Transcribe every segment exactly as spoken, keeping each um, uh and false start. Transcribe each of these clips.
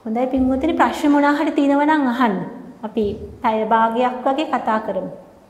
හොඳයි පින්වතුනි ප්‍රශ්න මොනවා හරි තියෙනවා නම් අහන්න. අපි පැය භාගයක් වගේ කතා කරමු.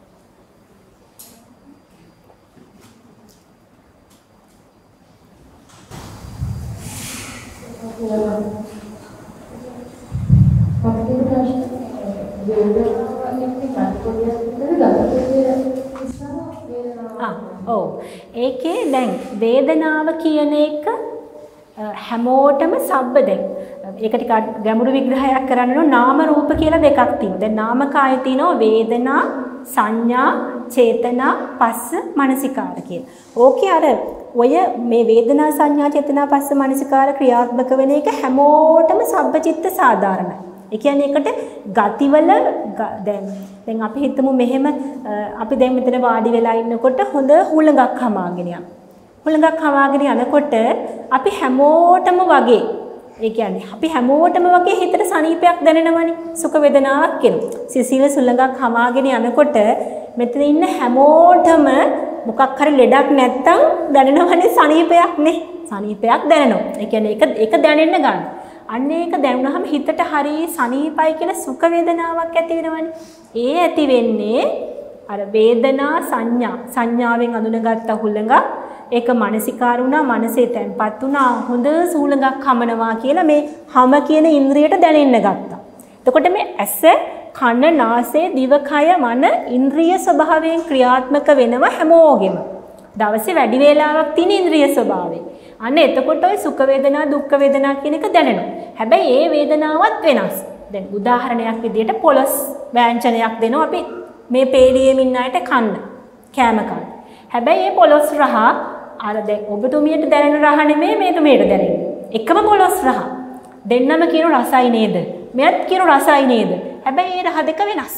ආ ඔව් ඒකේ දැන් වේදනාව කියන එක හැමෝටම සබ්බ දැන් ඒක ටිකක් ගැඹුරු විග්‍රහයක් කරන්න ඕන නාම රූප කියලා දෙකක් තියෙනවා. දැන් නාමකාය තියෙනවා වේදනා, සංඥා, චේතනා, පස්ස, මනසිකාර කියලා. ඕකේ අර ඔය මේ වේදනා, සංඥා, චේතනා, පස්ස, මනසිකාර ක්‍රියාත්මක වෙන එක හැමෝටම සබ්බචිත්ත සාධාරණයි. ඒ කියන්නේ ඒකට ගතිවල දැන් දැන් අපි හිතමු මෙහෙම අපි දැන් මෙතන වාඩි වෙලා ඉන්නකොට හොඳ හුළඟක් හමාගෙන යනවා. හුළඟක් හමාගෙන යනකොට අපි හැමෝටම වගේ ඒ කියන්නේ අපි හැමෝටම වගේ හිතට සනීපයක් දැනෙනවනේ. සුඛ වේදනාවක් එනවා. සිසිල් සුළඟක් හමාගෙන යනකොට මෙතන ඉන්න හැමෝටම මොකක් හරි ලෙඩක් නැත්තම් දැනෙනවනේ සනීපයක් නේ. සනීපයක් දැනෙනවා. ඒ කියන්නේ ඒක ඒක දැනෙන්න ගන්න. අන්න ඒක දැනුනහම හිතට හරි සනීපයි කියලා සුඛ වේදනාවක් ඇති වෙනවනේ. ඒ ඇති වෙන්නේ අර වේදනා සංඥා සංඥාවෙන් අඳුනගත්ත හුළඟ ඒක මානසිකාර වුණා මනසේ තැන්පත් වුණා හොඳ සූලඟක් හමනවා කියලා මේ හම කියන ඉන්ද්‍රියට දැනෙන්න ගත්තා. එතකොට මේ ඇස කන නාසය දිව කය මන ඉන්ද්‍රිය ස්වභාවයෙන් ක්‍රියාත්මක වෙනව හැමෝගෙම. දවසේ වැඩි වේලාවක් තියෙන ඉන්ද්‍රිය ස්වභාවය. අන්න එතකොට ඔය සුඛ වේදනා දුක්ඛ වේදනා කියන එක දැනෙනවා. හැබැයි ඒ වේදනාවත් වෙනස්. දැන් උදාහරණයක් විදිහට පොළොස් ව්‍යංජනයක් දෙනවා අපි මේ පේළියෙම ඉන්න අයට කන්න කෑම කන්න. හැබැයි මේ පොළොස් රහ අර දැන් ඔබතුමියට දැනෙන රහ නෙමෙයි මේතුමියට දැනෙන්නේ. එකම පොළොස් රහ. දෙන්නම කියන රසයි නේද? මෙයත් කියන රසයි නේද? හැබැයි මේ රහ දෙක වෙනස්.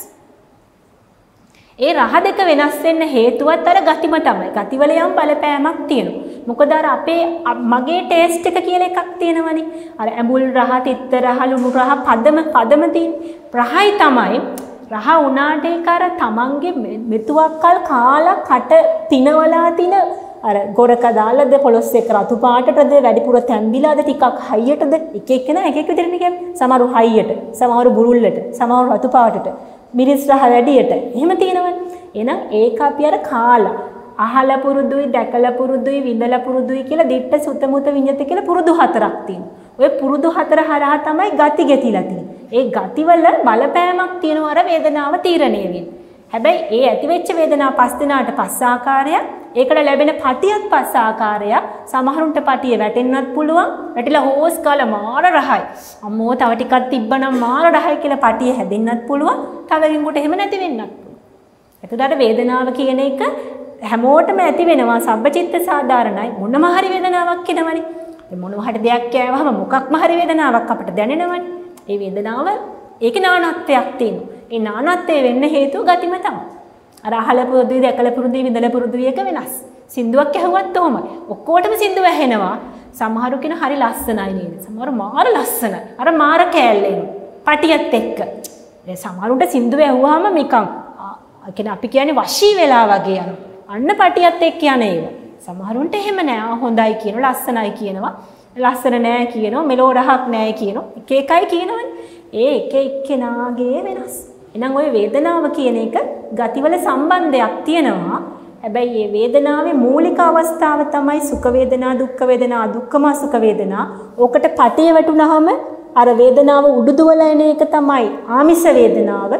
ඒ රහ දෙක වෙනස් වෙන්න හේතුවත් අර ගතිම තමයි. ගතිවල යම් බලපෑමක් තියෙනවා. මොකද අර අපේ මගේ ටේස්ට් එක කියලා එකක් තියෙනවනේ. අර ඇඹුල් රහ, තිත්ත රහ, ලුණු රහ, පදම පදම තියෙන. රහයි තමයි රහ උනාට ඒක අර තමන්ගේ මෙතුවක්කල් කාලා කට පිනවලා තින අර ගොරක දාලාද පොළොස් එක රතු පාටටද වැඩිපුර තැඹිලාද ටිකක් හයියටද එක එකන එක එක විදිහට කියන්නේ සමහරු හයියට සමහරු බුරුල්ලට සමහරු රතු පාටට මිරිස් රහ වැඩියට එහෙම තියෙනවනේ එහෙනම් ඒක අපි අර කාලා අහලා පුරුදුයි දැකලා පුරුදුයි විඳලා පුරුදුයි කියලා දිට්ඨ සුත මුත විඤ්ඤත කියලා පුරුදු හතරක් තියෙනවා ඔය පුරුදු හතර හරහා තමයි ගති ගෙතිලා තියෙන්නේ ඒ ගතිවල බලපෑමක් තියෙනවා අර වේදනාව තීරණය වෙන්නේ හැබැයි ඒ ඇතිවෙච්ච වේදනාව පස් දිනාට පස් ආකාරයක් ඒකට ලැබෙන පටියත් පස් ආකාරයක් සමහරුන්ට පටිය වැටෙන්නත් පුළුවන් වැටිලා හොස් කාලා මාර රහයි අම්මෝ තව ටිකක් තිබ්බනම් මාර රහයි කියලා පටිය හැදෙන්නත් පුළුවන් තව කෙනෙකුට එහෙම නැති වෙන්නත් පුළුවන් එතකොට වේදනාව කියන එක හැමෝටම ඇති වෙනවා සබ්බචිත්ත සාධාරණයි මොනම හරි වේදනාවක් එනවනේ ඒ මොනම හරි දෙයක් කියවම මොකක්ම හරි වේදනාවක් අපිට දැනෙනවනේ ඒ වේදනාව ඒකේ නානත්වයක් තියෙනවා ඒ නානත්වය වෙන්න හේතුව ගතිම තමයි අර අහලා පුරුදුයි දැකලා පුරුදුයි විඳලා පුරුදුයි එක වෙනස් සින්දුවක් ඇහුවත් ඔහමයි ඔක්කොටම සින්දුව ඇහෙනවා සමහරු කියන හරි ලස්සනයි නේද සමහරු මාර ලස්සනයි අර මාර කෑල්ල එනවා පටියත් එක්ක දැන් සමහරුන්ට සින්දුව ඇහුවාම නිකන් කියන්නේ අපි කියන්නේ වශී වෙලා වගේ යනවා අන්න පටියත් එක්ක යන ඒවා. සමහරුන්ට එහෙම නෑ. හොඳයි කියනවා, ලස්සනයි කියනවා. ලස්සන නෑ කියනවා, මෙලෝ රහක් නෑ කියනවා. එක එකයි කියනවනේ. ඒ එක එක්කෙනාගේ වෙනස්. එහෙනම් ওই වේදනාව කියන එක ගතිවල සම්බන්ධයක් තියෙනවා. හැබැයි මේ වේදනාවේ මූලික අවස්ථාව තමයි සුඛ වේදනා, දුක්ඛ වේදනා, අදුක්ඛම සුඛ වේදනා. ඕකට පටිය වැටුනහම අර වේදනාව උඩුදුවල එන එක තමයි ආමිෂ වේදනාව.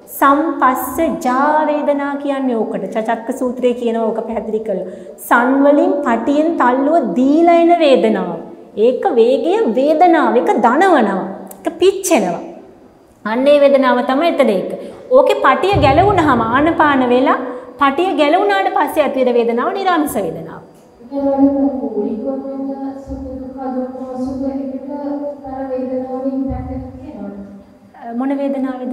සම්පස්සජා වේදනා කියන්නේ ඕකට චචක්ක සූත්‍රයේ කියනවා ඕක පැහැදිලි කළා. සන් වලින් පටියෙන් තල්ලුව දීලා එන වේදනාව. ඒක වේගය වේදනාව. ඒක දනවනවා. ඒක පිච්චෙනවා. අන්නේ වේදනාව තමයි එතන ඒක. ඕකේ පටිය ගැලවුණාම ආනපාන වෙලා පටිය ගැලවුණාට පස්සේ ඇති වෙන වේදනාව නිරාමිෂ වේදනාව. මොන වේදනාවද?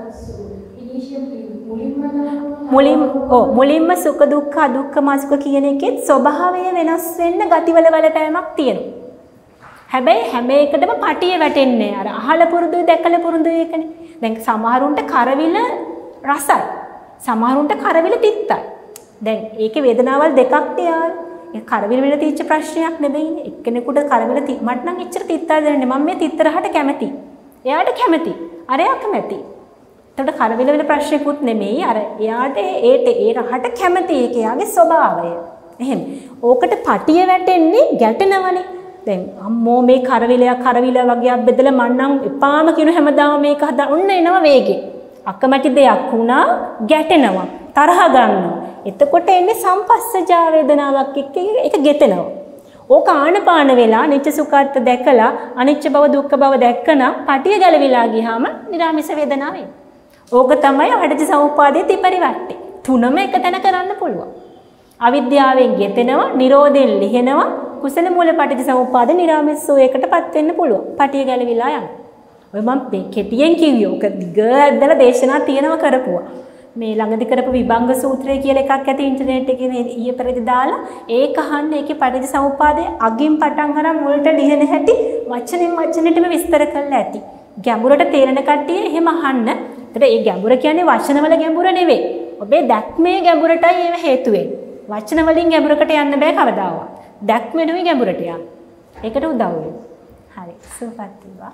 මුලින් ඔව් මුලින්ම සුඛ දුක්ඛ අදුක්ඛම සුඛ කියන එකෙත් ස්වභාවය වෙනස් වෙන්න ගතිවල බලපෑමක් තියෙනවා. හැබැයි හැම එකටම පටිය වැටෙන්නේ අර අහලා පුරුදුයි දැකලා පුරුදුයි එකනේ. දැන් සමහරුන්ට කරවිල රසයි. සමහරුන්ට කරවිල තිත්තයි. දැන් ඒකේ වේදනාවල් දෙකක් තියාවි. ඒ කරවිල වල තියෙච්ච ප්‍රශ්නයක් නෙවෙයිනේ. එක්කෙනෙකුට කරවිල මට නම් එච්චර තිත්තයි දැනෙන්නේ. මම මේ තිත්තරහට කැමතියි. එයාට කැමති. අරයා කැමති. එතකොට කරවිල වල ප්‍රශ්නකුත් නෙමෙයි. අර එයාට ඒට ඒ රහට කැමති ඒක එයාගේ ස්වභාවය. එහෙම. ඕකට පටිය වැටෙන්නේ ගැටෙනවනේ. දැන් අම්මෝ මේ කරවිලයක් කරවිල වගේක් බෙදලා මන්නම් එපාම කියන හැමදාම මේක හදා ඔන්න එනවා වේගෙ. අකමැති දෙයක් වුණා ගැටෙනවා. තරහ ගන්නවා. එතකොට එන්නේ සම්පස්සජා වේදනාවක් එක්ක ඒක ගෙතෙනවා. ඕක ආනපාන වෙලා නිච්ච සුඛාර්ථ දැකලා අනිච්ච බව දුක්ඛ බව දැක්කනම් පටිය ගැලවිලා ගියාම නිරාමිස වේදනාව එනවා. ඕක තමයි අටච සමුප්පාදයේ ත්‍රිපරිවට්ටේ. තුනම එක තැන කරන්න පුළුවන්. අවිද්‍යාවෙන් ගෙතෙනවා, නිරෝධයෙන් ලිහෙනවා, කුසල මූල පටිච්ච සමුප්පාද නිරාමිස සෝයකටපත් වෙන්න පුළුවන්. පටිය ගැලවිලා යනවා. ඔය මම කෙටියෙන් කිව්වේ ඕක දිග ඇද්දලා දේශනා තියෙනවා කරපුවා. මේ ළඟදි කරපු විභංග සූත්‍රය කියලා එකක් ඇති ඉන්ටර්නෙට් එකේ ඊයේ පෙරේද දාලා ඒක අහන්න ඒකේ පටිච්ච සමුප්පාදයේ අගින් පටන් ගන්න මුලට ලියන හැටි වචනෙන් වචනෙටම විස්තර කරලා ඇති. ගැඹුරට තේරෙන කට්ටිය එහෙම අහන්න. ඒතර මේ ගැඹුර කියන්නේ වචනවල ගැඹුර නෙවෙයි. ඔබේ දැක්මේ ගැඹුරටයි ඒව හේතු වෙන්නේ. වචන වලින් ගැඹුරකට යන්න බෑ කවදාවත්. දැක්මෙනුයි ගැඹුරට යන්න. ඒකට උදව් වෙනවා. හරි. සුවපත් වේවා.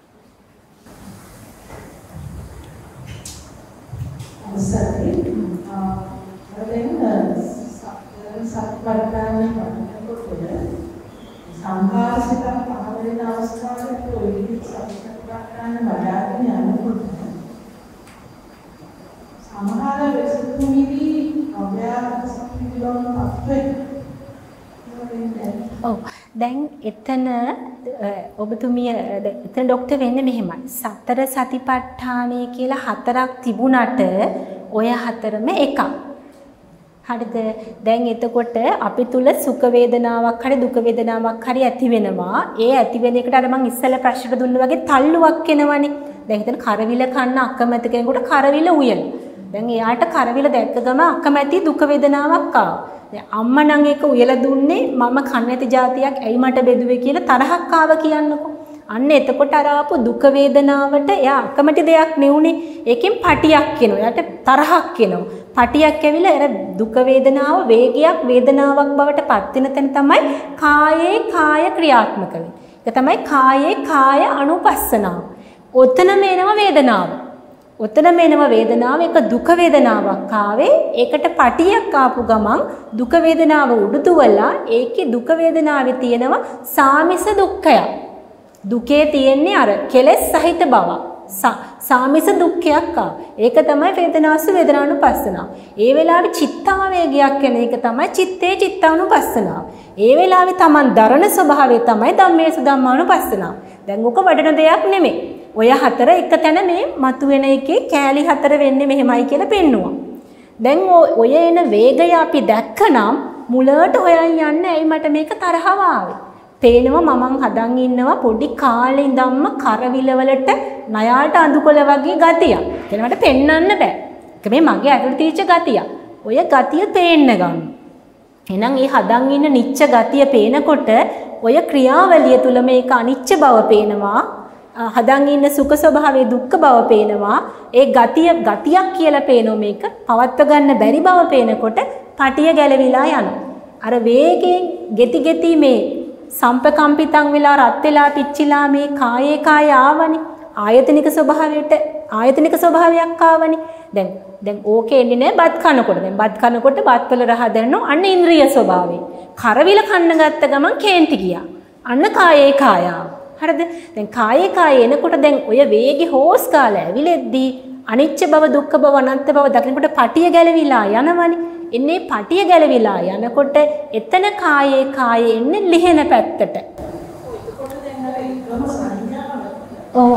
Sorry, uh, then සත්පට්ඨාන වඩනකොට සංඝාසිත පහවෙනි අවස්ථාවට ඔය සත්පට්ඨාන වඩාගෙන යනකොට සමහර වෙසතුමිදී අව්‍යාප්ත සම්පූර්ණ අපේ ඔව් දැන් එතන ඔබතුමිය එතන ડોක්ටර් වෙන්නේ මෙහෙමයි. සතර සතිපට්ඨානය කියලා හතරක් තිබුණට ඔය හතරම එකක්. හරිද? දැන් එතකොට අපි තුල සුඛ වේදනාවක් හරි දුක වේදනාවක් හරි ඇති වෙනවා. ඒ ඇති වෙන එකට අර මං ඉස්සෙල්ලා ප්‍රශ්න දුන්නා වගේ තල්ලුවක් එනවනේ. දැන් හිතන්න කරවිල කන්න අකමැති කෙනෙකුට කරවිල උයන. දැන් එයාට කරවිල දැක්ක ගම අකමැති දුක වේදනාවක් ආවා. දැන් අම්මා නම් ඒක උයලා දුන්නේ මම කන්නේ නැති જાතියක් ඇයි මට බෙදුවේ කියලා තරහක් ආව කියන්නකෝ. අන්න එතකොට අර ආපු දුක වේදනාවට එයා අකමැති දෙයක් නෙවුනේ. ඒකෙන් පටියක් එනවා. එයාට තරහක් එනවා. පටියක් ඇවිල්ලා එර දුක වේදනාව වේගයක් වේදනාවක් බවට පත් වෙන තැන තමයි කායේ කාය ක්‍රියාත්මක වෙන්නේ. ඒක තමයි කායේ කාය අනුපස්සනාව. ඔතනම එනවා වේදනාව. ඔතනම එනවා වේදනාව එක දුක වේදනාවක් ආවේ ඒකට පටියක් ආපු ගමන් දුක වේදනාව උඩුතුවලා ඒකේ දුක වේදනාවේ තියෙනවා සාමිස දුක්ඛය. දුකේ තියෙන්නේ අර කෙලෙස් සහිත බව. සාමිස දුක්ඛයක් ආව. ඒක තමයි වේදනාසු වේදනානුපස්සනාව. ඒ වෙලාවේ චිත්තාවේගයක් එන එක තමයි චිත්තේ චිත්තානුපස්සනාව. ඒ වෙලාවේ Taman දරණ ස්වභාවය තමයි ධම්මේසු ධම්මානුපස්සනාව. දැන් ඔක වඩන දෙයක් නෙමෙයි. ඔය හතර එක තැන මේ මතුවෙන එකේ කෑලි හතර වෙන්නේ මෙහෙමයි කියලා පෙන්නුවා. දැන් ඔය එන වේගය අපි දැක්කනම් මුලට හොයන් යන්න ඇයි මට මේක තරහව ආවේ? පේනවා මමන් හදන් ඉන්නවා පොඩි කාලේ ඉඳන්ම කරවිල වලට ණයාට අඳුකොළ වගේ ගතියක්. ඒකට පෙන්වන්න බෑ. ඒක මේ මගේ ඇතුළේ තියෙච්ච ගතියක්. ඔය ගතිය පේන්න ගන්න. එහෙනම් මේ හදන් ඉන්න නිච්ච ගතිය පේනකොට ඔය ක්‍රියාවලිය තුල මේක අනිච්ච බව පේනවා. හදන් ඉන්න සුඛ ස්වභාවයේ දුක්ඛ බව පේනවා. ඒ ගතිය ගතියක් කියලා පේනෝ මේක පවත්ව ගන්න බැරි බව පේනකොට පටිය ගැලවිලා යනවා. අර වේගයෙන් ගෙති ගෙති මේ සම්පකම්පිතං වෙලා රත් වෙලා පිච්චිලා මේ කායේ කාය ආවනේ. ආයතනික ස්වභාවයට ආයතනික ස්වභාවයක් ආවනේ. දැන් දැන් ඕකේ එන්නේ නැහැ බත් කනකොට. දැන් බත් කනකොට බත් වල රහ දැනනවා අන්න ඉන්ද්‍රිය ස්වභාවය. කරවිල කන්න ගත්ත ගමන් කේන්ති ගියා. අන්න කායේ කාය ආවා. හරිද? දැන් කායේ කාය එනකොට දැන් ඔය වේගෙ හෝස් කාලා ඇවිලෙද්දී අනිච්ච බව දුක්ඛ බව අනන්ත බව දකිනකොට පටිය ගැලවිලා යනවනේ. එන්නේ පටිය ගැලවිලා යනකොට එතන කායේ කාය එන්නේ ලිහෙන පැත්තට. එතකොට දැන් අර එකම සංඥාව ඔව්.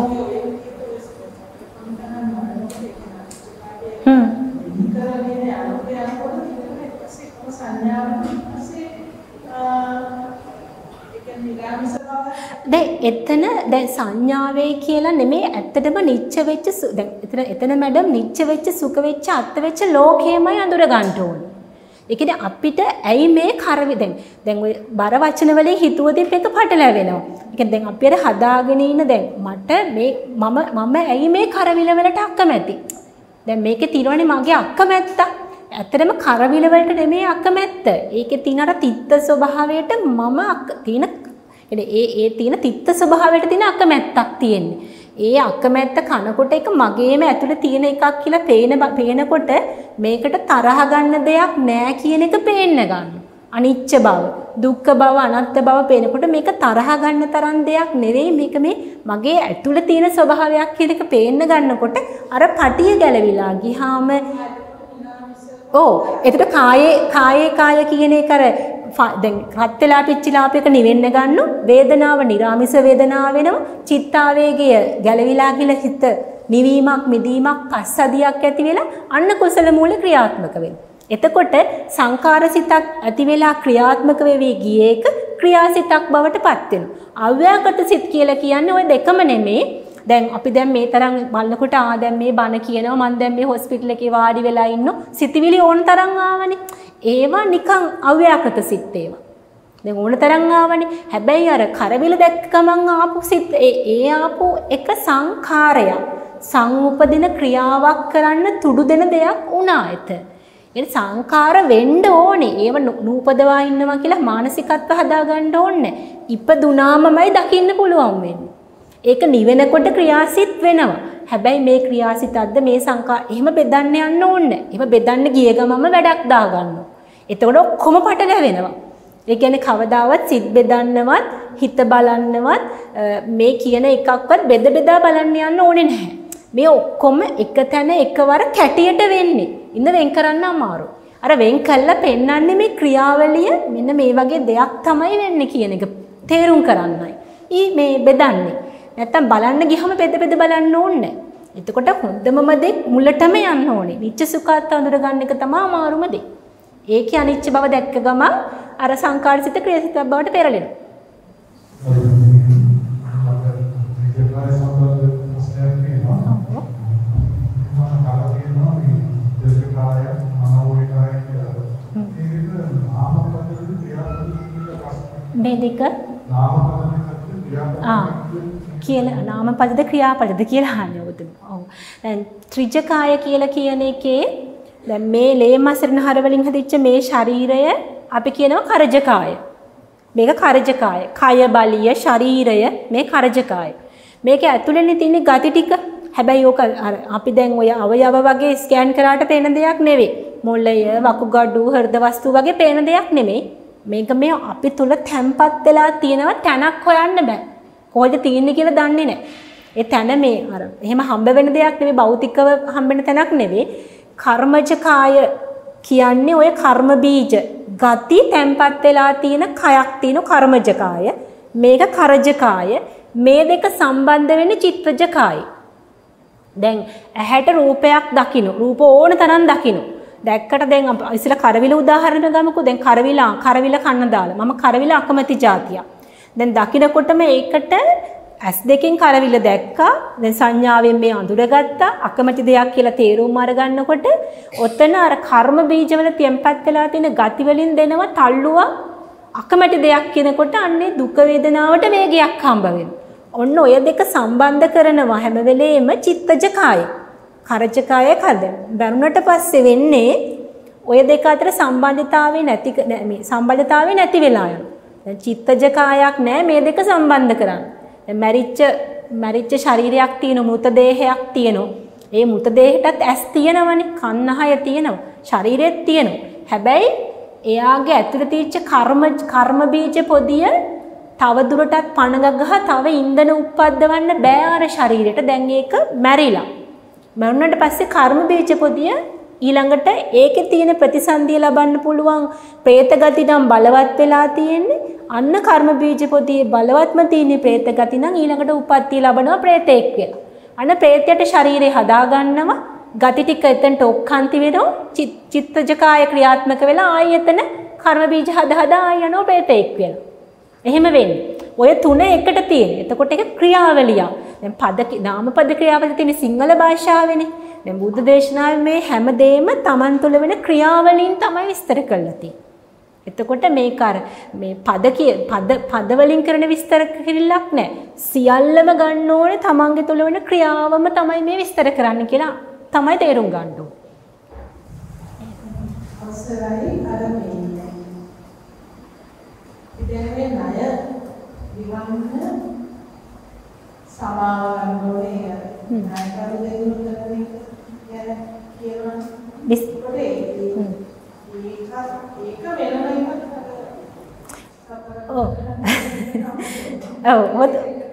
හ්ම්. ඉතරනේ අනුකේ අනුකොට එකම සංඥාව පස්සේ දැන් එතන දැන් සංඥාවේ කියලා නෙමෙයි ඇත්තටම නිච්ච වෙච්ච දැන් එතන එතන මැඩම් නිච්ච වෙච්ච සුඛ වෙච්ච අත් වෙච්ච ලෝකෙමයි අඳුර ගන්න ඕනේ. ඒ කියන්නේ අපිට ඇයි මේ කරවි දැන් දැන් ওই බර වචන වලින් හිතුවදී මේක පටලැවෙනවා. ඒ කියන්නේ දැන් අපි අර හදාගෙන ඉන්න දැන් මට මේ මම මම ඇයි මේ කරවිල වලට අකමැති? දැන් මේකේ තියෙනවනේ මගේ අකමැත්ත. ඇත්තටම කරවිල වලට නෙමෙයි අකමැත්ත. ඒකේ තියෙන අර තිත්ත ස්වභාවයට මම තියෙන ඒ ඒ තියෙන තිත්ත ස්වභාවයට තියෙන අකමැත්තක් තියෙන්නේ. ඒ අකමැත්ත කනකොට ඒක මගේම ඇතුලේ තියෙන එකක් කියලා පේන පේනකොට මේකට තරහ ගන්න දෙයක් නෑ කියන එක පේන්න ගන්නවා. අනිච්ච බව, දුක්ඛ බව, අනාත්ම බව පේනකොට මේක තරහ ගන්න තරම් දෙයක් නෙවෙයි, මේක මේ මගේ ඇතුලේ තියෙන ස්වභාවයක් කියන එක පේන්න ගන්නකොට අර පටිය ගැලවිලා ගියාම ඕ එතකොට කායේ කායේ කාය කියන එක අර දැන් රත් වෙලා පිච්චිලා අපේක නිවෙන්න ගන්නු වේදනාව නිරාමිස වේදනාව වෙනවා, චිත්තාවේගය ගැලවිලා කියලා හිත නිවීමක් මිදීමක් පස්සදියක් ඇති වෙලා අන්න කුසල මූල ක්‍රියාත්මක වෙනවා. එතකොට සංකාරසිතක් ඇති වෙලා ක්‍රියාත්මක වෙවි ගියේ එක ක්‍රියාසිතක් බවට පත් වෙනවා. අව්‍යාකෘත සිත් කියලා කියන්නේ ওই දෙකම නෙමේ. දැන් අපි දැන් මේ තරම් බලනකොට ආ දැන් මේ බණ කියනවා මම දැන් මේ හොස්පිටල් එකේ වාඩි වෙලා ඉන්නෝ සිතවිලි ඕන තරම් ආවනේ. ඒවා නිකන් අව්‍යාකෘත සිත් ඒවා. දැන් ඕන තරම් ආවනේ. හැබැයි අර කරවිල දැක්ක ගමන් ආපු සිත් ඒ ඒ ආපු එක සංඛාරයක්. සංඋපදින ක්‍රියාවක් කරන්න තුඩු දෙන දෙයක් වුණා එත. ඒ සංඛාර වෙන්න ඕනේ. ඒව නූපදවා ඉන්නවා කියලා මානසිකත්ව හදාගන්න ඕනේ. ඉපදුනාමමයි දකින්න පුළුවන් වෙන්නේ. ඒක නිවෙනකොට ක්‍රියාසිත වෙනවා. හැබැයි මේ ක්‍රියාසිතක්ද මේ සංකා එහෙම බෙදන්න යන්න ඕනේ. එහෙම බෙදන්න ගිය ගමම වැඩක් දාගන්නවා. එතකොට ඔක්කොම පටලැවෙනවා. ඒ කියන්නේ කවදාවත් සිත් බෙදන්නවත් හිත බලන්නවත් මේ කියන එකක්වත් බෙද බෙදා බලන්න යන්න ඕනේ නැහැ. මේ ඔක්කොම එක තැන එකවර කැටියට වෙන්නේ. ඉන්න වෙන් කරන්න අමාරු. අර වෙන් කළා පෙන්වන්නේ මේ ක්‍රියාවලිය මෙන්න මේ වගේ දෙයක් තමයි වෙන්නේ කියන එක තේරුම් කරන්නයි. ඊ මේ බෙදන්නේ. නැත්තම් බලන්න ගියම බෙද බෙද බලන්න ඕනේ. එතකොට හොඳමම දේ මුලටම යන්න ඕනේ. නිච්ච සුඛාත් අඳුර ගන්න එක තමයි අමාරුම දේ. ඒකේ අනිච්ච බව දැක්ක ගමන් අර සංකාරසිත ක්‍රියාසිත බවට පෙරලෙනවා. මේ දෙක ආ කියලා නාමපදද ක්‍රියාපදද කියලා අහන්නේ ඔතන. ඔව්. දැන් ත්‍රිජකාය කියලා කියන එකේ දැන් මේ ලේ මසරණ හර වලින් හදිච්ච මේ ශරීරය අපි කියනවා කරජකාය. මේක කරජකාය. කය බලිය ශරීරය මේ කරජකාය. මේක ඇතුළේනේ තියෙන ගති ටික. හැබැයි ඕක අර අපි දැන් ඔය අවයව වගේ ස්කෑන් කරාට පේන දෙයක් නෙවෙයි. මොළය, වකුගඩු, හෘද වස්තු වගේ පේන දෙයක් නෙමෙයි. මේක මේ අපි තුල තැම්පත් වෙලා තියෙනවා තැනක් හොයන්න බෑ. කොහෙද තියෙන්නේ කියලා දන්නේ නැහැ. ඒ තැන මේ අර එහෙම හම්බ වෙන දෙයක් නෙවෙයි, භෞතිකව හම්බෙන තැනක් නෙවෙයි. කර්මජ කාය කියන්නේ ඔය කර්ම බීජ ගති තැම්පත් වෙලා තියෙන කයක් තියෙන කර්මජ කාය. මේක කරජ කාය. මේ දෙක සම්බන්ධ වෙන්නේ චිත්තජ කාය. දැන් ඇහැට රූපයක් දකින්න. රූප ඕන තරම් දකින්න. දැක්කට දැන් ඉස්සෙල්ලා කරවිල උදාහරණ ගමුකෝ. දැන් කරවිල කරවිල කන්න දාලා. මම කරවිල අකමැති જાතියක්. දැන් දකින්නකොටම ඒකට ඇස් දෙකෙන් කරවිල දැක්කා. දැන් සංඥාවෙන් මේ අඳුරගත්තා. අකමැති දෙයක් කියලා තේරුම් අරගන්නකොට ඔතන අර කර්ම බීජවල තැම්පත් වෙලා තියෙන ගති වලින් දෙනවා තල්ලුවක්. අකමැති දෙයක් කියනකොට අන්නේ දුක් වේදනාවට වේගයක් හම්බ වෙනවා. ඔන්න ඔය දෙක සම්බන්ධ කරනවා හැම වෙලේම චිත්තජ කාය. කරජ කාය කද. බැරුණට පස්සේ වෙන්නේ ඔය දෙක අතර සම්බන්ධතාවය නැති මේ සම්බන්ධතාවය නැති වෙලා යනවා. දැන් චිත්තජ කායක් නැහැ මේ දෙක සම්බන්ධ කරන්න. දැන් මැරිච්ච මැරිච්ච ශරීරයක් තියෙන මృత දේහයක් තියෙනවා. ඒ මృత දේහයටත් ඇස් තියෙනවනේ, කන්නහය තියෙනවා, ශරීරෙත් තියෙනවා. හැබැයි එයාගේ ඇතුළේ තියෙච්ච කර්ම කර්ම බීජ පොදිය තව දුරටත් පණ ගහ තව ඉන්ධන උප්පද්දවන්න බෑ අර ශරීරෙට. දැන් ඒක මැරිලා. මරුණට පස්සේ කර්ම බීජ පොදිය ඊළඟට ඒකේ තියෙන ප්‍රතිසන්දිය ලබන්න පුළුවන් പ്രേත ගති නම් බලවත් වෙලා තියෙන්නේ. අන්න කර්ම බීජ පොදියේ බලවත්ම තියෙන പ്രേත ගති නම් ඊළඟට උප්පත්තිය ලබනවා പ്രേතෙක් කියලා. අන්න പ്രേතයට ශරීරය හදා ගන්නවා. ගති ටික එතනට ඔක්කාන්ති වෙනවා. චිත්තජ කාය ක්‍රියාත්මක වෙලා ආයෙ එතන කර්ම බීජ හදා හදා ආයෙ යනවා പ്രേතෙක් වෙලා. එහෙම වෙන්නේ. ඔය තුන එකට තියෙන. එතකොට ඒක ක්‍රියාවලිය. දැන් පද නාමපද ක්‍රියාවලිය තියෙන සිංහල භාෂාවේනේ. දැන් බුද්ධ දේශනාවේ මේ හැමදේම Taman තුල වෙන ක්‍රියාවලින් තමයි විස්තර කරලා තියෙන්නේ. එතකොට මේක අර මේ පද පද පද වලින් කරන විස්තර කිරිල්ලක් නැහැ. සියල්ලම ගන්න ඕනේ Tamanගේ තුල වෙන ක්‍රියාවම තමයි මේ විස්තර කරන්න කියලා තමයි තේරුම් ගන්න ඕනේ. අවසරයි අර මේ ඉතින් මේ ණය විවන්න සමාව ගන්නෝනේ නායකරු දෙන්නුත් යන කියනවා. විස් ඒක ඒක වෙනම ඔව්. ඔව්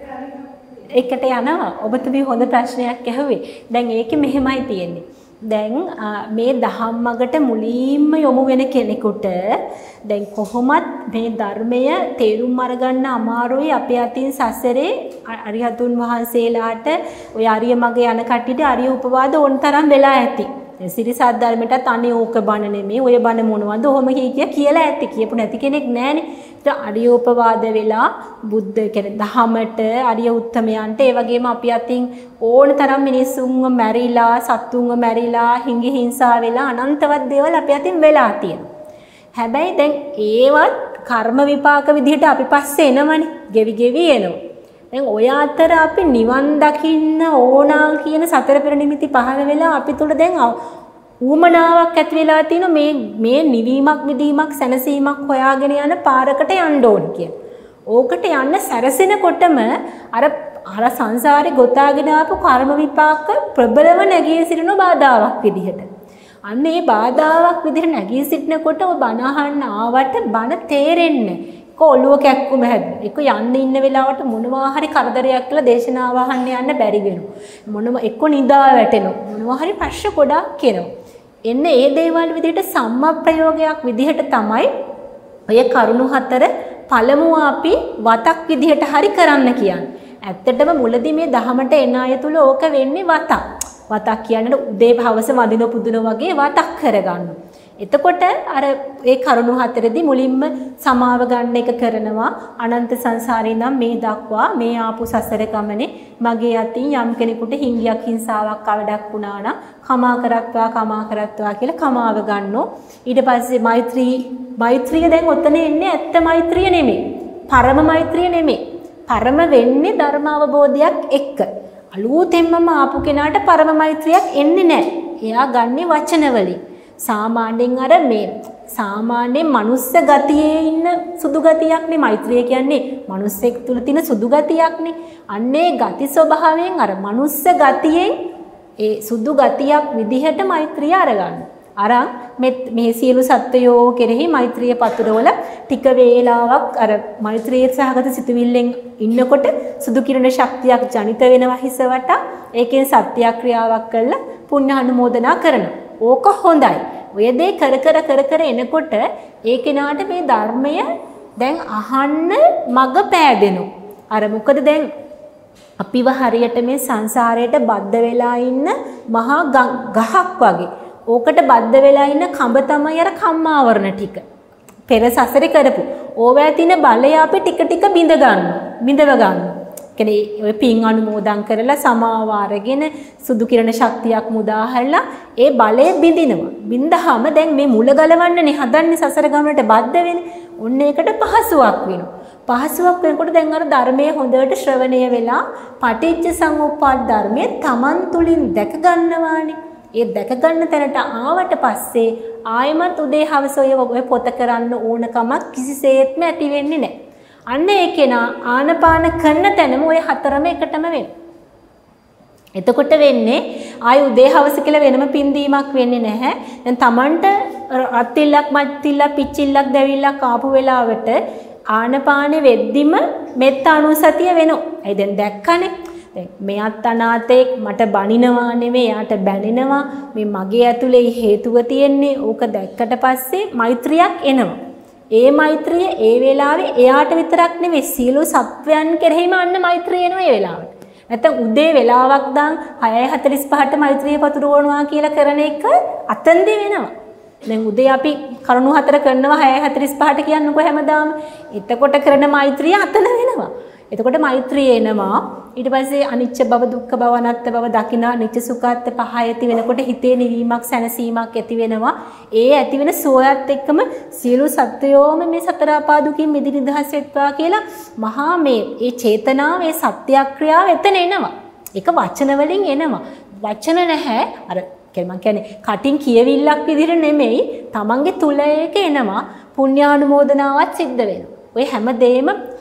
ඒකට යනවා. ඔබතුමී හොඳ ප්‍රශ්නයක් ඇහුවේ. දැන් ඒකෙ මෙහෙමයි තියෙන්නේ. දැන් මේ දහම් මගට මුලින්ම යොමු වෙන කෙනෙකුට දැන් කොහොමත් මේ ධර්මය තේරුම් අරගන්න අමාරුයි. අපේ අතින් සසරේ අරිහතුන් වහන්සේලාට ඔය අරිය මග යන කට්ටියට අරිය උපවාද ඕන තරම් වෙලා ඇති. සිරිසත් ධර්මයටත් අනේ ඕක බණ නෙමෙයි ඔය බණ මොනවද ඔහොම කිය කියලා ඇති. කියපු නැති කෙනෙක් නැහනේ. ඒ අරිය උපවාද වෙලා බුද්ධ කියන්නේ දහමට අරිය උත්තමයන්ට ඒ වගේම අපි අතින් ඕන තරම් මිනිස්සුන්ව මැරිලා සත්තුන්ව මැරිලා හිඟි හිංසා වෙලා අනන්තවත් දේවල් අපි අතින් වෙලා තියෙනවා. හැබැයි දැන් ඒවත් කර්ම විපාක විදිහට අපි පස්සේ එනවනේ. ගෙවි ගෙවි එනවා. දැන් ඔය අතර අපි නිවන් දකින්න ඕනා කියන සතර පෙර නිමිති පහළ වෙලා අපි තුල දැන් ඌමනාවක් ඇති වෙලා තියෙන මේ මේ නිවීමක් විදීමක් සැනසීමක් හොයාගෙන යන පාරකට යන්න ඕන කියන. ඕකට යන්න සැරසෙනකොටම අර අර සංසාරේ ගොතාගෙන ආපු කර්ම විපාක ප්‍රබලව නැගී සිටින බාධාවක් විදිහට. අන්න ඒ බාධාවක් විදිහට නැගී සිටිනකොට ඔය බණ අහන්න ආවට බණ තේරෙන්නේ ඔළුව කැක්කුම හැදෙන. ඒක යන්න ඉන්න වෙලාවට මොනවා හරි කරදරයක් කියලා දේශනාව අහන්න යන්න බැරි වෙනවා. මොනම එක්ක නිදා වැටෙනවා. මොනවා හරි ප්‍රශ්න ගොඩක් එනවා. එන්න ඒ දේවල් විදිහට සම්මප්‍රයෝගයක් විදිහට තමයි ඔය කරුණු හතර පළමුව අපි වතක් විදිහට හරි කරන්න කියන්නේ. ඇත්තටම මුලදී මේ දහමට එන අය තුල ඕක වෙන්නේ වතක්. වතක් කියන්නේ උදේ හවස වදින පුදුන වගේ වතක් කරගන්න. එතකොට අර ඒ කරුණු හතරදී මුලින්ම සමාව ගන්න එක කරනවා. අනන්ත සංසාරේ ඉඳන් මේ දක්වා මේ ආපු සසර ගමනේ මගේ අතින් යම් කෙනෙකුට හිංගියක් හිංසාවක් අවඩක් වුණා නම් කමා කරත්වා කමා කරත්වා කියලා කමාව ගන්නෝ. ඊට පස්සේ මෛත්‍රී මෛත්‍රිය දැන් ඔතන එන්නේ ඇත්ත මෛත්‍රිය නෙමෙයි. පරම මෛත්‍රිය නෙමෙයි. පරම වෙන්නේ ධර්ම අවබෝධයක් එක්ක. අලුතෙන්මම ආපු කෙනාට පරම මෛත්‍රියක් එන්නේ නැහැ. එයා ගන්නේ වචන වලින්. සාමාන්‍යයෙන් අර මේ සාමාන්‍යයෙන් මනුස්ස ගතියේ ඉන්න සුදු ගතියක්නේ මෛත්‍රිය කියන්නේ. මනුස්සෙක් තුල තියෙන සුදු ගතියක්නේ. අන්නේ ගති ස්වභාවයෙන් අර මනුස්ස ගතියෙන් ඒ සුදු ගතියක් විදිහට මෛත්‍රිය අරගන්න. අරන් මේ සියලු සත්වයෝ කෙරෙහි මෛත්‍රිය පතුරවල ටික වේලාවක් අර මෛත්‍රිය සහගත සිතුවිල්ලෙන් ඉන්නකොට සුදු කිරණ ශක්තියක් ජනිත වෙනවා හිස වටා. ඒකෙන් සත්‍යක්‍රියාවක් කළා පුණ්‍ය අනුමෝදනා කරනවා. ඕක හොඳයි. ඔය දේ කර කර කර කර එනකොට ඒ කෙනාට මේ ධර්මය දැන් අහන්න මග පෑදෙනවා. අර මොකද දැන් අපිව හරියට මේ සංසාරයට බද්ධ වෙලා ඉන්න මහා ගහක් වගේ. ඕකට බද්ධ වෙලා ඉන්න කඹ තමයි අර කම්මාවරණ ටික. පෙර සසරේ කරපු. ඕවැය තියෙන බලය අපි ටික ටික බිඳ ගන්නවා. බිඳව ගන්නවා. කියන්නේ ඔය පින් අනුමෝදන් කරලා සමාව අරගෙන සුදු කිරණ ශක්තියක් මුදා හැරලා ඒ බලය බිඳිනවා. බින්දහම දැන් මේ මුල ගලවන්නනේ හදන්නේ සසර ගමනට බද්ධ වෙන්නේ. ඔන්න ඒකට පහසුවක් වෙනවා. පහසුවක් වෙනකොට දැන් අර ධර්මයේ හොඳට ශ්‍රවණය වෙලා පටිච්ච සමුප්පාද ධර්මයේ Taman තුලින් දැක ගන්නවානේ. ඒ දැක ගන්න තැනට ආවට පස්සේ ආයමත් උදේ හවස ඔය පොත කරන්න ඕනකමක් කිසිසේත්ම ඇති වෙන්නේ නැහැ. අන්න ඒ කෙනා ආනපාන කරන තැනම ඔය හතරම එකටම වෙනවා. එතකොට වෙන්නේ ආයි උදේ හවස කියලා වෙනම පින්දීමක් වෙන්නේ නැහැ. දැන් Tamanට අත්තිල්ලක් මත්තිල්ලක් පිච්චිල්ලක් දැවිල්ලක් ආපු වෙලාවට ආනපානෙ වෙද්දිම මෙත්ත අනුසතිය වෙනවා. ඒ දැන් දැක්කනේ. දැන් මෙයත් අනාතේ මට බනිනවා නෙමෙයි යාට බැනෙනවා. මේ මගේ ඇතුලේ හේතුව තියෙන්නේ. ඕක දැක්කට පස්සේ මෛත්‍රියක් එනවා. ඒ මෛත්‍රිය ඒ වෙලාවේ එයාට විතරක් නෙවෙයි සියලු සත්වයන් කෙරෙහිම අන්න මෛත්‍රිය එනවා ඒ වෙලාවට. නැත්නම් උදේ වෙලාවක් දාන් හයයි හතළිස් පහට මෛත්‍රිය පතුරවනවා කියලා කරන එක අතන්දි වෙනවා. දැන් උදේ අපි කරුණු හතර කරනවා හයයි හතළිස් පහට කියන්නකො හැමදාම. එතකොට කරන මෛත්‍රිය අතන වෙනවා. එතකොට මෛත්‍රිය එනවා. ඊට පස්සේ අනිච්ච බව දුක්ඛ බව අනාත්ම බව දකින නිච්ච සුඛාත් පහ ඇති වෙනකොට හිතේ නිවීමක් සැනසීමක් ඇති වෙනවා. ඒ ඇති වෙන සෝයත් එක්කම සියලු සත්වයෝම මේ සතර ආපාදුකින් මිදි නිදහස් වෙත්වා කියලා මහා මේ ඒ චේතනාව මේ සත්‍යක්‍රියාව එතන එනවා. ඒක වචන වලින් එනවා. වචන නැහැ අර මම කියන්නේ කටින් කියවිල්ලක් විදිහට නෙමෙයි තමන්ගේ තුල එක එනවා. පුණ්‍යානුමෝදනාවත් සිද්ධ වෙනවා. ඔය හැම දෙෙම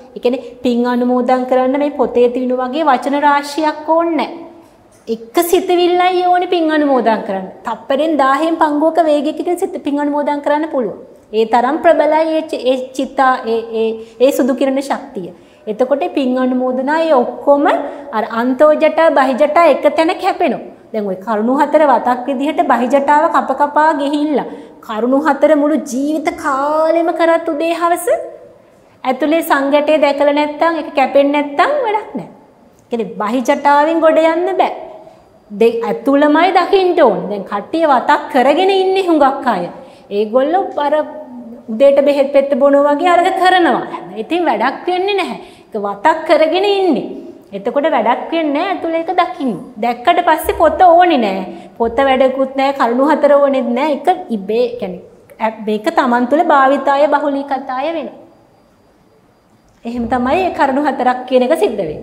ඒ කියන්නේ පින් අනුමෝදන් කරන්න මේ පොතේ තියෙන වගේ වචන රාශියක් ඕනේ නැහැ. එක සිතවිල්ලයි ඕනේ පින් අනුමෝදන් කරන්න. තප්පරෙන් දහයෙන් පංගුවක වේගයකින් සිත පින් අනුමෝදන් කරන්න පුළුවන්. ඒ තරම් ප්‍රබලයි ඒ චිත්තා ඒ ඒ ඒ සුදු කිරණ ශක්තිය. එතකොට පින් අනුමෝදනා ඒ ඔක්කොම අර අන්තෝජට බහිජට එක තැන කැපෙනවා. දැන් ওই කරුණු හතර වතක් විදිහට බහිජටාව කප කපා ගිහිල්ලා කරුණු හතර මුළු ජීවිත කාලෙම කරත් උදේ හවස ඇතුලේ සංගටේ දැකලා නැත්තම් ඒක කැපෙන්නේ නැත්තම් වැඩක් නැහැ. කියන්නේ බහිජටාවෙන් ගොඩ යන්න බෑ. දෙක ඇතුළමයි දකින්න ඕනේ. දැන් කට්ටිය වතක් කරගෙන ඉන්නේ හුඟක් අය. ඒගොල්ලෝ අර උදේට බෙහෙත් පෙත්ත බොනවා වගේ අරක කරනවා. ඉතින් වැඩක් වෙන්නේ නැහැ. ඒක වතක් කරගෙන ඉන්නේ. එතකොට වැඩක් වෙන්නේ නැහැ ඇතුළේ එක දකින්න. දැක්කට පස්සේ පොත ඕනේ නැහැ. පොත වැඩකුත් නැහැ, කරුණු හතර ඕනෙත් නැහැ. ඒක ඉබේ කියන්නේ මේක Taman තුල භාවිතාය බහුලීකතාය වෙනවා. එහෙම තමයි ඒ කරුණු හතරක් කියන එක සිද්ධ වෙන්නේ.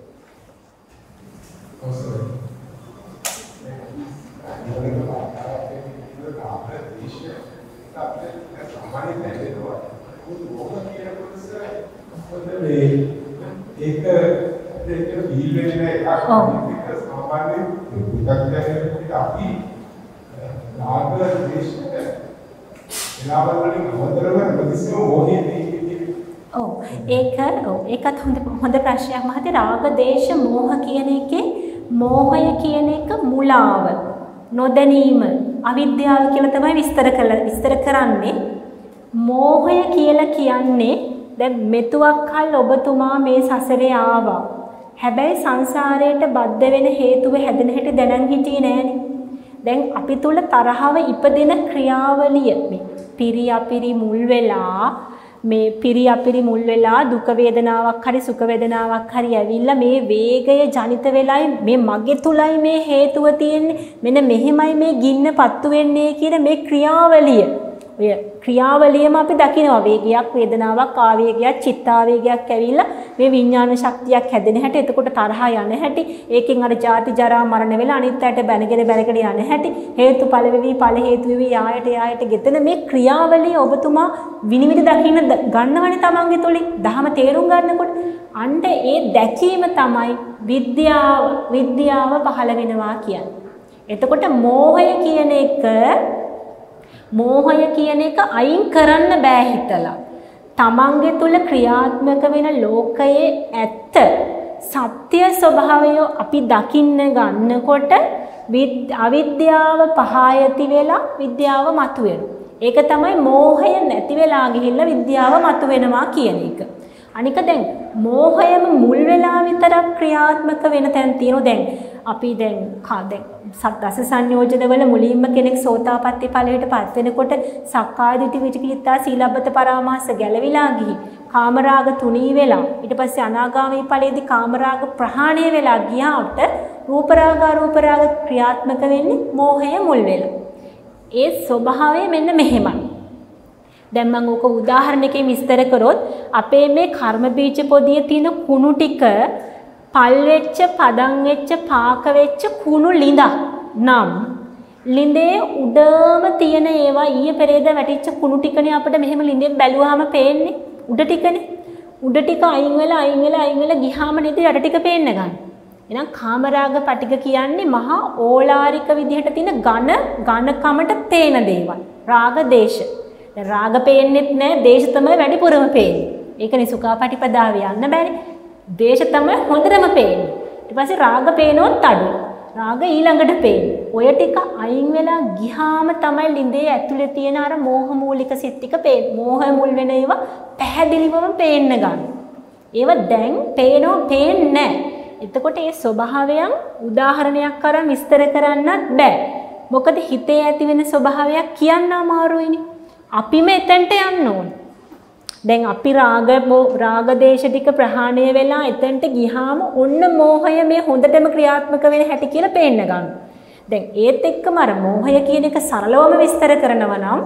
ඒක ඒක ෆීල් වෙන එකක් සාමාන්‍යයෙන් පුතග්ජනයෙකුට අපි රාග දේශ එලාවල් වලින් හතරම ප්‍රතිසම මොහේ තියෙන්නේ. ඔව් ඒක ඔව් ඒකත් හොඳ හොඳ ප්‍රශ්නයක් මහත්තයා. රාග දේශ මොහ කියන එකේ මෝහය කියන එක මුලාව නොදැනීම අවිද්‍යාව කියලා තමයි විස්තර කළ විස්තර කරන්නේ. මෝහය කියලා කියන්නේ දැන් මෙතුවක් කල් ඔබතුමා මේ සසරේ ආවා. හැබැයි සංසාරයට බද්ධ වෙන හේතුව හැදෙන හැටි දැනන් හිටියේ නෑනේ. දැන් අපි තුල තරහව ඉපදෙන ක්‍රියාවලිය මේ පිරි අපිරි මුල් වෙලා මේ පිරි අපිරි මුල් වෙලා දුක වේදනාවක් හරි සුඛ වේදනාවක් හරි ඇවිල්ලා මේ වේගය ජනිත වෙලයි මේ මගේ තුලයි මේ හේතුව තියෙන්නේ. මෙන්න මෙහෙමයි මේ ගින්න පත්තු වෙන්නේ කියන මේ ක්‍රියාවලිය. ඔය ක්‍රියාවලියම අපි දකිනවා. වේගයක් වේදනාවක් ආවේගයක් චිත්තාවේගයක් ඇවිල්ලා මේ විඥාන ශක්තියක් හැදෙන හැටි. එතකොට තරහා යන හැටි. ඒකෙන් අර ජාති ජරා මරණ වෙලා අනිත් අයට බැනගෙන බැනගෙන යන හැටි. හේතුඵල වෙවි ඵල හේතු වෙවි ආයට ආයට ගෙතන මේ ක්‍රියාවලිය ඔබතුමා විනිවිද දකින්න ගන්නවනේ තමන්ගේ තුලින්. දහම තේරුම් ගන්නකොට අන්න ඒ දැකීම තමයි විද්‍යාව විද්‍යාව පහළ වෙනවා කියන්නේ. එතකොට මෝහය කියන එක මෝහය කියන එක අයින් කරන්න බෑ හිතලා. තමන්ගේ තුල ක්‍රියාත්මක වෙන ලෝකයේ ඇත්ත සත්‍ය ස්වභාවය අපි දකින්න ගන්නකොට අවිද්‍යාව පහයති වෙලා විද්‍යාව මතුවෙනවා. ඒක තමයි මෝහය නැති වෙලා ගිහිල්ලා විද්‍යාව මතුවෙනවා කියන එක. අනික දැන් මෝහයම මුල් වෙලා විතරක් ක්‍රියාත්මක වෙන තැන් තියෙනවා. දැන් අපි දැන් කා දැන් සත්දස සංයෝජනවල මුලින්ම කෙනෙක් සෝතාපට්ටි ඵලයට පත් වෙනකොට සක්කාය දිට්ඨි විචිකිච්ඡා සීලබ්බත පරාමාස ගැලවිලා ගිහි කාමරාග තුනී වෙලා ඊට පස්සේ අනාගාමී ඵලයේදී කාමරාග ප්‍රහාණය වෙලා ගියාට රූපරාග අරූපරාග ක්‍රියාත්මක වෙන්නේ මෝහය මුල් වෙලා. ඒ ස්වභාවය මෙන්න මෙහෙමයි. දැන් මම ඕක උදාහරණයකින් විස්තර කරොත් අපේ මේ කර්ම බීජ පොදියේ තියෙන කුණු ටික පල් වෙච්ච පදම් වෙච්ච පාක වෙච්ච කුණු ලිඳක් නම් ලිඳේ උඩම තියෙන ඒවා ඊයේ පෙරේද වැටිච්ච කුණු ටිකනේ අපිට මෙහෙම ලිඳෙන් බැලුවාම පේන්නේ උඩ ටිකනේ. උඩ ටික අයින් වෙලා අයින් වෙලා අයින් වෙලා ගියාම නේද යට ටික පේන්න ගන්න. එහෙනම් කාමරාග පටික කියන්නේ මහා ඕලාරික විදිහට තියෙන ඝන ඝනකමට පේන දේවල්. රාග දේශ. දැන් රාග පේන්නෙත් නැහැ, දේශ තමයි වැඩිපුරම පේන්නේ. ඒකනේ සුඛාපටිපදාව යන්න බෑනේ. දේශ තමයි හොඳටම පේන්නේ. ඊට පස්සේ රාග පේනොත් අඩුයි. රාග ඊළඟට පේන්නේ. ඔය ටික අයින් වෙලා ගියාම තමයි ලිඳේ ඇතුලේ තියෙන අර මෝහ මූලික සිත් ටික පේන්නේ. මෝහ මුල් වෙන ඒවා පැහැදිලිවම පේන්න ගන්න. ඒව දැන් පේනෝ පේන්නේ නැහැ. එතකොට මේ ස්වභාවයන් උදාහරණයක් අරන් විස්තර කරන්නත් බෑ. මොකද හිතේ ඇති වෙන ස්වභාවයක් කියන්න අමාරුයිනේ. අපිම එතනට යන්න ඕනේ. දැන් අපි රාග රාග දේශ ටික ප්‍රහාණය වෙලා එතනට ගියාම ඔන්න මෝහය මේ හොඳටම ක්‍රියාත්මක වෙන හැටි කියලා පේන්න ගන්නවා. දැන් ඒත් එක්කම අර මෝහය කියන එක සරලවම විස්තර කරනවා නම්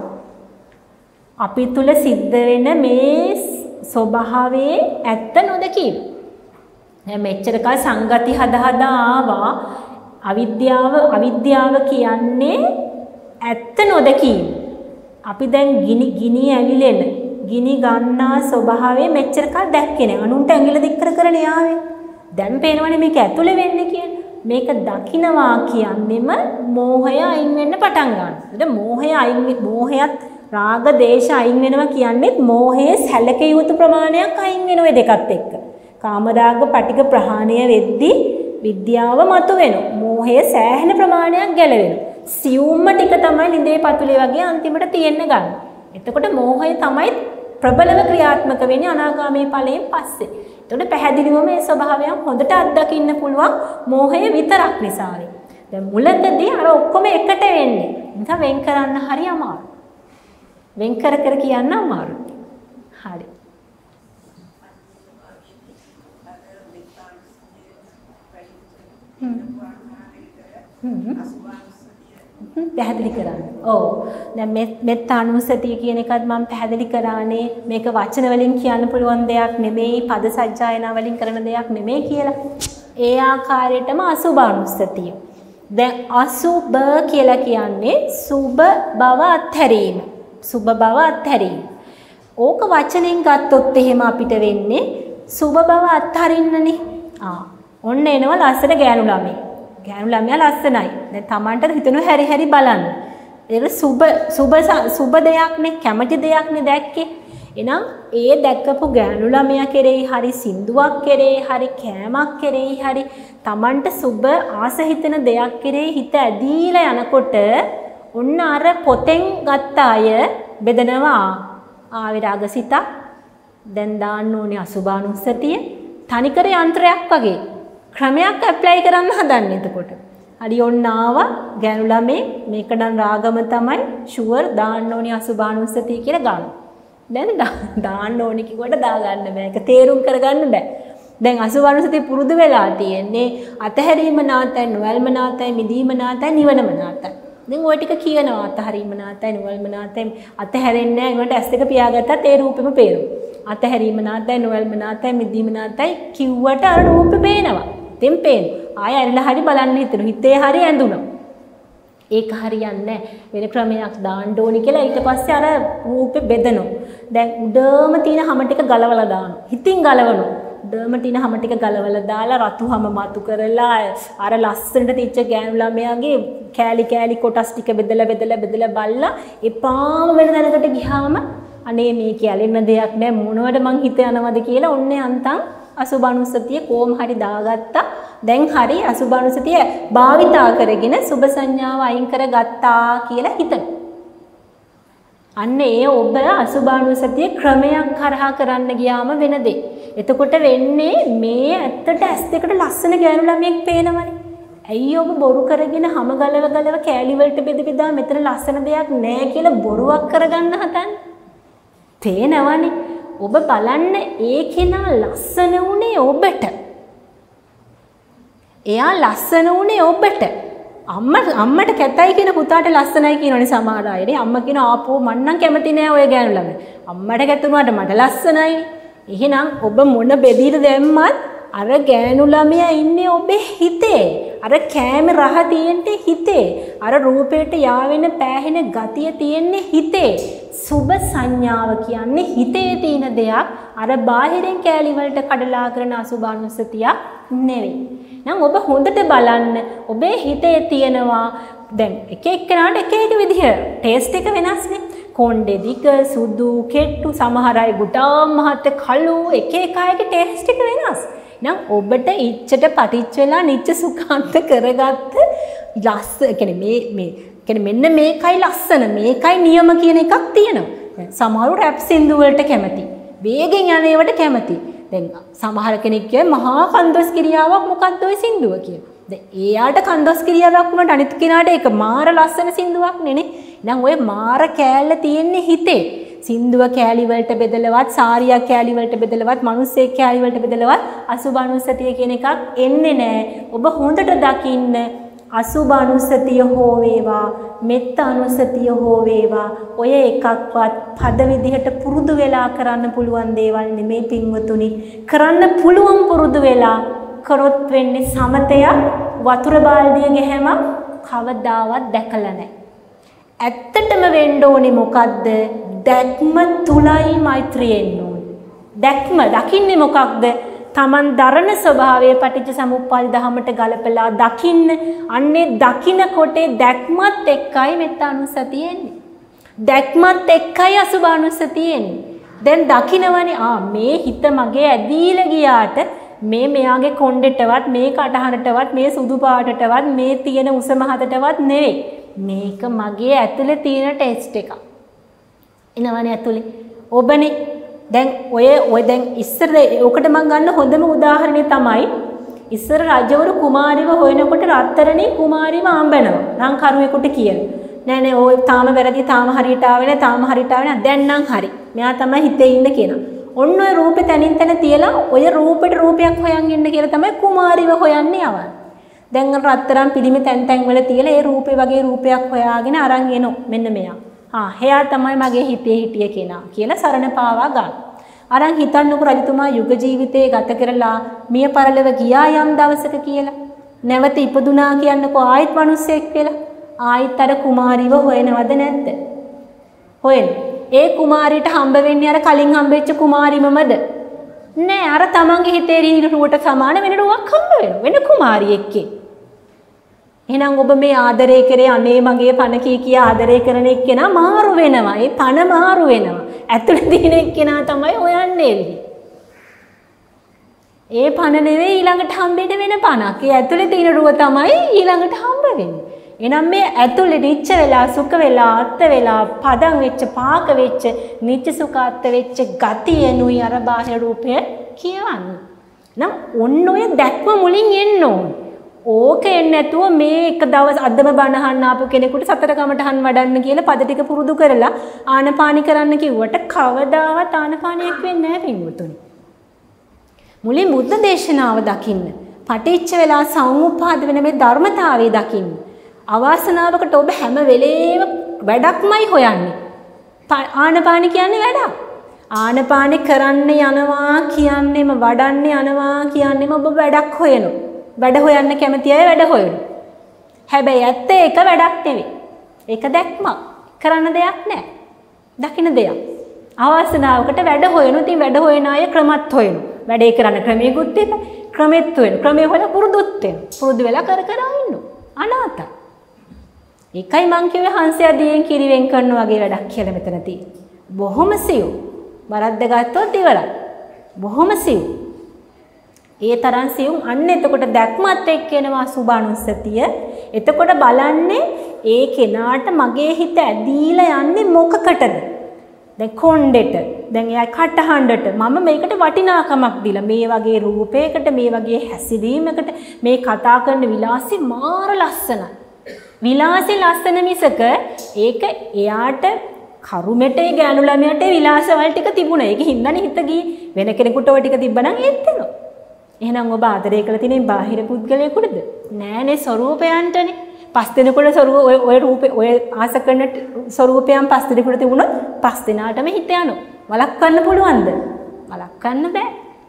අපි තුල සිද්ධ වෙන මේ ස්වභාවයේ ඇත්ත නොදකීම. දැන් මෙච්චර කල් සංගති හද හදා ආවා අවිද්‍යාව අවිද්‍යාව කියන්නේ ඇත්ත නොදකීම. අපි දැන් ගිනි ගිනි ඇවිලෙන ගිනි ගන්නා ස්වභාවය මෙච්චර කල් දැක්කේ නෑ. අනුන්ට ඇඟිල්ල දික් කර කර න්යාවේ. දැන් පේනවනේ මේක ඇතුලේ වෙන්නේ කියලා. මේක දකින්නවා කියන්නේම මෝහය අයින් වෙන්න පටන් ගන්නවා. එතකොට මෝහය අයින් මෝහයත් රාග දේශ අයින් වෙනවා කියන්නේ මෝහයේ සැලකිය යුතු ප්‍රමාණයක් අයින් වෙන ඔය දෙකත් එක්ක. කාම රාග පටික ප්‍රහාණය වෙද්දී විද්‍යාව මතුවෙනවා. මෝහයේ සෑහෙන ප්‍රමාණයක් ගැලවෙනවා. සියුම්ම ටික තමයි ලිඳේ පතුලේ වගේ අන්තිමට තියෙන්න ගන්න. එතකොට මෝහය තමයි ප්‍රබලව ක්‍රියාත්මක වෙන්නේ අනාගාමී ඵලයෙන් පස්සේ. එතකොට පැහැදිලිවම මේ ස්වභාවයන් හොඳට අත්දකින්න පුළුවන් මෝහය විතරක් නිසායි. දැන් මුලදී අර ඔක්කොම එකට වෙන්නේ. නිකන් වෙන් කරන්න හරි අමාරුයි. වෙන් කර කර කියන්න අමාරුයි. හරි. හ්ම්. හ්ම්. පැහැදිලි කරන්න. ඔව්. දැන් මේ මෙත්තානුසතිය කියන එකත් මම පැහැදිලි කරානේ මේක වචන වලින් කියන්න පුළුවන් දෙයක් නෙමෙයි, පද සජ්ජායනා වලින් කරන දෙයක් නෙමෙයි කියලා. ඒ ආකාරයටම අසුභානුස්සතිය. දැන් අසුභ කියලා කියන්නේ සුභ බව අත්හැරීම. සුභ බව අත්හැරීම. ඕක වචනෙන් ගත්තොත් එහෙම අපිට වෙන්නේ සුභ බව අත්හරින්නනේ. ආ. ඔන්න එනවා ලස්සන ගෑනු ළමයි. ගෑනු ළමයා ලස්සනයි. දැන් Tamanට හිතෙනවා හැරි හැරි බලන්න. ඒක සුබ සුබ සුබ දෙයක්නේ, කැමති දෙයක්නේ දැක්කේ. එහෙනම් ඒ දැක්කපු ගෑනු ළමයා කෙරෙහි හරි සින්දුවක් කෙරෙහි හරි කෑමක් කෙරෙහි හරි Tamanට සුබ ආස හිතෙන දෙයක් කෙරෙහි හිත ඇදීලා යනකොට ඔන්න අර පොතෙන් ගත්ත අය බෙදනවා ආවේ රාගසිත. දැන් දාන්න ඕනේ අසුභානුස්සතිය. තනිකර යන්ත්‍රයක් වගේ. ක්‍රමයක් ඇප්ලයි කරන්න හදන්නේ එතකොට. හරි ඔන්න ආවා ගෑනු ළමේ මේක නම් රාගම තමයි ෂුවර් දාන්න ඕනේ අසුභානුස්සතිය කියලා ගන්න. දැන් දාන්න ඕනේ කිව්වට දා ගන්න බෑ. ඒක තේරුම් කරගන්න බෑ. දැන් අසුභානුස්සතිය පුරුදු වෙලා තියෙන්නේ අතහැරීම නාතයි, නොවැල්ම නාතයි, මිදීම නාතයි, නිවනම නාතයි. දැන් ওই ටික කියනවා අතහැරීම නාතයි, නොවැල්ම නාතයි, අතහැරෙන්නේ නැහැ. ඒකට ඇස් දෙක පියාගත්තත් ඒ රූපෙම පේනවා. අතහැරීම නාතයි, නොවැල්ම නාතයි, මිදීම නාතයි කිව්වට අර රූපෙ පේනවා. දෙම් පේන. ආය ඇරිලා හරි බලන්න හිතෙනවා. හිතේ හරි ඇඳුණා. ඒක හරියන්නේ නැහැ. වෙන ක්‍රමයක් දාන්න ඕනි කියලා ඊට පස්සේ අර රූපේ බෙදනවා. දැන් උඩම තියෙන හැම ටික ගලවලා දානවා. හිතින් ගලවනවා. උඩම තියෙන හැම ටික ගලවලා දාලා රතු හැම මතු කරලා අර ලස්සනට තිච්ච ගෑනු ළමයාගේ කෑලි කෑලි කොටස් ටික බෙදලා බෙදලා බෙදලා බලලා එපාම වෙන දැනකට ගියාම අනේ මේ කැලෙන්න දෙයක් නැහැ මොනවද මං හිත යනවද කියලා ඔන්නේ අන්තම් අසුභානුස්සතිය කොහොම හරි දාගත්තා. දැන් හරි අසුභානුස්සතිය භාවිතා කරගෙන සුභ සංඥාව අයින් කරගත්තා කියලා හිතන. අන්න ඒ ඔබ අසුභානුස්සතිය ක්‍රමයක් කරහා කරන්න ගියාම වෙන දේ. එතකොට වෙන්නේ මේ ඇත්තට ඇස් දෙකට ලස්සන ගෑනු ළමයෙක් පේනවනේ. ඇයි ඔබ බොරු කරගෙන හැම ගලව ගලව කෑලි වලට බෙද බෙදා මෙතන ලස්සන දෙයක් නැහැ කියලා බොරුවක් කරගන්න හදන්නේ. තේනවනේ. ඔබ බලන්න ඒ කෙනා ලස්සන උනේ ඔබට. එයා ලස්සන උනේ ඔබට. අම්මා අම්මට කැතයි කියන පුතාට ලස්සනයි කියනවනේ සමහර අය. අම්මා කියන ආපෝ මං නම් කැමති නෑ ඔය ගෑනු ළමයි. අම්මට කැතුණාට මට ලස්සනයි. එහෙනම් ඔබ මොන බෙදීර දැම්මත් අර ගෑනු ළමයා ඉන්නේ ඔබේ හිතේ. අර කෑම රහ තියෙන්නේ හිතේ. අර රූපයට යාවෙන පෑහෙන ගතිය තියෙන්නේ හිතේ. සුබ සංඥාව කියන්නේ හිතේ තියෙන දෙයක්. අර බාහිරින් කෑලි වලට කඩලා කරන අසුභානුස්සතිය නෙවෙයි. නම් ඔබ හොඳට බලන්න ඔබේ හිතේ තියෙනවා දැන් එක එක්කෙනාට එක එක විදිහ ටේස්ට් එක වෙනස්නේ. කොණ්ඩේ දිග සුදු කෙට්ටු සමහර අය ගුටාම් මහත් කළු එක එක අයගේ ටේස්ට් එක වෙනස්. නම් ඔබට ඉච්ඡට පටිච්ච වෙලා නිච්ච සුඛාන්ත කරගත්ත ලස්ස කියන්නේ මේ මේ කියන්නේ මෙන්න මේකයි ලස්සන මේකයි නියම කියන එකක් තියෙනවා. සමහරව රැප් සින්දු වලට කැමති. වේගෙන් යන ඒවට කැමති. දැන් සමහර කෙනෙක් කිය මහා කන්දොස් ක්‍රියාවක් මොකක්ද ඔය සින්දුව කියලා. දැන් එයාට කන්දොස් ක්‍රියාවක් වුණාට අනිත් කෙනාට ඒක මාර ලස්සන සින්දුවක් නෙනේ. නම් ඔය මාර කෑල්ල තියෙන්නේ හිතේ. සින්දුව කෑලි වලට බෙදලවත් සාරියක් කෑලි වලට බෙදලවත් මිනිස්සෙක් කෑලි වලට බෙදලවත් අසුභානුස්සතිය කියන එකක් එන්නේ නැහැ. ඔබ හොඳට දකින්න අසුභානුස්සතිය හෝ වේවා මෙත්තානුස්සතිය හෝ වේවා ඔය එකක්වත් පද විදිහට පුරුදු වෙලා කරන්න පුළුවන් දේවල් නෙමේ පින්වතුනි. කරන්න පුළුවන් පුරුදු වෙලා කරොත් වෙන්නේ සමතය වතුර බාල්දිය ගැහැම කවදාවත් දැකලා නැහැ. ඇත්තටම වෙන්න ඕනේ මොකද්ද? දැක්ම තුලයි මෛත්‍රිය එන්න ඕනේ. දැක්ම දකින්නේ මොකක්ද? Taman දරන ස්වභාවයේ පටිච්ච සමුප්පාද ධහමට ගලපලා දකින්න. අන්නේ දකින්න කොටේ දැක්මත් එක්කයි මෙත්තානුස්සතිය එන්නේ. දැක්මත් එක්කයි අසුභානුස්සතිය එන්නේ. දැන් දකින්නවනේ ආ මේ හිත මගේ ඇදීලා ගියාට මේ මෙයාගේ කොණ්ඩෙටවත් මේ කටහඬටවත් මේ සුදු පාටටවත් මේ තියෙන උස මහතටවත් නෙවෙයි. මේක මගේ ඇතුලේ තියෙන ටෙස්ට් එකක්. එනවනේ ඇතුලේ. ඔබනේ දැන් ඔය ඔය දැන් ඉස්සර ඔකට මම ගන්න හොඳම උදාහරණය තමයි ඉස්සර රජවරු කුමාරිව හොයනකොට රත්තරණේ කුමාරිව ආඹනවා. නම් කරුවෙකුට කියන. නෑ නෑ ඔය තාම වැරදි තාම හරියට ආවේ නෑ තාම හරියට ආවේ නෑ දැන් නම් හරි. මෙයා තමයි හිතේ ඉන්න කෙනා. ඔන්න ඔය රූපේ තනින් තන තියලා ඔය රූපෙට රූපයක් හොයන් ඉන්න කියලා තමයි කුමාරිව හොයන්නේ යවන්නේ. දැන් රත්තරන් පිළිමි තැන් තැන් වල තියලා ඒ රූපේ වගේ රූපයක් හොයාගෙන අරන් එනවා. මෙන්න මෙයා. ආ එයා තමයි මගේ හිතේ හිටිය කෙනා කියලා සරණ පාවා ගන්න. අරන් හිතන්නකො රජතුමා යුග ජීවිතේ ගත කරලා මිය පරලව ගියා යම් දවසක කියලා. නැවත ඉපදුනා කියන්නකො ආයෙත් මිනිස්සෙක් වෙලා. ආයෙත් අර කුමාරිව හොයනවද නැද්ද? හොයන. ඒ කුමාරියට හම්බ වෙන්නේ අර කලින් හම්බෙච්ච කුමාරිමමද? නෑ අර තමන්ගේ හිතේ රිහින රුවට සමාන වෙන රුවක් හම්බ වෙනවා. වෙන කුමාරියෙක්ගේ. එහෙනම් ඔබ මේ ආදරය කරේ අනේ මගේ පණ කී කියා ආදරය කරන එක්කෙනා මාරු වෙනවා. ඒ පණ මාරු වෙනවා. ඇතුළේ තියෙන එක්කෙනා තමයි හොයන්නේ. ඒ පණ නෙවෙයි ඊළඟට හම්බෙන්න වෙන පණක්. ඒ ඇතුළේ තියෙන රුව තමයි ඊළඟට හම්බ වෙන්නේ. එනම් මේ ඇතුළේ නිච්ච වෙලා සුඛ වෙලා අර්ථ වෙලා පදම් වෙච්ච පාක වෙච්ච නිච්ච සුඛාර්ථ වෙච්ච ගතියනුයි අර බාහිර රූපය කියවන්නේ. නම් ඔන්න ඔය දැක්ම මුලින් එන්න ඕනේ. ඕක එන්නේ නැතුව මේ එක දවස් අදම බණ අහන්න ආපු කෙනෙකුට සතර කමටහන් වඩන්න කියලා පද ටික පුරුදු කරලා ආනපානි කරන්න කිව්වට කවදාවත් ආනපානියක් වෙන්නේ නැහැ පින්වතුනි. මුලින් බුද්ධ දේශනාව දකින්න. පටිච්ච වෙලා සමුප්පාද වෙන මේ ධර්මතාවය දකින්න. අවාසනාවකට ඔබ හැම වෙලේම වැඩක්මයි හොයන්නේ. ආනපානි කියන්නේ වැඩක්. ආනපානි කරන්න යනවා කියන්නේම වඩන්න යනවා කියන්නේම ඔබ වැඩක් හොයනවා. වැඩ හොයන්න කැමති අය වැඩ හොයනවා. හැබැයි ඇත්ත ඒක වැඩක් නෙවෙයි. ඒක දැක්මක්. කරන්න දෙයක් නැහැ. දකින්න දෙයක්. අවාසනාවකට වැඩ හොයනවා. ඉතින් වැඩ හොයන අය ක්‍රමත් හොයනවා. වැඩේ කරන්න ක්‍රමයකුත් තියෙන. ක්‍රමෙත් හොයනවා. ක්‍රමයේ හොයලා පුරුදුත් වෙනවා. පුරුදු වෙලා කර කර ඉන්නවා. අනාතයි. ඒකයි මං කිව්වේ හංසයා දියෙන් කිරිවෙන් කරනවා වගේ වැඩක් කියලා මෙතන තියෙන්නේ. බොහොම සියුම්. වරද්ද ගත්තොත් ඉවරයි. බොහොම සියුම්. ඒ තරම් සියුම් අන්න එතකොට දැක්මත් එක්ක එනවා සුභානුස්සතිය. එතකොට බලන්නේ ඒ කෙනාට මගේ හිත ඇදීලා යන්නේ මොකකටද? දැන් කොණ්ඩෙට, දැන් එයා කටහඬට මම මේකට වටිනාකමක් දීලා මේ වගේ රූපයකට, මේ වගේ හැසිරීමකට, මේ කතා කරන විලාසෙ මාර ලස්සනයි. විලාසෙ ලස්සන මිසක ඒක එයාට කරුමෙටේ ගෑනු ළමයට විලාසවල ටික තිබුණා. ඒක හින්දානේ හිත ගියේ. වෙන කෙනෙකුට ඔය ටික තිබ්බනම් ඒත් එනවා. එහෙනම් ඔබ ආදරය කළ තියෙන බාහිර පුද්ගලයෙකුටද? නෑනේ ස්වરૂපයන්ටනේ. පස් දෙනෙකුට ස්වરૂප ඔය ඔය රූපේ ඔය ආස කරන ස්වરૂපයන් පස් දෙනෙකුට තිබුණොත් පස් දෙනාටම හිත යනවා. වළක්වන්න පුළුවන්ද? වළක්වන්න බෑ.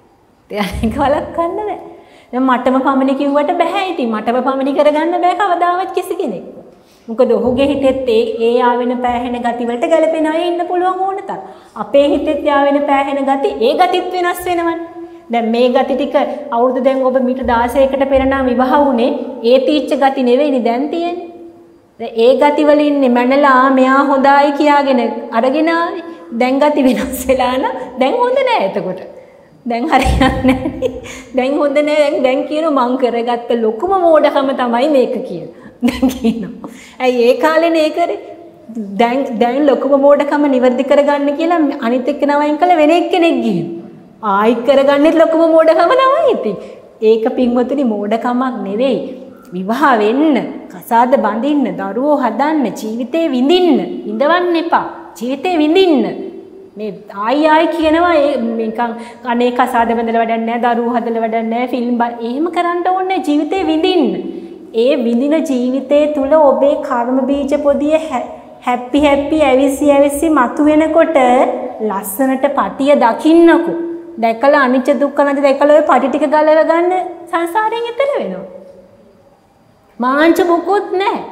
ඒක වළක්වන්න බෑ. දැන් මටම පමණි කිව්වට බෑ ඉතින්. මටම පමණි කරගන්න බෑ කවදාවත් කිසි කෙනෙක්. මොකද ඔහුගේ හිතෙත් ඒ ඒ ආවෙන පෑහෙන ගති වලට ගැලපෙන අය ඉන්න පුළුවන් ඕන තරම්. අපේ හිතෙත් ආවෙන පෑහෙන ගති ඒ ගතිත් වෙනස් වෙනවනේ. දැන් මේ ගති ටික අවුරුදු දැන් ඔබ මීට දාසයකට පෙර නම් විවාහ වුණේ ඒ තීච්ච ගති නෙවෙයිනේ දැන් තියෙන්නේ. දැන් ඒ ගති වල ඉන්නේ මනලා මෙයා හොඳයි කියාගෙන අරගෙන ආවේ. දැන් ගති වෙනස් වෙලා නම් දැන් හොඳ නෑ එතකොට. දැන් හරියන්නේ නැහැ. දැන් හොඳ නෑ. දැන් කියනවා මං කරගත්ත ලොකුම මෝඩකම තමයි මේක කියලා. දැන් කියනවා. ඇයි ඒ කාලේනේ ඒ කරේ? දැන් දැන් ලොකුම මෝඩකම නිවැරදි කරගන්න කියලා අනිත් එක්කෙනාවයින් කළ වෙන එක්කෙනෙක් ගිහින්. ආයි කරගන්නෙත් ලොකුම මෝඩකම තමයි ඉතින්. ඒක පින්වතුනි මෝඩකමක් නෙවෙයි. විවාහ වෙන්න, කසාද බඳින්න, දරුවෝ හදන්න, ජීවිතේ විඳින්න, ඉඳවන්න එපා. ජීවිතේ විඳින්න. මේ ආයි ආයි කියනවා ඒ නිකන් අනේ කසාද බඳලා වැඩක් නැහැ, දරුවෝ හදලා වැඩක් නැහැ, ෆිල්ම් එහෙම කරන්න ඕනේ ජීවිතේ විඳින්න. ඒ විඳින ජීවිතයේ තුල ඔබේ කර්ම බීජ පොදිය හැපි හැපි ඇවිසි ඇවිසි මතුවෙනකොට ලස්සනට පටිය දකින්නකෝ. දැකලා අනිච්ච දුක්ඛ නැති දැකලා ඔය පටි ටික ගලව ගන්න සංසාරයෙන් එතර වෙනවා. මාංච මොකුත් නැහැ.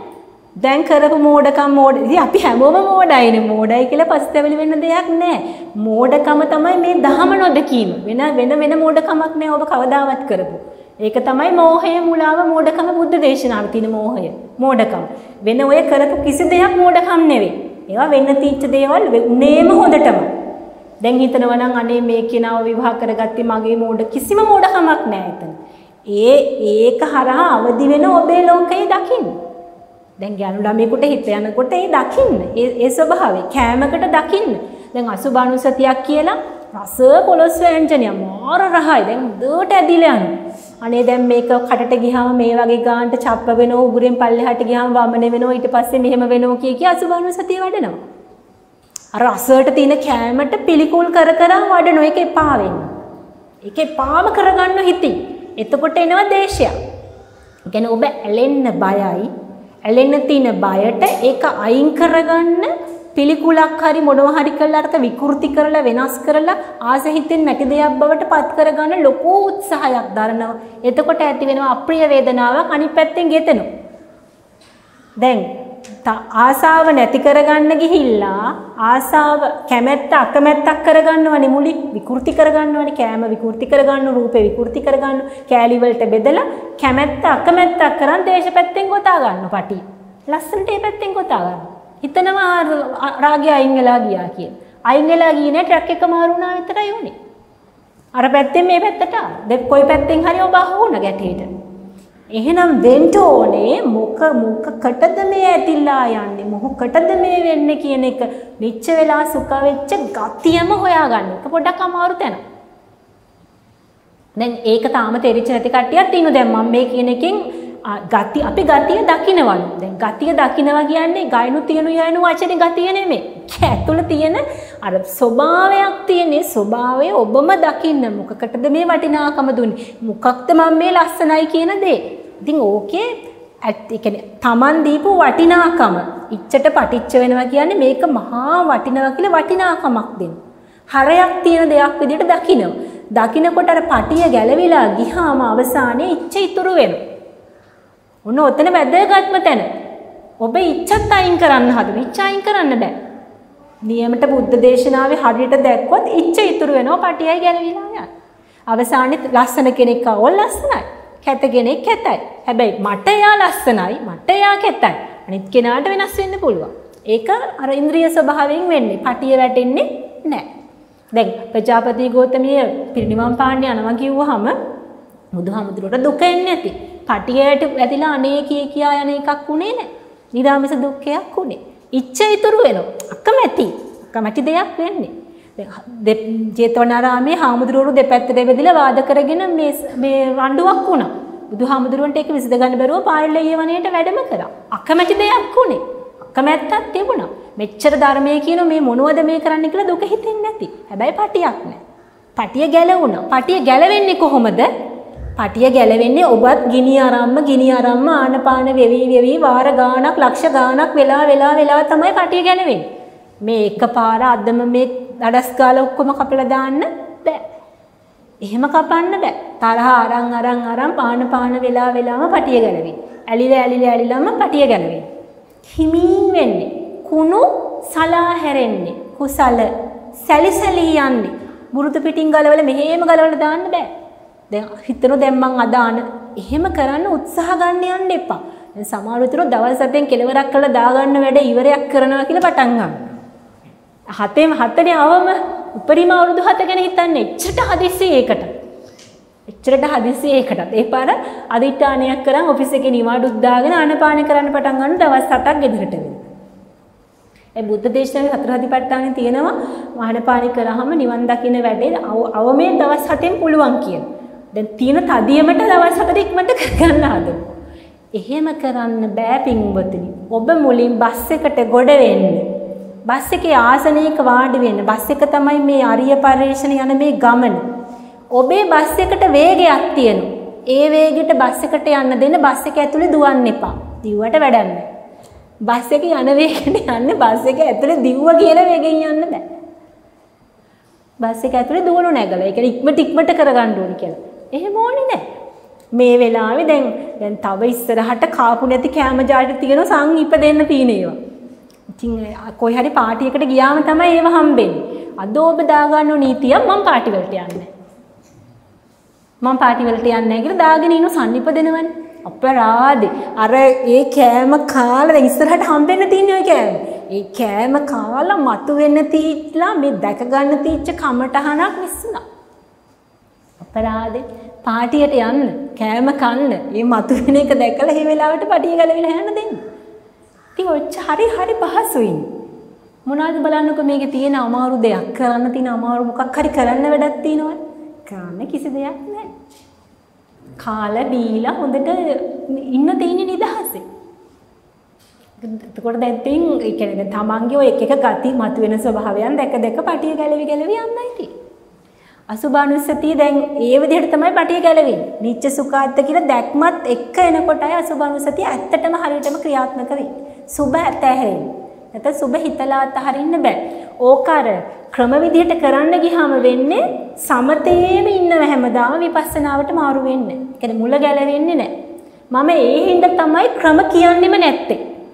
දැන් කරපු මෝඩකම් මෝඩ. ඉතින් අපි හැමෝම මෝඩයිනේ. මෝඩයි කියලා පස්තැවිලි වෙන්න දෙයක් නැහැ. මෝඩකම තමයි මේ දහම නොදකීම. වෙන වෙන වෙන මෝඩකමක් නෑ ඔබ කවදාවත් කරපු. ඒක තමයි මෝහය මුලාව මෝඩකම බුද්ධ දේශනාවේ තියෙන මෝහය. මෝඩකම. වෙන ඔය කරපු කිසි දෙයක් මෝඩකම් නෙවෙයි. ඒවා වෙන්න තීච්ච දේවල් උනේම හොඳටම. දැන් හිතනවා නම් අනේ මේ කෙනාව විවාහ කරගත්තේ මගේ මෝඩ කිසිම මෝඩකමක් නෑ එතන. ඒ ඒක හරහා අවදි වෙන ඔබේ ලෝකේ දකින්න. දැන් ගෑනු ළමයෙකුට හිත යනකොට ඒ දකින්න. ඒ ඒ ස්වභාවය කෑමකට දකින්න. දැන් අසුභානුසතියක් කියලා රස පොළොස් ව්‍යංජනය මාර රහයි. දැන් දුවට ඇදිලා යනවා. අනේ දැන් මේක කටට ගියාම මේ වගේ ගානට චප්ප වෙනවා, උගුරෙන් පල්ලෙහාට ගියාම වමන වෙනවා, ඊට පස්සේ මෙහෙම වෙනවා කිය කිය අසුභානුසතිය වඩනවා. අර රසයට තියෙන කෑමට පිළිකුල් කර කර වඩනවා. ඒක එපා වෙන්න. ඒක එපාම කරගන්න හිතින්. එතකොට එනවා දේශය. ඒ කියන්නේ ඔබ ඇලෙන්න බයයි. ඇලෙන්න තියෙන බයට ඒක අයින් කරගන්න පිළිකුලක් හරි මොනවා හරි කරලා අරක විකෘති කරලා වෙනස් කරලා ආස හිතෙන් නැති දෙයක් බවට පත් කරගන්න ලොකු උත්සාහයක් දරනවා. එතකොට ඇති වෙනවා අප්‍රිය වේදනාවක් අනිත් පැත්තෙන් ගෙතෙනවා. දැන් ආසාව නැති කරගන්න ගිහිල්ලා ආසාව කැමැත්ත අකමැත්තක් කරගන්නවනේ මුලින් විකෘති කරගන්නවනේ කෑම විකෘති කරගන්න රූපේ විකෘති කරගන්න කෑලි වලට බෙදලා කැමැත්ත අකමැත්තක් කරන් දේශ පැත්තෙන් ගොතා ගන්න පටි ලස්සනට ඒ පැත්තෙන් ගොතා ගන්න හිතනවා රාගය අයින් වෙලා ගියා කියලා අයින් වෙලා ගියේ නෑ ට්‍රක් එක මාරු වුණා විතරයි උනේ අර පැත්තෙන් මේ පැත්තට දෙක් කොයි පැත්තෙන් හරි ඔබ අහු වුණා ගැටේට එහෙනම් වෙන්න ඕනේ මොක මොකකටද මේ ඇතිලා යන්නේ මොකකටද මේ වෙන්නේ කියන එක නිච්ච වෙලා සුඛ වෙච්ච ගතියම හොයාගන්න එක පොඩ්ඩක් අමාරු තැන. දැන් ඒක තාම තේරිච්ච නැති කට්ටියක් ඉන්නු දැන් මම මේ කියන එකෙන් ගති අපි ගතිය දකින්නවලු. දැන් ගතිය දකින්නවා කියන්නේ ගයනු තියනු යයනු වචනේ ගතිය නෙමෙයි. ඇතුළ තියෙන අර ස්වභාවයක් තියෙනේ ස්වභාවය ඔබම දකින්න මොකකටද මේ වටිනාකම දුන්නේ මොකක්ද මම මේ ලස්සනයි කියන දේ. ඉතින් ඕකේ ඒ කියන්නේ Taman දීපු වටිනාකම ඉච්ඡට පටිච්ච වෙනවා කියන්නේ මේක මහා වටිනවා කියලා වටිනාකමක් දෙන්න. හරයක් තියෙන දෙයක් විදිහට දකින්න. දකින්නකොට අර පටිය ගැලවිලා ගියාම අවසානයේ ඉච්ඡ ඉතුරු වෙනවා. ඔන්න ඔතන වැදගත්ම තැන. ඔබ ඉච්ඡත් අයින් කරන්න හදන. ඉච්ඡ අයින් කරන්න බෑ. නියමට බුද්ධ දේශනාවේ හරියට දැක්කොත් ඉච්ඡ ඉතුරු වෙනවා පටියයි ගැලවිලා යනවා. අවසානයේ ලස්සන කෙනෙක් ආවොත් ලස්සනයි. කැත කෙනෙක් කැතයි. හැබැයි මට එයා ලස්සනයි, මට එයා කැතයි. අනිත් කෙනාට වෙනස් වෙන්න පුළුවන්. ඒක අර ඉන්ද්‍රිය ස්වභාවයෙන් වෙන්නේ. පටිය වැටෙන්නේ නැහැ. දැන් ප්‍රජාපති ගෞතමිය පිරිනිවන් පාන්න යනවා කිව්වහම බුදුහාමුදුරුවෝ දුක එන්නේ නැති. පටියට වැදිලා අනේ කී කියා යන එකක් උනේ නැහැ. නිරාමස දුක්ඛයක් උනේ. ඉච්ඡ ඉතුරු වෙනවා. අකමැති. අකමැති දෙයක් වෙන්නේ. දැන් ජේතවනාරාමේ හාමුදුරුවෝ දෙපැත්තට බෙදලා වාද කරගෙන මේ මේ රණ්ඩුවක් වුණා. බුදුහාමුදුරුවන්ට ඒක විසඳ ගන්න බැරුව පාරිල්ලේ වණේට වැඩම කරා. අකමැති දෙයක් උනේ. අකමැත්තක් තිබුණා. මෙච්චර ධර්මයේ කියන මේ මොනවද මේ කරන්න කියලා දුක හිතෙන්නේ නැති. හැබැයි පටියක් නැහැ. පටිය ගැලවුණා. පටිය ගැලවෙන්නේ කොහොමද? පටිය ගැලවෙන්නේ ඔබත් ගිනි ආරම්ම ගිනි ආරම්ම ආනපාන වෙවි වෙවි වාර ගාණක් ලක්ෂ ගාණක් වෙලා වෙලා වෙලා තමයි පටිය ගැලවෙන්නේ. මේ එකපාර අදම මේ දඩස් ගාලා ඔක්කොම කපලා දාන්න බෑ. එහෙම කපන්න බෑ. තරහ අරන් අරන් අරන් පාන පාන වෙලා වෙලාම පටිය ගැලවෙන්නේ. ඇලිලා ඇලිලා ඇලිලාම පටිය ගැලවෙන්නේ. හිමින් වෙන්නේ. කුණු සලා හැරෙන්නේ. කුසල සැලිසැලි යන්නේ. බුරුතු පිටින් ගලවල මෙහෙම ගලවලා දාන්න බෑ. දැන් හිතන දැන් මං අදාන එහෙම කරන්න උත්සාහ ගන්න යන්න එපා. දැන් සමහර විතර දවස් හතෙන් කෙලවරක් කරලා දාගන්න වැඩ ඉවරයක් කරනවා කියලා පටන් ගන්නවා. හතෙන් හතේ අවම උපරිම අවුරුදු හත ගැන හිතන්නේ එච්චරට හදිස්සි ඒකට. එච්චරට හදිස්සි ඒකට. ඒ පාර අදිඨානයක් කරන් ඔෆිස් එකේ නිවාඩුත් දාගෙන ආනපාන කරන්න පටන් ගන්න දවස් හතක් ගෙදරට වෙනවා. ඒ බුද්ධ දේශනාවේ හතර හදිපට්ඨානේ තියෙනවා ආනපාන කරාම නිවන් දකින්න වැඩේ අවමේ දවස් හතෙන් පුළුවන් කියන. දැන් තියෙන තදියමට දවස් හතට ඉක්මනට කරගන්න හදමු. එහෙම කරන්න බෑ පින්වතුනි. ඔබ මුලින් බස් එකට ගොඩ වෙන්න. බස් එකේ ආසනයක වාඩි වෙන්න. බස් එක තමයි මේ අරිය පරිශ්‍රණ යන මේ ගමන. ඔබේ බස් එකට වේගයක් තියෙනවා. ඒ වේගෙට බස් එකට යන්න දෙන්න බස් එක ඇතුලේ දුවන්න එපා. දිව්වට වැඩක් නැහැ. බස් එක යන වේගෙට යන්න බස් එක ඇතුලේ දිව්ව කියලා වේගෙන් යන්න බෑ. බස් එක ඇතුලේ දුවනු නැගලා. ඒක ඉක්මට ඉක්මට කරගන්න ඕනි කියලා. එහෙම ඕනේ නැහැ. මේ වෙලාවේ දැන් දැන් තව ඉස්සරහට කාපු නැති කැම ජාති තියෙනවා සංහිප දෙන්න තියෙන ඒවා. ඉතින් කොයි හරි පාටි එකට ගියාම තමයි ඒව හම්බෙන්නේ. අද ඔබ දාගන්න නීතිය මම පාටි වලට යන්නේ. මම පාටි වලට යන්නේ නැහැ කියලා දාගෙන ඉන්න සංහිප දෙනවනේ. අපරාධේ. අර ඒ කෑම කාලා දැන් ඉස්සරහට හම්බෙන්න තියෙන ඔය කෑම. ඒ කෑම කාලා මතු වෙන්න තීట్లా මේ දැක ගන්න තීච්ච කමටහනක් විශ්ුණා. අපරාධේ. පාටියට යන්න, කෑම කන්න, මේ මතු වෙන එක දැකලා මේ වෙලාවට පටිය ගලවිලා යන්න දෙන්න. ඉතින් ඔච්ච හරි හරි පහසුයි. මොනවද බලන්නකෝ මේකේ තියෙන අමාරු දෙයක් කරන්න තියෙන අමාරු මොකක් හරි කරන්න වැඩක් තියෙනවද? කරන්න කිසි දෙයක් නැහැ. කාලා බීලා හොඳට ඉන්න තියෙන නිදහසේ. එතකොට දැන් තින් ඒ කියන්නේ තමන්ගේ ඔය එක එක ගති මතුවෙන ස්වභාවයන් දැක දැක පටිය ගැලවි ගැලවි යන්නයි තියෙන්නේ. අසුභානුස්සතිය දැන් ඒ විදිහට තමයි පටිය ගැලවෙන්නේ. නිච්ච සුඛාත්ත කියලා දැක්මත් එක්ක එනකොටයි අසුභානුස්සතිය ඇත්තටම හරියටම ක්‍රියාත්මක වෙන්නේ. සුභ ඇතහැරෙන්නේ. නැත්නම් සුභ හිතලා අතහරින්න බෑ. ඕක අර ක්‍රම විදිහට කරන්න ගියාම වෙන්නේ සමතේම ඉන්නව හැමදාම විපස්සනාවට මාරු වෙන්නේ. ඒ කියන්නේ මුල ගැලවෙන්නේ නැහැ. මම ඒ හින්දා තමයි ක්‍රම කියන්නෙම නැත්තේ.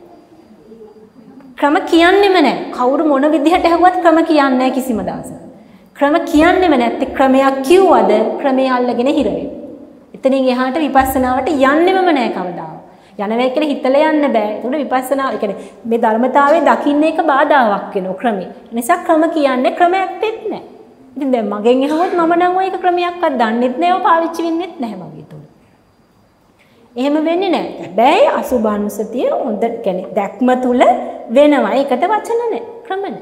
ක්‍රම කියන්නෙම නැහැ. කවුරු මොන විදිහට ඇහුවත් ක්‍රම කියන්නේ නැහැ කිසිම දවසක. ක්‍රම කියන්නෙම නැත්තේ ක්‍රමයක් කිව්වද ක්‍රමයේ අල්ලගෙන හිර වෙනවා. එතනින් එහාට විපස්සනාවට යන්නෙම නැහැ කවදාවත්. යනවා කියලා හිතලා යන්න බෑ. ඒකට විපස්සනා ඒ කියන්නේ මේ ධර්මතාවයේ දකින්න එක බාධාවක් වෙනවා ක්‍රමී. ඒ නිසා ක්‍රම කියන්නේ ක්‍රමයක් දෙත් නැහැ. ඉතින් දැන් මගෙන් අහුවොත් මම නම් ඔය එක ක්‍රමයක්වත් දන්නෙත් නැහැ, පාවිච්චි වෙන්නෙත් නැහැ මගේ තුල. එහෙම වෙන්නේ නැහැ. හැබැයි අසුභානුසතිය හොඳ කියන්නේ දැක්ම තුල වෙනවා. ඒකට වචන නැහැ. ක්‍රම නැහැ.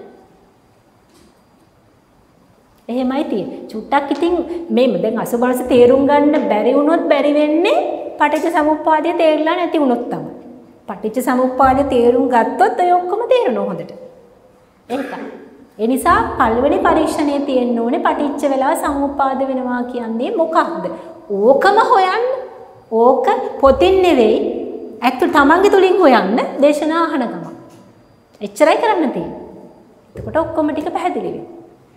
එහෙමයි තියෙන්නේ. චුට්ටක් ඉතින් මේ දැන් අසුභානුසතිය තේරුම් ගන්න බැරි වුණොත් බැරි වෙන්නේ පටිච්ච සමුප්පාදය තේරෙලා නැති වුණොත් තමයි. පටිච්ච සමුප්පාදය තේරුම් ගත්තොත් ඔය ඔක්කොම තේරෙනවා හොඳට. ඒකයි. ඒ නිසා පළවෙනි පරීක්ෂණයේ තියෙන්න ඕනේ පටිච්ච වෙලා සමුප්පාද වෙනවා කියන්නේ මොකක්ද? ඕකම හොයන්න. ඕක පොතින් නෙවෙයි ඇත්ත තමන්ගේ තුලින් හොයන්න දේශනා අහන ගම. එච්චරයි කරන්න තියෙන්නේ. එතකොට ඔක්කොම ටික පැහැදිලි වෙනවා.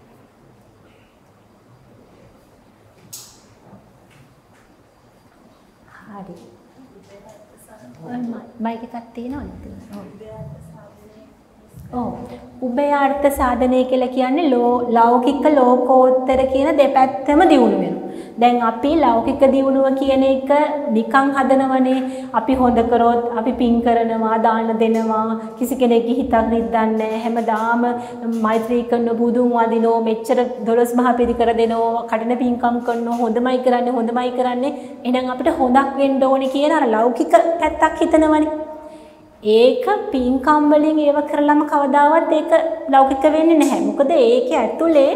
හරි. මයික් එකක් තියෙනවද? ඔව්. උභයාර්ථ සාධනය කියලා කියන්නේ ලෞකික ලෝකෝත්තර කියන දෙපැත්තම දියුණු වෙනවා. දැන් අපි ලෞකික දියුණුව කියන එක නිකන් හදනවනේ. අපි හොඳ කරොත් අපි පින් කරනවා, දාන දෙනවා, කිසි කෙනෙක්ගේ හිතක් නිදන්නේ හැමදාම මෛත්‍රී කරන බුදුන් වදිනෝ, මෙච්චර දොළොස් මහ පිරිකර දෙනෝ, කඩන පින්කම් කරනෝ, හොඳමයි කරන්නේ, හොඳමයි කරන්නේ. එහෙනම් අපිට හොඳක් වෙන්න ඕනේ කියන අර ලෞකික පැත්තක් හිතනවනේ. ඒක පින්කම් වලින් ඒව කරලම කවදාවත් ඒක ලෞකික වෙන්නේ නැහැ. මොකද ඒක ඇතුලේ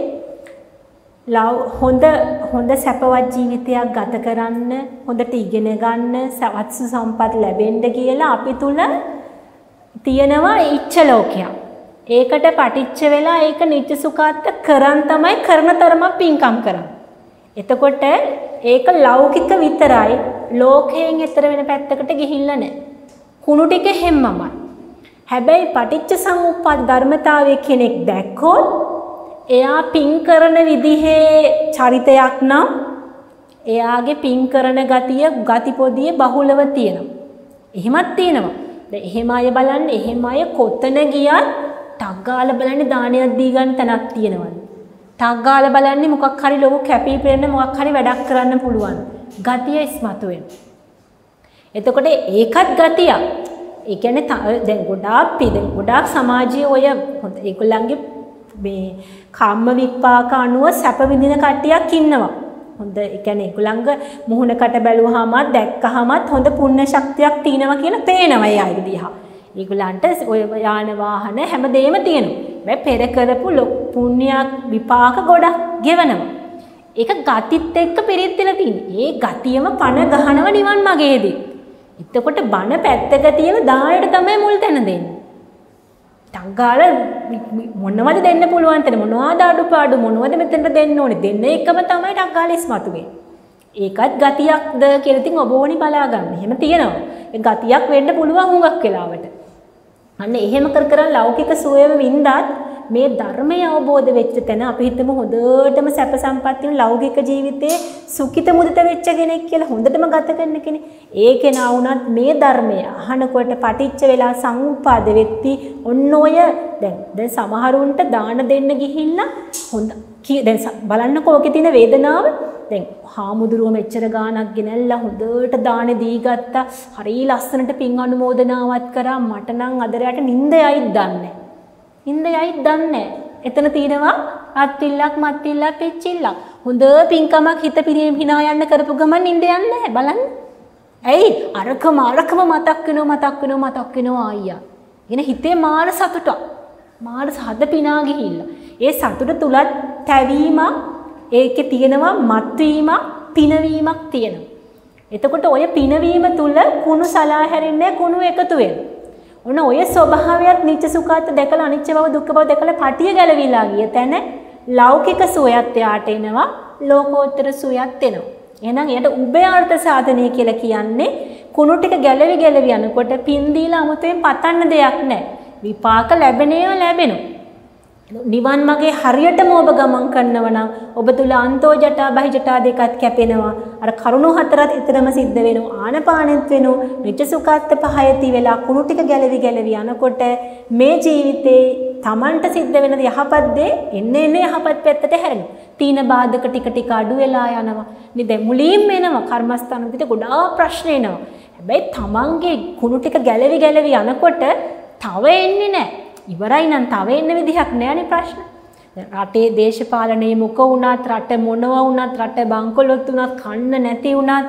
හොඳ හොඳ සැපවත් ජීවිතයක් ගත කරන්න, හොඳට ඉගෙන ගන්න, සවස්තු සම්පත් ලැබෙන්න කියලා අපි තුල තියෙනවා ඉච්ඡ ලෝකයක්. ඒකට පටිච්ච වෙලා ඒක නිත්‍ය සුඛාත්ත කරන් තමයි කරන තරම පින්කම් කරන්නේ. එතකොට ඒක ලෞකික විතරයි, ලෝකයෙන් එතර වෙන පැත්තකට ගිහිල්ලා නැහැ. කුණු ටික හැම්මමයි. හැබැයි පටිච්ච සමුප්පාද ධර්මතාවයේ කෙනෙක් දැක්කොත් එයා පින් කරන විදිහේ චරිතයක් නම් එයාගේ පින් කරන ගතිය ගතිපොදියේ බහුලව තියෙනවා. එහෙමත් තියෙනවා. දැන් එහෙම අය බලන්න, එහෙම අය කොතන ගියත් ටක් ගාලා බලන්නේ දානයක් දී ගන්න තැනක් තියෙනවා. ටක් ගාලා බලන්නේ මොකක් හරි ලොකු කැපී පෙනෙන මොකක් හරි වැඩක් කරන්න පුළුවන්. ගතිය ඉස්මතු වෙනවා. එතකොට ඒකත් ගතියක්. ඒ කියන්නේ දැන් ගොඩාක් පිළිද ගොඩාක් සමාජයේ ඔය හොඳ ඒගොල්ලන්ගේ මේ කම්ම විපාක අනුව සැප විඳින කට්ටියක් ඉන්නවා. හොඳ ඒ කියන්නේ ඒගොල්ලන්ගේ මුහුණකට බැලුවාමත් දැක්කහමත් හොඳ පුණ්‍ය ශක්තියක් තියෙනවා කියලා පේනවා ඒ අය දිහා. ඒගොල්ලන්ට ඔය යාන වාහන හැමදේම තියෙනවා. හැබැයි පෙර කරපු පුණ්‍යක් විපාක ගොඩක් ගෙවනවා. ඒක ගතිත් එක්ක පිරිත්තිලා තියෙන්නේ. ඒ ගතියම පණ ගහනව නිවන් මාගේදී. එතකොට බණ පැත්තක තියලා දායට තමයි මුල් තැන දෙන්නේ. ටංගාල මොනවද දෙන්න පුළුවන් තැන මොනවද අඩුපාඩු මොනවද මෙතනට දෙන්න ඕනේ දෙන්න එකම තමයි ටංගාල ඉස්මතු වෙන්නේ. ඒකත් ගතියක්ද කියලා ඉතින් ඔබ ඕනි බලා ගන්න. එහෙම තියෙනවා. ඒ ගතියක් වෙන්න පුළුවන් හුඟක් වෙලාවට. අන්න එහෙම කර කර ලෞකික සුවයම වින්දාත් මේ ධර්මය අවබෝධ වෙච්ච තැන අපි හිතමු හොඳටම සැප සම්පත් තියෙන ලෞකික ජීවිතේ සුඛිත මුදිත වෙච්ච කෙනෙක් කියලා හොඳටම ගත කරන කෙනෙක්. ඒ කෙනා වුණත් මේ ධර්මය අහනකොට පටිච්ච වෙලා සංඋපාද වෙtti ඔන්න ඔය දැන් දැන් සමහරුන්ට දාන දෙන්න ගිහිල්ලා හොඳ දැන් බලන්නකෝ ඔකේ තියෙන වේදනාව. දැන් හාමුදුරුවෝ මෙච්චර ගාණක් ගෙනල්ලා හොඳට දාන දී ගත්තා. හරි ලස්සනට පින් අනුමෝදනාවත් කරා. මට නම් අද රැට නිින්ද යයිද දන්නේ. නිින්ද යයිද දන්නේ. එතන තියෙනවා අත්තිල්ලක් මත්තිල්ලක් පිච්චිල්ලක්. හොඳ පින්කමක් හිත පිරීම hina යන්න කරපු ගමන් නිින්ද යන්නේ නැහැ. බලන්න. ඇයි? අරකම අරකම මතක් වෙනවා මතක් වෙනවා මතක් වෙනවා අයියා. එන හිතේ මාන සතුටක්. මාන සහද පිනා ගිහිල්ලා. ඒ සතුට තුලත් තැවීමක් ඒකේ තියෙනවා මත්වීමක් පිනවීමක් තියෙනවා. එතකොට ඔය පිනවීම තුල කුණු සලා හැරෙන්නේ කුණු එකතු වෙනවා. ඔන්න ඔය ස්වභාවයත් නිච්ච සුඛාත් දැකලා අනිච්ච බව දුක්ඛ බව දැකලා පටිය ගැලවිලා ගිය තැන ලෞකික සුවයත් යාට එනවා ලෝකෝත්තර සුවයත් එනවා. එහෙනම් එයට උභයාර්ථ සාධනය කියලා කියන්නේ කුණු ටික ගැලවි ගැලවි යනකොට පින් දීලා 아무තෙන් පතන්න දෙයක් නැහැ. විපාක ලැබෙනවා ලැබෙනවා. නිවන් මාගේ හරියටම ඔබ ගමන් කරනවා නම් ඔබ තුල අන්තෝ ජටා බහි ජටා දෙකත් කැපෙනවා. අර කරුණු හතරත් ඊතරම සිද්ධ වෙනවා. ආනපානෙත් වෙනවා. නිච්ච සුඛාත් පහයති වෙලා කුණු ටික ගැලවි ගැලවි යනකොට මේ ජීවිතේ Tamanට සිද්ධ වෙන යහපත් දේ එන්නේ එන්නේ යහපත් පැත්තට හැරෙනවා. තීන බාධක ටික ටික අඩු වෙලා යනවා. නේද? මුලින්ම එනවා කර්මස්ථාන විදිහට ගොඩාක් ප්‍රශ්න එනවා. හැබැයි Tamanගේ කුණු ටික ගැලවි ගැලවි යනකොට තව එන්නේ නැහැ. ඉවරයි නම් තව එන්න විදිහක් නෑනේ ප්‍රශ්න. රටේ දේශපාලනයේ මොක වුණත් රට මොනවා වුණත් රට බංකොලොත් වුණත් කන්න නැති වුණත්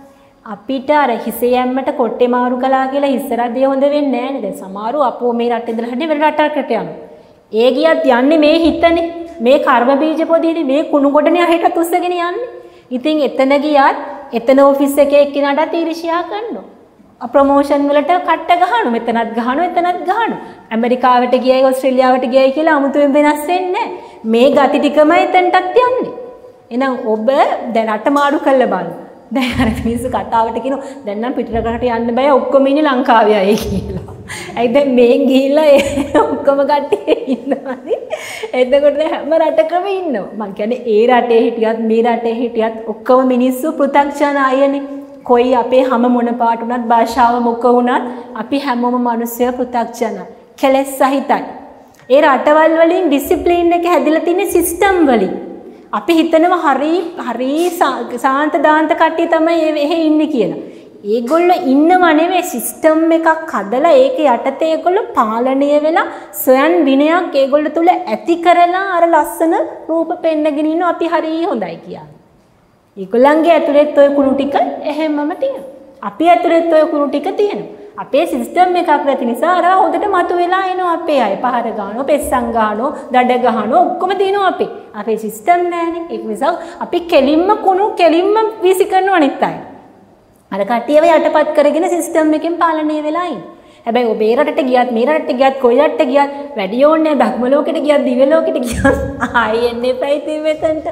අපිට අර හිසේ යැම්මට කොට්ටේ මාරු කළා කියලා හිස්සරදිය හොඳ වෙන්නේ නෑනේ. දැන් සමහරව අපෝ මේ රට ඉඳලා හැටි වෙන රටකට යනවා. ඒ ගියත් යන්නේ මේ හිතනේ. මේ කර්ම බීජ පොදිනේ මේ කුණු කොටනේ අහිටත් උස්සගෙන යන්නේ. ඉතින් එතන ගියත් එතන ඔෆිස් එකේ එක්කිනාට ඊර්ෂ්‍යා කරනවා. ප්‍රොමෝෂන් වලට කට්ට ගහනවා මෙතනත් ගහනවා එතනත් ගහනවා ඇමරිකාවට ගියයි ඕස්ට්‍රේලියාවට ගියයි කියලා අමුතුවෙන් වෙනස් වෙන්නේ නැහැ මේ ගති ටිකම එතනටත් යන්නේ එහෙනම් ඔබ දැන් රට මාරු කරලා බලන්න දැන් අර මිනිස්සු කතාවට කියනවා දැන් නම් පිටරටකට යන්න බෑ ඔක්කොම ඉන්නේ ලංකාවේ අය කියලා ඇයි දැන් මේන් ගිහිල්ලා ඔක්කොම කට්ටිය ඉන්නවානේ එතකොට හැම රටකම ඉන්නවා මං කියන්නේ ඒ රටේ හිටියත් මේ රටේ හිටියත් ඔක්කොම මිනිස්සු පෘථග්ජන අයනේ කොයි අපේ හැම මොන පාට උනත් භාෂාව මොක වුණත් අපි හැමෝම මිනිස්සු පෘථග්ජන කෙලෙස් සහිතයි. ඒ රටවල් වලින් ඩිසිප්ලින් එක හැදිලා තියෙන සිස්ටම් වලින් අපි හිතනවා හරි හරි සාන්ත දාන්ත කට්ටිය තමයි එහෙ ඉන්නේ කියලා. ඒගොල්ලෝ ඉන්නව නෙවෙයි සිස්ටම් එකක් හදලා ඒක යටතේ ඒගොල්ලෝ පාලනය වෙලා ස්වයන් විනයක් ඒගොල්ලෝ තුල ඇති කරලා අර ලස්සන රූප පෙන්නගෙන ඉන්න අපි හරි හොඳයි කියන්නේ. ඒගොල්ලන්ගේ ඇතුළෙත් ඔය කුණු ටික එහෙමම තියෙනවා. අපි ඇතුළෙත් ඔය කුණු ටික තියෙනවා. අපේ සිස්ටම් එකක් නැති නිසා අර හොඳට මතුවලා එනවා අපේ අය. පහර ගන්නවා, පෙස්සන් ගන්නවා, දඩ ගන්නවා ඔක්කොම තියෙනවා අපේ. අපේ සිස්ටම් නැහැනේ. ඒක නිසා අපි කෙලින්ම කුණු කෙලින්ම වීසි කරනවා අනිත් අය. අර කට්ටියව යටපත් කරගෙන සිස්ටම් එකෙන් පාලනය වෙලා ඉන්නේ. හැබැයි ඔබ ඒ රටට ගියත් මේ රටට ගියත් කොයි රටට ගියත් වැඩි ඕනේ බ්‍රහ්ම ලෝකෙට ගියත් දිව්‍ය ලෝකෙට ගියත් ආයෙ එන්නේ පැයි මෙතනට.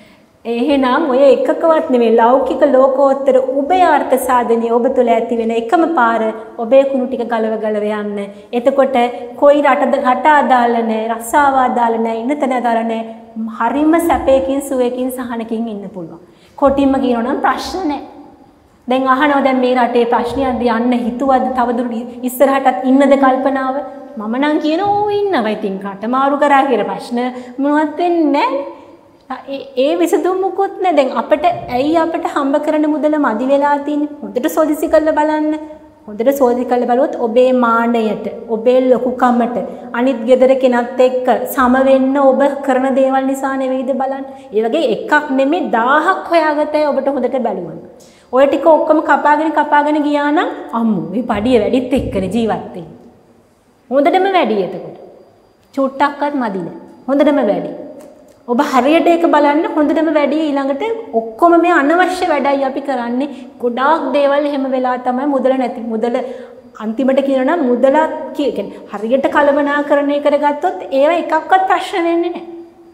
එහෙනම් ඔය එකකවත් නෙමෙයි ලෞකික ලෝකෝත්තර උභයාර්ථ සාධනිය ඔබ තුළ ඇති වෙන එකම පාර ඔබේ කුණු ටික ගලව ගලව යන්න. එතකොට කොයි රටද රට අදාළ නැහැ, රස්සාව අදාළ නැහැ, ඉන්න තැන අදාළ නැහැ. හරිම සැපයකින් සුවයකින් සහනකින් ඉන්න පුළුවන්. කොටින්ම කියනවා නම් ප්‍රශ්න නැහැ. දැන් අහනවා දැන් මේ රටේ ප්‍රශ්නයක්ද යන්න හිතුවද තවදුරට ඉස්සරහටත් ඉන්නද කල්පනාව? මම නම් කියනවා ඕ ඉන්නවා. ඉතින් රට මාරු කරා කියලා ප්‍රශ්න මොනවත් වෙන්නේ නැහැ. ඒ ඒ විසඳුම් මොකොත් නැහැ. දැන් අපිට ඇයි අපිට හම්බ කරන මුදල මදි වෙලා තියෙන්නේ? හොඳට සෝදිසි කරලා බලන්න. හොඳට සෝදිසි කරලා බලුවොත් ඔබේ මානයට, ඔබේ ලොකුකමට, අනිත් ගෙදර කෙනත් එක්ක සම වෙන්න ඔබ කරන දේවල් නිසා නෙවෙයිද බලන්න. ඒ වගේ එකක් නෙමෙයි දහයක් හොයාගත්තයි ඔබට හොඳට බැලුවා. ඔය ටික ඔක්කොම කපාගෙන කපාගෙන ගියා නම් අම්මෝ මේ පඩිය වැඩිත් එක්කනේ ජීවත් වෙන්නේ. හොඳටම වැඩි එතකොට. චුට්ටක්වත් මදි නෑ. හොඳටම වැඩි. ඔබ හරියට ඒක බලන්න හොඳටම වැඩි ඊළඟට ඔක්කොම මේ අනවශ්‍ය වැඩයි අපි කරන්නේ. ගොඩාක් දේවල් එහෙම වෙලා තමයි මුදල නැති. මුදල අන්තිමට කියනවා නම් මුදලත් කියන්නේ හරියට කලබනාකරණය කරගත්තොත් ඒව එකක්වත් ප්‍රශ්න වෙන්නේ නැහැ.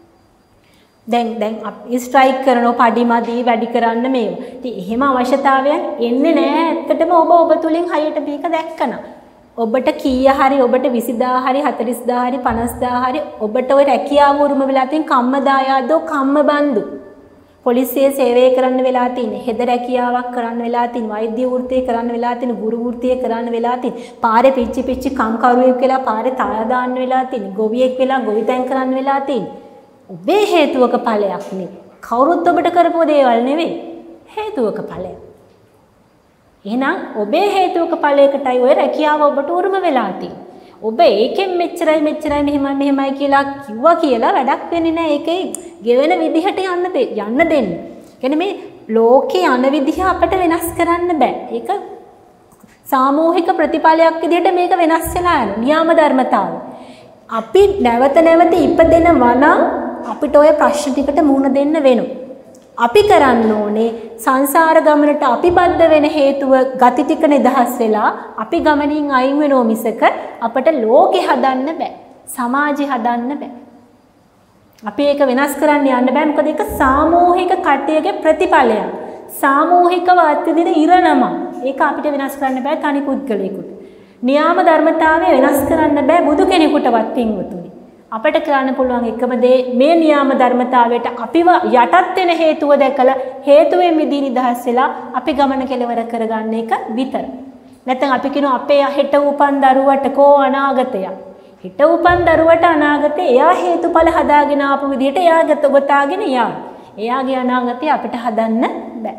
දැන් දැන් අපි ස්ට්‍රයික් කරනවා පඩිමදි වැඩි කරන්න මේව. ඉතින් එහෙම අවශ්‍යතාවයක් එන්නේ නැහැ. ඇත්තටම ඔබ ඔබ තුලින් හරියට මේක දැක්කනවා. ඔබට කීය හරි ඔබට විසිදාහ හරි හතළිස්දාහ හරි පනස්දාහ හරි ඔබට ඔය රැකියාව උරුම වෙලා තියෙන කම්ම දායාදෝ කම්ම බන්දු පොලිසියේ සේවය කරන්න වෙලා තියෙන හෙද රැකියාවක් කරන්න වෙලා තියෙන වෛද්‍ය වෘත්තිය කරන්න වෙලා තියෙන ගුරු වෘත්තිය කරන්න වෙලා තියෙන පාරේ පිච්චි පිච්චි කම්කරුවෙක් වෙලා පාරේ තාය දාන්න වෙලා තියෙන ගොවියෙක් වෙලා ගොවිතැන් කරන්න වෙලා තියෙන ඔබේ හේතුවක ඵලයක් නේ කවුරුත් ඔබට කරපු දේවල් නෙවෙයි හේතුවක ඵලයක් එහෙනම් ඔබේ හේතුවක ඵලයකටයි ඔය රැකියාව ඔබට උරුම වෙලා තියෙන්නේ. ඔබ ඒකෙන් මෙච්චරයි මෙච්චරයි මෙහෙමයි මෙහෙමයි කියලා කිව්වා කියලා වැඩක් වෙන්නේ නැහැ. ඒකේ ගෙවෙන විදිහට යන්න යන්න දෙන්න. කියන්නේ මේ ලෝකේ යන විදිහ අපිට වෙනස් කරන්න බෑ. ඒක සාමූහික ප්‍රතිඵලයක් විදිහට මේක වෙනස් වෙලා යනවා. නියම ධර්මතාවය. අපි නැවත නැවත ඉපදෙනවා නම් අපිට ওই ප්‍රශ්න ටිකට මුහුණ දෙන්න වෙනවා. අපි කරන්න ඕනේ සංසාර ගමනට අපි බද්ධ වෙන හේතුව ගති ටික නිදහස් වෙලා අපි ගමනින් අයින් වෙනෝ මිසක අපට ලෝකෙ හදන්න බෑ සමාජය හදන්න බෑ අපි ඒක වෙනස් කරන්න යන්න බෑ මොකද ඒක සාමූහික කටයුගේ ප්‍රතිඵලයක් සාමූහිකව අත්විඳින ඉරණම ඒක අපිට වෙනස් කරන්න බෑ තනි පුද්ගලයෙකුට නියාම ධර්මතාවය වෙනස් කරන්න බෑ බුදු කෙනෙකුටවත් පින්වතුනි අපට කරන්න පුළුවන් එකම දේ මේ නියාම ධර්මතාවයට අපිව යටත් වෙන හේතුව දැකලා හේතුවෙන් මිදී නිදහස් වෙලා අපි ගමන කෙලවර කරගන්න එක විතර. නැත්නම් අපි කියනවා අපේ හෙට උපන් දරුවට කෝ අනාගතය. හෙට උපන් දරුවට අනාගතේ එයා හේතුඵල හදාගෙන ආපු විදිහට එයා ගත ගොතාගෙන යා. එයාගේ අනාගතය අපිට හදන්න බෑ.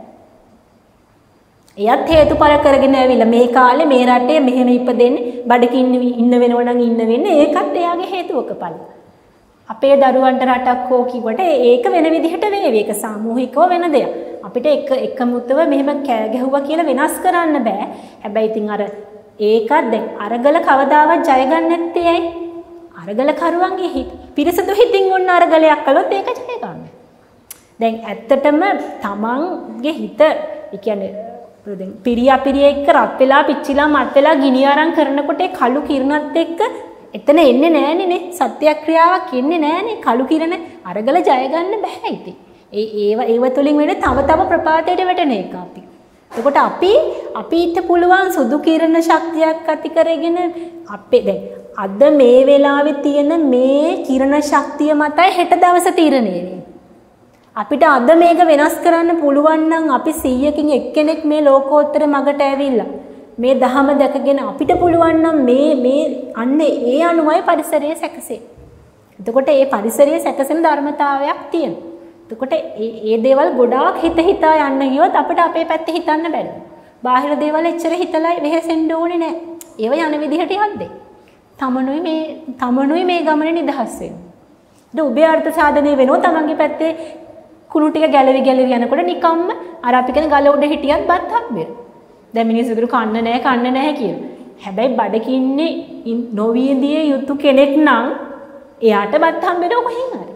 එයත් හේතුඵල කරගෙන ඇවිල්ලා මේ කාලේ මේ රටේ මෙහෙම ඉපදෙන්නේ බඩකින් ඉන්න වෙනව නම් ඉන්න වෙන්නේ ඒකත් එයාගේ හේතුවක ඵල. අපේ දරුවන්ට රටක් හෝ කිව්වට ඒක වෙන විදිහට වේවි. ඒක සාමූහිකව වෙන දෙයක්. අපිට එක එකමුතව මෙහෙම කෑ ගැහුවා කියලා වෙනස් කරන්න බෑ. හැබැයි ඉතින් අර ඒකත් දැන් අරගල කවදාවත් ජය ගන්න නැත්තේ ඇයි? අරගල කරුවන්ගේ හිත පිරිසුදු හිතින් ඔන්න අරගලයක් කළොත් ඒක ජය ගන්නවා. දැන් ඇත්තටම තමන්ගේ හිත ඒ කියන්නේ දැන් පිරියා පිරිය එක්ක රත් වෙලා පිච්චිලා මත් වෙලා ගිනි අරන් කරනකොට ඒ කළු කිරණත් එක්ක එතන එන්නේ නෑනේ නේ සත්‍යක්‍රියාවක් එන්නේ නෑනේ කළු කිරණ අරගල ජය ගන්න බෑ ඉතින් ඒ ඒව ඒව තුලින් වෙන තව තව ප්‍රපාතයට වැටෙන එක අපි. එතකොට අපි අපිට පුළුවන් සුදු කිරණ ශක්තියක් ඇති කරගෙන අපේ දැන් අද මේ වෙලාවේ තියෙන මේ කිරණ ශක්තිය මතයි හෙට දවස තීරණය වෙන්නේ. අපිට අද මේක වෙනස් කරන්න පුළුවන් නම් අපි සීයකින් එක්කෙනෙක් මේ ලෝකෝත්තර මගට ඇවිල්ලා මේ ධහම දැකගෙන අපිට පුළුවන් නම් මේ මේ අන්න ඒ අනුවයි පරිසරය සැකසෙන්නේ. එතකොට ඒ පරිසරයේ සැකසෙන ධර්මතාවයක් තියෙනවා. එතකොට ඒ ඒ දේවල් ගොඩාක් හිත හිතා යන්න ගියොත් අපිට අපේ පැත්තේ හිතන්න බැහැ. බාහිර දේවල් එච්චර හිතලා වෙහෙසෙන්න ඕනේ නැහැ. ඒව යන විදිහට යන්නේ. තමනුයි මේ තමනුයි මේ ගමනේ නිදහස් වෙනවා. ද ඔබේ අර්ථ සාධනය වෙනවා තමන්ගේ පැත්තේ කුණු ටික ගැලවි ගැලවි යනකොට නිකම්ම අර අපි කියන ගල උඩ හිටියත් බත් හම්බෙනවා. දැන් මිනිස්සුන්ට කන්න නැහැ කන්න නැහැ කියන. හැබැයි බඩකින්නේ නොවියදී යුතු කෙනෙක් නම් එයාට බත් හම්බෙනවා කොහෙන් හරි.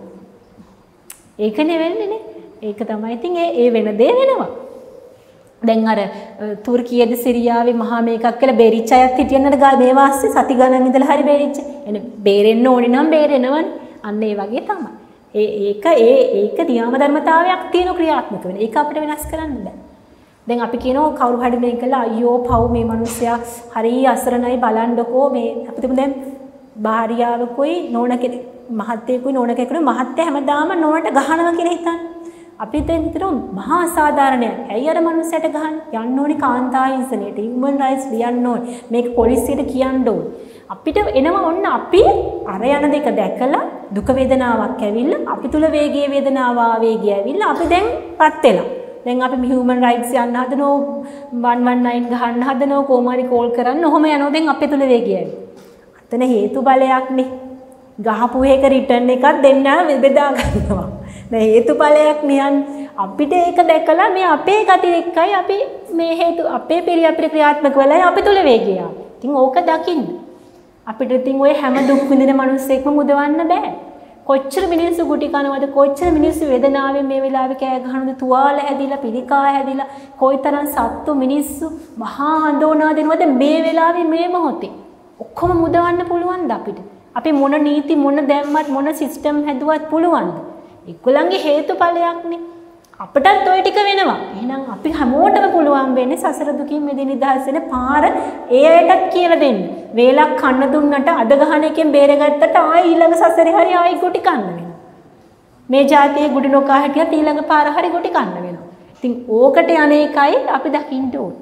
ඒක නෙවෙන්නේ නේ. ඒක තමයි ඉතින් ඒ ඒ වෙන දේ වෙනවා. දැන් අර තුර්කියේද සිරියාවේ මහා මේකක් කියලා බේරිච්ච අයත් හිටියනට ගා මේ වාස්සේ සති ගණන් ඉඳලා හරි බේරිච්ච. එනේ බේරෙන්න ඕනේ නම් බේරෙනවනේ. අන්න ඒ වගේ තමයි. ඒ ඒක ඒ ඒක නියම ධර්මතාවයක් තියෙන ක්‍රියාත්මක වෙන. ඒක අපිට වෙනස් කරන්න බෑ. දැන් අපි කියනවා කවුරු හරි මේ කළා අයියෝ පව් මේ මිනිස්සයා හරි අසරණයි බලන්නකෝ මේ අපිට දැන් භාර්යාවකුයි නෝන කෙනෙක් මහත්තයෙකුයි නෝන කෙනෙකුයි මහත්තයා හැමදාම නෝනට ගහනවා කියලා හිතන්නේ. අපි දැන් හිතනවා මහා අසාධාරණයක්. ඇයි අර මිනිස්සයාට ගහන්නේ? යන්න ඕනේ කාන්තා හිංසනයට, හියුමන් රයිට්ස් ලියන්න ඕනේ. මේක පොලිසියට කියන්න ඕනේ. අපිට එනවා ඔන්න අපි අර යන දෙක දැකලා දුක වේදනාවක් ඇවිල්ලා අපි තුල වේගයේ වේදනාව ආවේගය ඇවිල්ලා අපි දැන් පත් වෙලා. දැන් අපි හියුමන් රයිට්ස් යන්න හදනෝ one one nine ගහන්න හදනෝ කොහොමරි කෝල් කරන්න ඔහොම යනවා දැන් අපේ තුල වේගය ඇවිල්ලා. අතන හේතු බලයක් නේ. ගහපු එක රිටර්න් එකක් දෙන්න බෙදා ගන්නවා. දැන් හේතුඵලයක් නියන්නේ අපිට ඒක දැකලා මේ අපේ ගති එක්කයි අපි මේ හේතු අපේ පෙරිය අපේ ක්‍රියාත්මක වෙලා අපි තුල වේගය. ඉතින් ඕක දකින්න. අපිට ඉතින් ওই හැම දුක් විඳින මිනිස්සෙක්ම මුදවන්න බෑ. කොච්චර මිනිස්සු ගුටි කනවද කොච්චර මිනිස්සු වේදනාවෙන් මේ වෙලාවේ කෑ ගහනද තුවාල හැදිලා පිළිකා හැදිලා කොයිතරම් සත්තු මිනිස්සු මහා හඳෝනා දෙනවද මේ වෙලාවේ මේ මොහොතේ. ඔක්කොම මුදවන්න පුළුවන්ද අපිට? අපි මොන නීති මොන දැම්මත් මොන සිස්ටම් හැදුවත් පුළුවන්ද? ඒගොල්ලන්ගේ හේතුඵලයක්නේ. අපටත් ওই ටික වෙනවා. එහෙනම් අපි හැමෝටම පුළුවන් වෙන්නේ සසර දුකින් මිදී නිදහස් වෙන පාර ඒ අයටත් කියලා දෙන්න. වේලක් කන්න දුන්නට අද ගහන එකෙන් බේරගත්තට ආයි ඊළඟ සසරේ හරි ආයි ගොටි කන්න වෙනවා. මේ જાතියේ ගුඩි නොකා හිටියත් ඊළඟ පාර හරි ගොටි කන්න වෙනවා. ඉතින් ඕකට අනේකයි අපි දකින්න ඕනේ.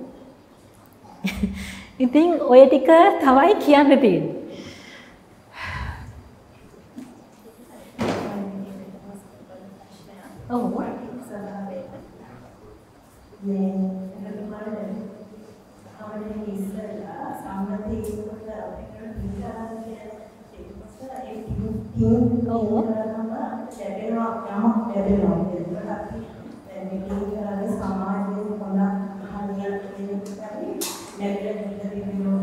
ඉතින් ඔය ටික තමයි කියන්න තියෙන්නේ. ඔව්. මේ එතකොට අපේ ඉස්සරලා සම්මතයේ ඉන්නකොට අපිට විචාරණ කියන්නේ ඒ කිව්ව ඔව් ලැබෙනවා යමක් ලැබෙනවා ඒකට අපි මේ කියන්නේ සමාජයේ හොඳ හරියට කියන්නේ නැගලා ඉඳිනවා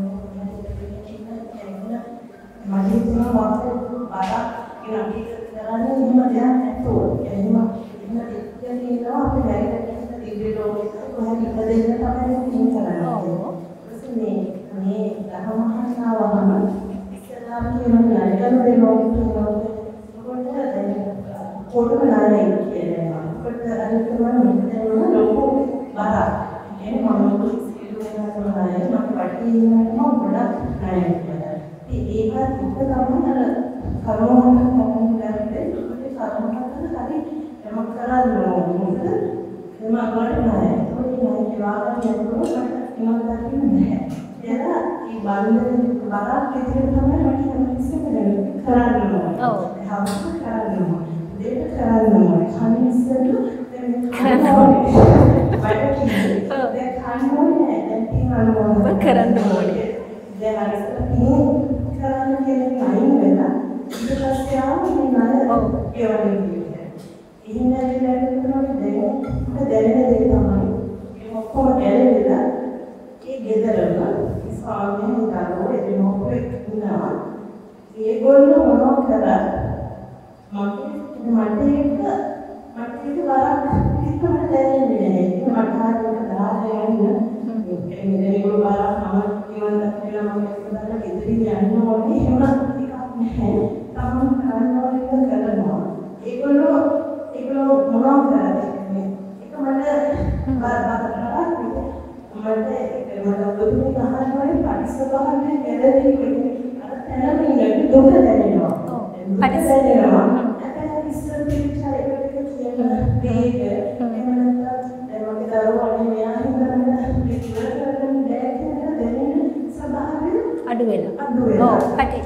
මගේ තියෙන වාස්තු බාරක් කියන අපි කරන්නේ එහෙම දෙයක් නැතුව එහෙම එහෙම දෙයක් තියෙනවා අපි නැගලා ඉන්නේ කොහොමද ඉපදෙන්න තමයි තින් කරන්නේ. මේ මේ ධර්මහාසාවම ඉස්ලාම කියන නායකයන් දෙනෝ කියනවා. ඒකට පොඩු නායකයෙක් කියනවා. ඒකට අනිත් තමයි ලොකු බාර. ඒ මොනවද සියලු වෙනවා නායක මම පැටි ඉන්නවා ගොඩක් නායකයෙක්. ඉතින් ඒක එක තමයි අර කර්මවල කරන්නේ ඒ කර්මවල හරි එමක් කරන්නේ මොකද එම අගට නැහැ. ඒක නෑ වාරයක් යනකොට මට දකින්නේ නැහැ. එයා මේ බන්ධන බරක් විදිහට තමයි මට ඉස්සෙල්ලා කරන්නේ. ඔව්. හවස කරන්නේ. දෙක කරන්නේ. කනිස්සෙට කරන්නේ. වැඩ කිව්වේ. දැන් කන්නේ දැන් තියනවා කරන්න ඕනේ. දැන් අර ඉතින් කරන්න කියන්නේ නයින් වෙලා ඊට පස්සේ ආවේ නෑ. ඔව්. ඒ වගේ ඉන්නේ ඉන්නේ දැන් දැනෙන දේ තමයි මේ ඔක්කොම ගැලවිලා ඒ ගෙදරම ස්වාමීන් වහන්සේ දෙමෝපේ ඉන්නවා ඒගොල්ලෝ මොනවා කරා මට මට එක මට එක වරක් කිසිම දැනෙන්නේ නැහැ මට හරියට දාලා යන්න මේගොල්ලෝ වරක් මම කියවන්න කියලා මම ඉස්සරහට ගෙදරින් යන්න ඕනේ එහෙම ටිකක් නැහැ තමන් කරන්න ඕනේ කරනවා ඒගොල්ලෝ ඒගොල්ලෝ මොනවා කරාද ඒක මට බාරකට මට ඒක මට දුන්නේ ගහනවානේ පරිසභාවේ ගැලවෙන්නේ අර තැනම ඉන්න දුක දැනෙනවා පරිසභාවේ අපේ ඉස්සර පිටචාර එකට කියන වේග එහෙම නැත්නම් දැන් මගේ දරුවෝ අනේ මෙයා හිතන්නේ ඉස්සර කරන දෙයක් නේද දැනෙන ස්වභාවය අඩු වෙනවා අඩු වෙනවා ඔව් පැටි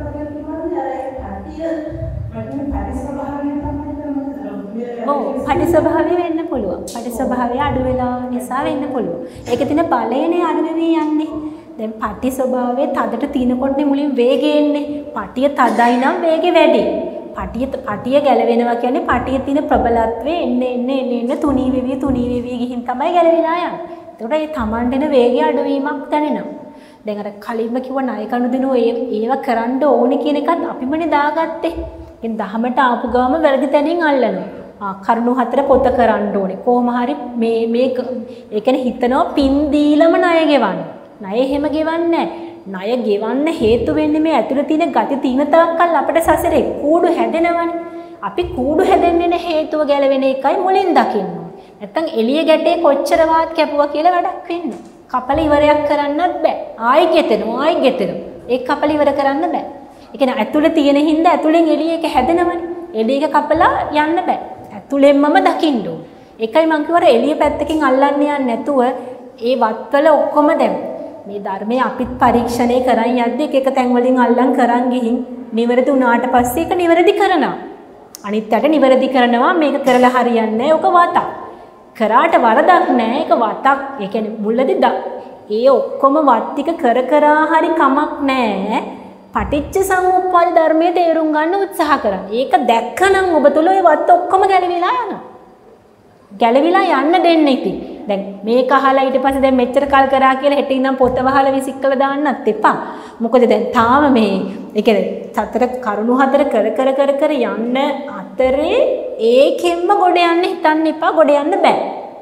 ඔව් පටි ස්වභාවය වෙන්න පුළුවන්. පටි ස්වභාවය අඩු වෙලා නිසා වෙන්න පුළුවන්. ඒකේ තියෙන බලයනේ අඩු වෙවි යන්නේ. දැන් පටි ස්වභාවයේ තදට තිනකොටනේ මුලින් වේගය එන්නේ. පටිය තදයි නම් වේගෙ වැඩි. පටිය පටිය ගැලවෙනවා කියන්නේ පටියේ තියෙන ප්‍රබලත්වයේ එන්නේ එන්නේ එන්නේ තුනී වෙවි තුනී වෙවි ගිහින් තමයි ගැලවිලා යන්නේ. ඒකට ඒ තමන්ටෙන වේගය අඩුවීමක් දැනෙනවා. දැන් අර කලින්ම කිව්ව ණය කණු දෙනෝ ඒව කරන්න ඕනේ කියන එකත් අපිමනේ දාගත්තේ. ඉතින් දහමට ආපු ගාම වැරදි තැනින් අල්ලනවා. ආ කරුණු හතර පොත කරන්න ඕනේ. කොහොම හරි මේ මේ ඒ කියන්නේ හිතනවා පින් දීලම ණය ගෙවන්න. ණය එහෙම ගෙවන්නේ නැහැ. ණය ගෙවන්න හේතු වෙන්නේ මේ ඇතුළේ තියෙන gati තීන තාක්කල් අපිට සසරේ කූඩු හැදෙනවනේ. අපි කූඩු හැදෙන්නේ නේ හේතුව ගැලවෙන එකයි මුලින් දකින්න. නැත්තම් එළිය ගැටේ කොච්චර වාත් කැපුවා කියලා වැඩක් වෙන්නේ. කපල ඉවරයක් කරන්නත් බෑ. ආයි ගෙතෙනවා ආයි ගෙතෙනවා. ඒ කපල ඉවර කරන්න බෑ. ඒ කියන්නේ ඇතුළේ තියෙන හින්දා ඇතුළෙන් එළිය එක හැදෙනවනේ. එළියක කපලා යන්න බෑ. ඇතුළෙන්මම දකින්න ඕන. ඒකයි මං කිව්වර එළිය පැත්තකින් අල්ලන්න යන්නේ නැතුව ඒ වත්වල ඔක්කොම දැන් මේ ධර්මයේ අපිත් පරීක්ෂණය කරන් යද්දි එක එක තැන් වලින් අල්ලන් කරන් ගිහින් නිවැරදි වුණාට පස්සේ ඒක නිවැරදි කරනවා. අනිත් යට නිවැරදි කරනවා මේක කරලා හරියන්නේ නැහැ. ඔක වතක්. කරාට වරදක් නැහැ. ඒක වතක්. ඒ කියන්නේ මුලදී ඒ ඔක්කොම වත් ටික කර කරා හරි කමක් නැහැ. පටිච්ච සමුප්පාද ධර්මයේ තේරුම් ගන්න උත්සාහ කරන්න. ඒක දැක්කනම් ඔබ තුල ඒ වත් ඔක්කොම ගැලවිලා යනවා. ගැලවිලා යන්න දෙන්න ඉතින්. දැන් මේක අහලා ඊට පස්සේ දැන් මෙච්චර කල් කරා කියලා හෙට ඉඳන් පොත වහලා විසිකලා දාන්නත් එපා. මොකද දැන් තාම මේ ඒ කියන්නේ සතර කරුණු හතර කර කර කර කර යන්න අතරේ ඒකෙන්ම ගොඩ යන්න හිතන්න එපා. ගොඩ යන්න බෑ.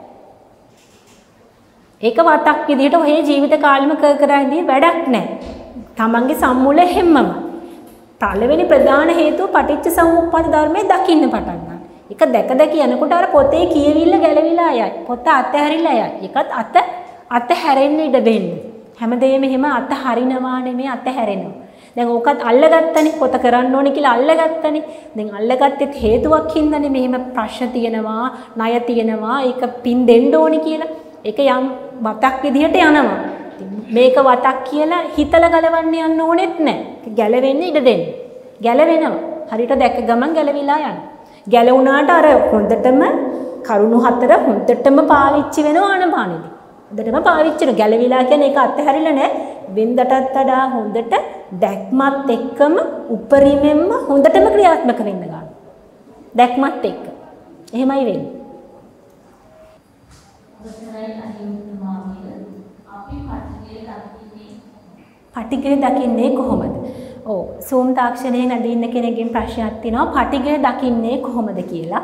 ඒක වතක් විදිහට ඔය ජීවිත කාලෙම කර කර ඉඳී වැඩක් නැහැ. තමන්ගේ සම්මුල හැමම පළවෙනි ප්‍රධාන හේතුව පටිච්ච සමුප්පාද ධර්මයේ දකින්න පටන් ගන්න. එක දැක දැක යනකොට අර පොතේ කියවිල්ල ගැලවිලා යයි. පොත අතහැරිලා යයි. ඒකත් අත අතහැරෙන්න ඉඩ දෙන්න. හැමදේම එහෙම අතහරිනවා නෙමෙයි අතහැරෙනවා. දැන් ඕකත් අල්ලගත්තනේ පොත කරන්න ඕනේ කියලා අල්ලගත්තනේ. දැන් අල්ලගත්තෙත් හේතුවක් හින්දානේ මෙහෙම ප්‍රශ්න තියෙනවා, ණය තියෙනවා, ඒක පින් දෙන්න ඕනේ කියලා. ඒක යම් වතක් විදිහට යනවා. මේක වතක් කියලා හිතලා ගලවන්න යන්න ඕනෙත් නැහැ. ගැලවෙන්න ඉඩ දෙන්න. ගැලවෙනවා. හරියට දැක්ක ගමන් ගැලවිලා යනවා. ගැලවුණාට අර හොඳටම කරුණු හතර හොඳටම පාවිච්චි වෙනවා ආනපානෙදි. හොඳටම පාවිච්චි වෙනවා. ගැලවිලා කියන්නේ ඒක අත්හැරිලා නැහැ. වෙන්දටත් වඩා හොඳට දැක්මත් එක්කම උපරිමෙන්ම හොඳටම ක්‍රියාත්මක වෙන්න ගන්න. දැක්මත් එක්ක. එහෙමයි වෙන්නේ. පටිඝය දකින්නේ කොහොමද? ඔව් සූම් තාක්ෂණයේ නැද ඉන්න කෙනෙක්ගෙන් ප්‍රශ්නයක් තියෙනවා පටිඝය දකින්නේ කොහොමද කියලා.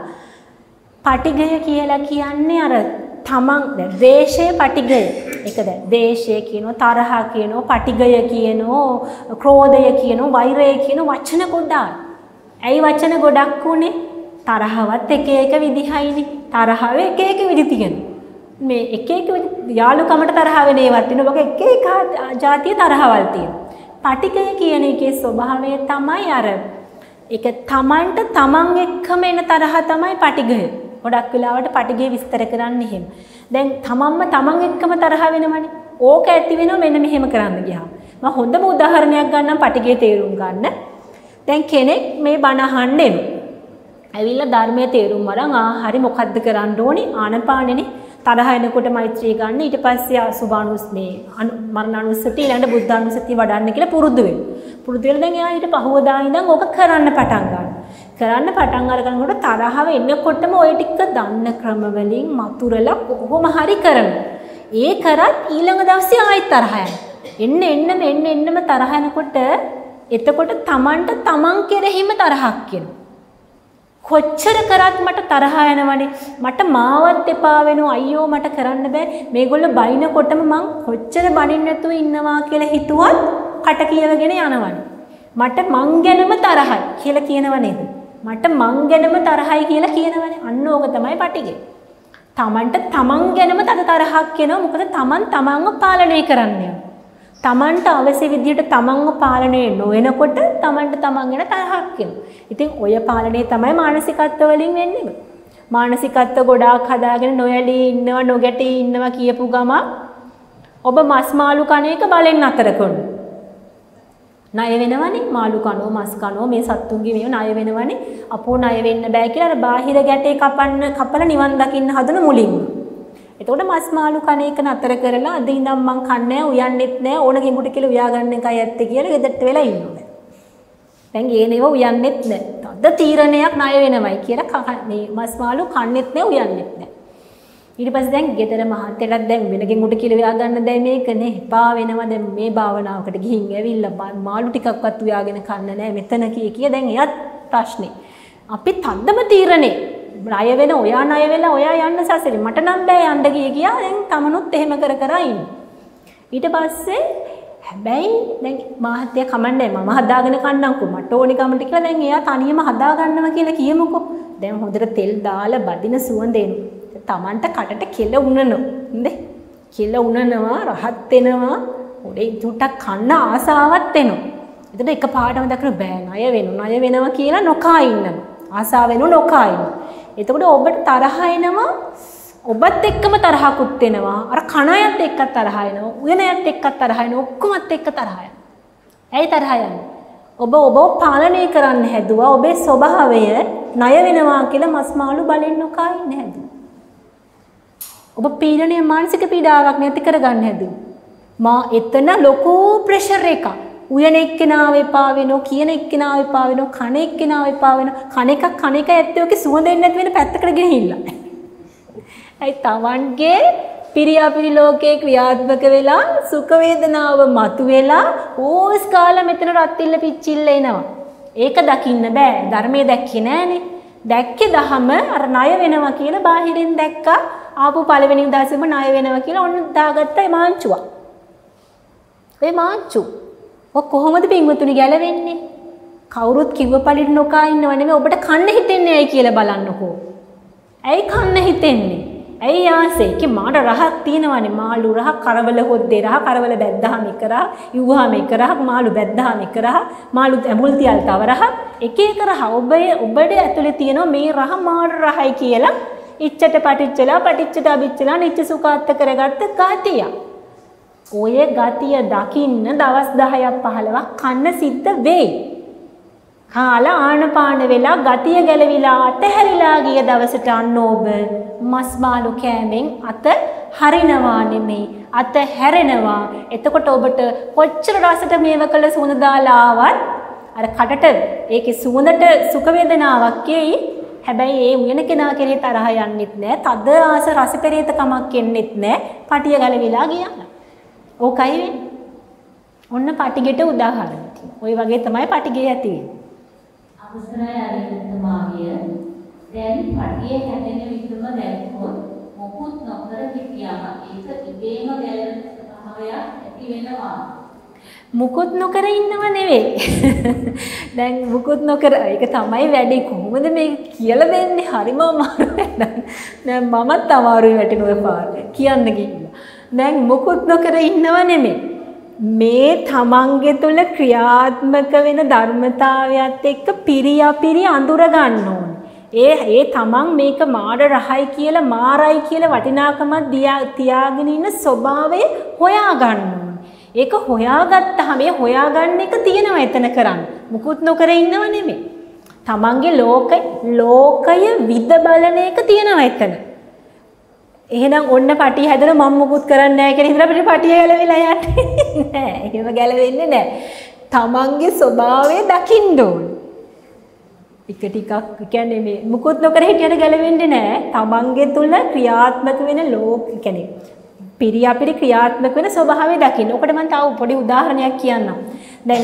පටිඝය කියලා කියන්නේ අර තමන් ද්වේෂයේ පටිඝය. ඒක දැන් ද්වේෂය කියනවා තරහ කියනවා පටිඝය කියනවා ක්‍රෝධය කියනවා වෛරය කියන වචන ගොඩක්. ඇයි වචන ගොඩක් උනේ? තරහවත් එක එක විදිහයිනේ. තරහව එක එක විදි තියෙනවා. මේ එක එක යාළුකමට තරහ වෙන ඒවත් වෙනවා. ඔබ එක එක જાතිය තරහවල් තියෙනවා. පටිඝය කියන එකේ ස්වභාවය තමයි අර ඒක තමන්ට තමන් එක්කම එන තරහ තමයි පටිඝය. ගොඩක් වෙලාවට පටිඝය විස්තර කරන්නේ එහෙම. දැන් තමන්ම තමන් එක්කම තරහ වෙනවනේ. ඕක ඇති වෙනව මෙන්න මෙහෙම කරන්න ගියාම. මම හොඳම උදාහරණයක් ගන්නම් පටිඝය තේරුම් ගන්න. දැන් කෙනෙක් මේ බණ අහන්නේ. ඇවිල්ලා ධර්මයේ තේරුම් අරන් ආ හරි මොකද්ද කරන්න ඕනේ? ආනපානෙනේ. තරහ එනකොට මෛත්‍රී ගන්න ඊට පස්සේ අසුභානුස් මේ මරණානුස්සතිය ඊළඟට බුද්ධානුස්සතිය වඩන්න කියලා පුරුදු වෙනවා. පුරුදු වෙලා දැන් එයා ඊට පහවදා ඉඳන් ඕක කරන්න පටන් ගන්නවා. කරන්න පටන් අරගෙනකොට තරහව එනකොටම ওই ටික දන්න ක්‍රම වලින් මතුරලා කොහොම හරි කරනවා. ඒ කරත් ඊළඟ දවසේ ආයෙත් තරහ එන්න එන්නම එන්න එන්නම තරහ එනකොට එතකොට Tamanට Taman කෙරෙහිම තරහක් එනවා. කොච්චර කරත් මට තරහ යනවනේ මට මාවත් එපා වෙනවා අයියෝ මට කරන්න බෑ මේගොල්ලෝ බයිනකොටම මං කොච්චර බනින්න නැතුව ඉන්නවා කියලා හිතුවත් කට කියවගෙන යනවනේ මට මං ගැනම තරහයි කියලා කියනව නේද මට මං ගැනම තරහයි කියලා කියනවනේ අන්න ඕක තමයි පටිඝය තමන්ට තමන් ගැනම තද තරහක් එනවා මොකද තමන් තමන්ව පාලනය කරන්නේ තමන්ට අවශ්‍ය විදිහට තමන්ව පාලනය නොවෙනකොට තමන්ට තමන් ගැන තරහක් එනවා. ඉතින් ඔය පාලනය තමයි මානසිකත්ව වලින් වෙන්නේ. මානසිකත්ව ගොඩාක් හදාගෙන නොයලී ඉන්නවා නොගැටී ඉන්නවා කියපු ගම ඔබ මස් මාළු කන එක බලෙන් අතර කරනවා. ණය වෙනවනේ මාළු කනෝ මස් කනෝ මේ සත්තුන්ගේ මේව ණය වෙනවනේ අපෝ ණය වෙන්න බෑ කියලා අර බාහිර ගැටේ කපන්න කපලා නිවන් දකින්න හදන මුලින්ම. එතකොට මස් මාළු කන එක නතර කරලා අද ඉඳන් මං කන්නේ උයන්නෙත් නෑ ඕන කෙනෙකුට කියලා උයා ගන්න එකයි ඇත්තේ කියලා ගෙදරට වෙලා ඉන්නවා. දැන් ගේනේව උයන්නෙත් නෑ. තද තීරණයක් ණය වෙනවයි කියලා මේ මස් මාළු කන්නෙත් නෑ උයන්නෙත් නෑ. ඊට පස්සේ දැන් ගෙදර මහත්තයලත් දැන් වෙන කෙනෙකුට කියලා උයා ගන්න දැන් මේක නේ එපා වෙනවා දැන් මේ භාවනාවකට ගිහින් ඇවිල්ලා මාළු ටිකක්වත් උයාගෙන කන්න නෑ මෙතන කිය කිය දැන් එයත් ප්‍රශ්නේ. අපි තද්දම තීරණේ ණය වෙන ඔයා ණය වෙලා ඔයා යන්න සසරේ මට නම් බෑ යන්න ගිය ගියා දැන් තමනුත් එහෙම කර කර ඉන්න. ඊට පස්සේ හැබැයි දැන් මහත්තයා කමන්නේ මම හදාගෙන කන්නම්කෝ මට ඕනි කමට කියලා දැන් එයා තනියම හදා ගන්නවා කියලා කියමුකෝ. දැන් හොඳට තෙල් දාලා බදින සුවඳ එනවා. තමන්ට කටට කෙල උනනවා. හොඳේ. කෙල උනනවා රහත් වෙනවා. පොඩේ චුට්ටක් කන්න ආසාවක් එනවා. එතකොට එකපාරටම දැක්කම බෑ ණය වෙනවා ණය වෙනවා කියලා නොකා ඉන්නවා. ආසාව වෙනු නොකා ඉන්නවා. එතකොට ඔබට තරහ එනවා ඔබත් එක්කම තරහකුත් එනවා අර කණයත් එක්ක තරහ එනවා උයනයත් එක්ක තරහ එනවා ඔක්කොමත් එක්ක තරහ යනවා. ඇයි තරහ යන්නේ? ඔබ ඔබව පාලනය කරන්න හැදුවා ඔබේ ස්වභාවය ණය වෙනවා කියලා මස් මාළු බලෙන් නොකා ඉන්න හැදුවා. ඔබ පීඩනය මානසික පීඩාවක් නැති කරගන්න හැදුවා. මා එතන ලොකු ප්‍රෙෂර් එකක්. උයන එක්කෙනාව එපා වෙනෝ කියන එක්කෙනාව එපා වෙනෝ කන එක්කෙනාව එපා වෙනෝ කන එකක් කන එක ඇත්තේ ඔකේ සුවඳ එන්නේ නැති වෙන පැත්තකට ගෙනහිල්ලා. අයි තවන්ගේ පිරියාපිරි ලෝකේ ක්‍රියාත්මක වෙලා සුඛ වේදනාව මතු වෙලා ඕස් කාලා මෙතන රත්තිල්ල පිච්චිල්ල එනවා. ඒක දකින්න බෑ. ධර්මයේ දැක්කේ නෑනේ. දැක්කේ දහම අර ණය වෙනවා කියලා බාහිරින් දැක්කා. ආපු පළවෙනි දවසේම ණය වෙනවා කියලා ඔන්න දාගත්තා මාංචුවා. ඒ මාංචු ඔය කොහොමද පින්වතුනි ගැලවෙන්නේ? කවුරුත් කිව්ව පළිට නොකා ඉන්නව නෙමෙයි ඔබට කන්න හිතෙන්නේ ඇයි කියලා බලන්නකෝ. ඇයි කන්න හිතෙන්නේ? ඇයි ආසේ? කි මාඩ රහක් තියෙනවනේ. මාළු රහ, කරවල හොද්දේ රහ, කරවල බැද්දාම එක රහ, යුවාම එක රහ, මාළු බැද්දාම එක රහ, මාළු ඇඹුල් තියල් තව රහ, එක එක රහ. ඔබේ ඔබට ඇතුලේ තියෙනවා මේ රහ මාඩ රහයි කියලා. ඉච්ඡට පටිච්චලා, පටිච්චට අවිච්චලා, නිච්ච සුඛාත්ත කරගත්ත ගතිය. ඔය ගතිය දකින්න දවස් දහයක් පහළොවක් කන්න සිද්ධ වෙයි. කාලා ආනපාන වෙලා ගතිය ගැලවිලා අතහැරිලා ගිය දවසට අන්න ඔබ මස් මාළු කෑමෙන් අත හරිනවා නෙමෙයි අත හැරෙනවා. එතකොට ඔබට කොච්චර රසට මේව කළ සුවඳ දාලා ආවත් අර කටට ඒකේ සුවඳට සුඛ වේදනාවක් එයි. හැබැයි ඒ උයන කෙනා කෙරේ තරහ යන්නෙත් නෑ. තද ආස රස පෙරේත කමක් එන්නෙත් නෑ. පටිය ගැලවිලා ගියා. ඕකයි වෙන්නේ. ඔන්න පටිගෙට උදාහරණ තියෙනවා. ওই වගේ තමයි පටිගේ ඇති වෙන්නේ. අවසරයි අරිහත්තුමාගේ දැන් පටියේ හැදෙන විදිහම දැක්කොත් මොකුත් නොකර හිටියම ඒක ඉබේම ගැලවෙන ස්වභාවයක් ඇති වෙනවා. මුකුත් නොකර ඉන්නව නෙවෙයි. දැන් මුකුත් නොකර ඒක තමයි වැඩේ. කොහොමද මේක කියලා දෙන්නේ? හරිම අමාරු වැඩක්. දැන් මමත් අමාරුයි වැටෙනවා පාරේ. කියන්න ගිහිල්ලා. දැන් මුකුත් නොකර ඉන්නව නෙමෙයි. මේ තමන්ගේ තුල ක්‍රියාත්මක වෙන ධර්මතාවයත් එක්ක පිරියාපිරි අඳුර ගන්න ඕනේ. ඒ ඒ තමන් මේක මාඩ රහයි කියලා මාරයි කියලා වටිනාකමක් තියාගෙන ඉන්න ස්වභාවය හොයා ගන්න ඕනේ. ඒක හොයාගත්තාම මේ හොයාගන්න එක තියෙනවා එතන කරන්න. මුකුත් නොකර ඉන්නව නෙමෙයි. තමන්ගේ ලෝකය ලෝකය විද බලන එක තියෙනවා එතන. එහෙනම් ඔන්න පටිය හැදෙන මම මුකුත් කරන්නේ නැහැ කියලා හිතලා අපිට පටිය ගැලවිලා යන්නේ නෑ. එහෙම ගැලවෙන්නේ නෑ. තමන්ගේ ස්වභාවය දකින්න ඕනේ. ටික ටිකක් කියන්නේ මේ මුකුත් නොකර හිටියට ගැලවෙන්නේ නෑ. තමන්ගේ තුල ක්‍රියාත්මක වෙන ලෝක කියන්නේ පිරියාපිරි ක්‍රියාත්මක වෙන ස්වභාවය දකින්න. ඔකට මම තව පොඩි උදාහරණයක් කියන්නම්. දැන්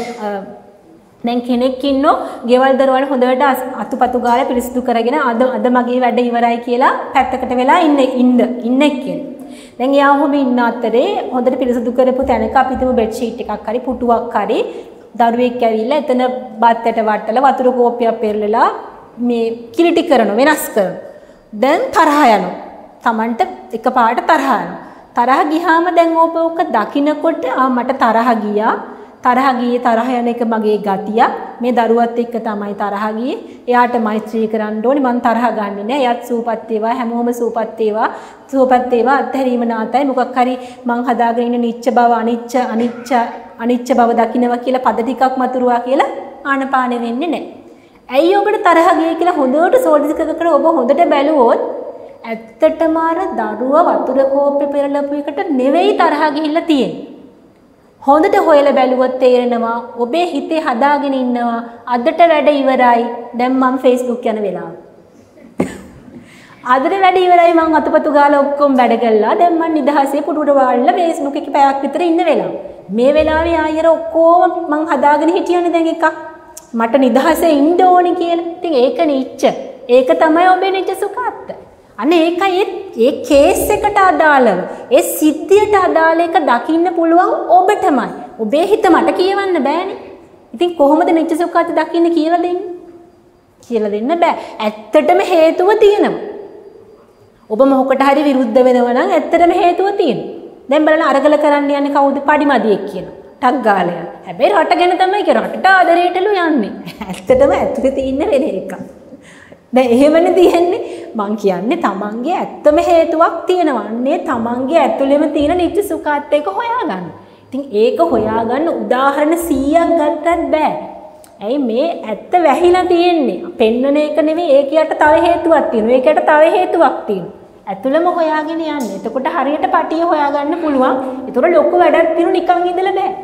දැන් කෙනෙක් ඉන්නෝ ගෙවල් දරවල් හොඳට අතුපතු ගාලා පිරිසිදු කරගෙන අද අද මගේ වැඩ ඉවරයි කියලා පැත්තකට වෙලා ඉන්න ඉන්න ඉන්නේ කියලා. දැන් එයා ඔහොම ඉන්න අතරේ හොඳට පිරිසිදු කරපු තැනක අපි තුමු බෙඩ් ෂීට් එකක් හරි පුටුවක් හරි දරුවෙක් ඇවිල්ලා එතන බත්තට වටලා වතුර කෝප්පියක් පෙරලලා මේ කිලිටි කරන වෙනස් කරන. දැන් තරහ යනවා. Tamanට එකපාරට තරහ යනවා. තරහ ගියාම දැන් ඕක ඕක දකින්නකොට ආ මට තරහ ගියා. තරහ ගියේ තරහ යන එක මගේ ගතිය. මේ දරුවත් එක්ක තමයි තරහ ගියේ. එයාට මෛත්‍රී කරන්න ඕනේ. මං තරහ ගන්නෙ නෑ. එයාත් සූපත් වේවා. හැමෝම සූපත් වේවා. සූපත් වේවා. අත්හැරීම නාතයි. මොකක් හරි මං හදාගෙන ඉන්න නිච්ච බව අනිච්ච අනිච්ච අනිච්ච බව දකින්නවා කියලා පද ටිකක් මතුරුවා කියලා ආනපානෙ වෙන්නේ නෑ. ඇයි ඔබට තරහ ගියේ කියලා හොඳට සෝදිස් කර ඔබ හොඳට බැලුවොත් ඇත්තටම අර දරුවා වතුර කෝප්පේ පෙරලපු එකට නෙවෙයි තරහ ගිහිල්ලා තියෙන්නේ. හොඳට හොයලා බැලුවොත් තේරෙනවා ඔබේ හිතේ හදාගෙන ඉන්නවා අදට වැඩ ඉවරයි. දැන් මම Facebook යන වෙලාව. අදට වැඩ ඉවරයි මම අතපතු ගාලා ඔක්කොම වැඩ කළා. දැන් මම නිදහසේ පුටුවට වාඩිලා Facebook එකේ පැයක් විතර ඉන්න වෙලාව. මේ වෙලාවේ ආයෙර ඔක්කොම මම හදාගෙන හිටියනේ දැන් එකක්. මට නිදහසේ ඉන්න ඕනේ කියලා. ඉතින් ඒක නිච්ච. ඒක තමයි ඔබේ නිච්ච සුඛාත්ත. අනේ ඒකයි ඒ කේස් එකට අදාළව ඒ සිද්ධියට අදාළ එක දකින්න පුළුවන් ඔබටමයි. ඔබේ හිත මට කියවන්න බෑනේ. ඉතින් කොහොමද නිච්ච සුඛාත දකින්න කියලා දෙන්නේ? කියලා දෙන්න බෑ. ඇත්තටම හේතුව තියෙනවා. ඔබ මොහොකට හරි විරුද්ධ වෙනවා නම් ඇත්තටම හේතුව තියෙනවා. දැන් බලන්න අරගල කරන්න යන්නේ කවුද? පඩිමදියෙක් කියනවා. ටක් ගාලා යන. හැබැයි රට ගැන තමයි කියන රටට ආදරයටලු යන්නේ. ඇත්තටම ඇතුලේ තියෙන වෙන එකක්. දැන් එහෙමනේ තියෙන්නේ. මං කියන්නේ තමන්ගේ ඇත්තම හේතුවක් තියෙනවා. අන්නේ තමන්ගේ ඇතුළෙම තියෙන නිත්‍ය සුඛාත් එක හොයාගන්න. ඉතින් ඒක හොයාගන්න උදාහරණ සීයක් ගත්තත් බෑ. ඇයි මේ ඇත්ත වැහිලා තියෙන්නේ? පෙන්නන එක නෙවෙයි ඒකයට තව හේතුවක් තියෙනවා. ඒකට තව හේතුවක් තියෙනවා. ඇතුළෙම හොයාගෙන යන්න. එතකොට හරියට පටිය හොයාගන්න පුළුවන්. ඒතර ලොකු වැඩක් තියෙනු නිකන් ඉඳලා බෑ.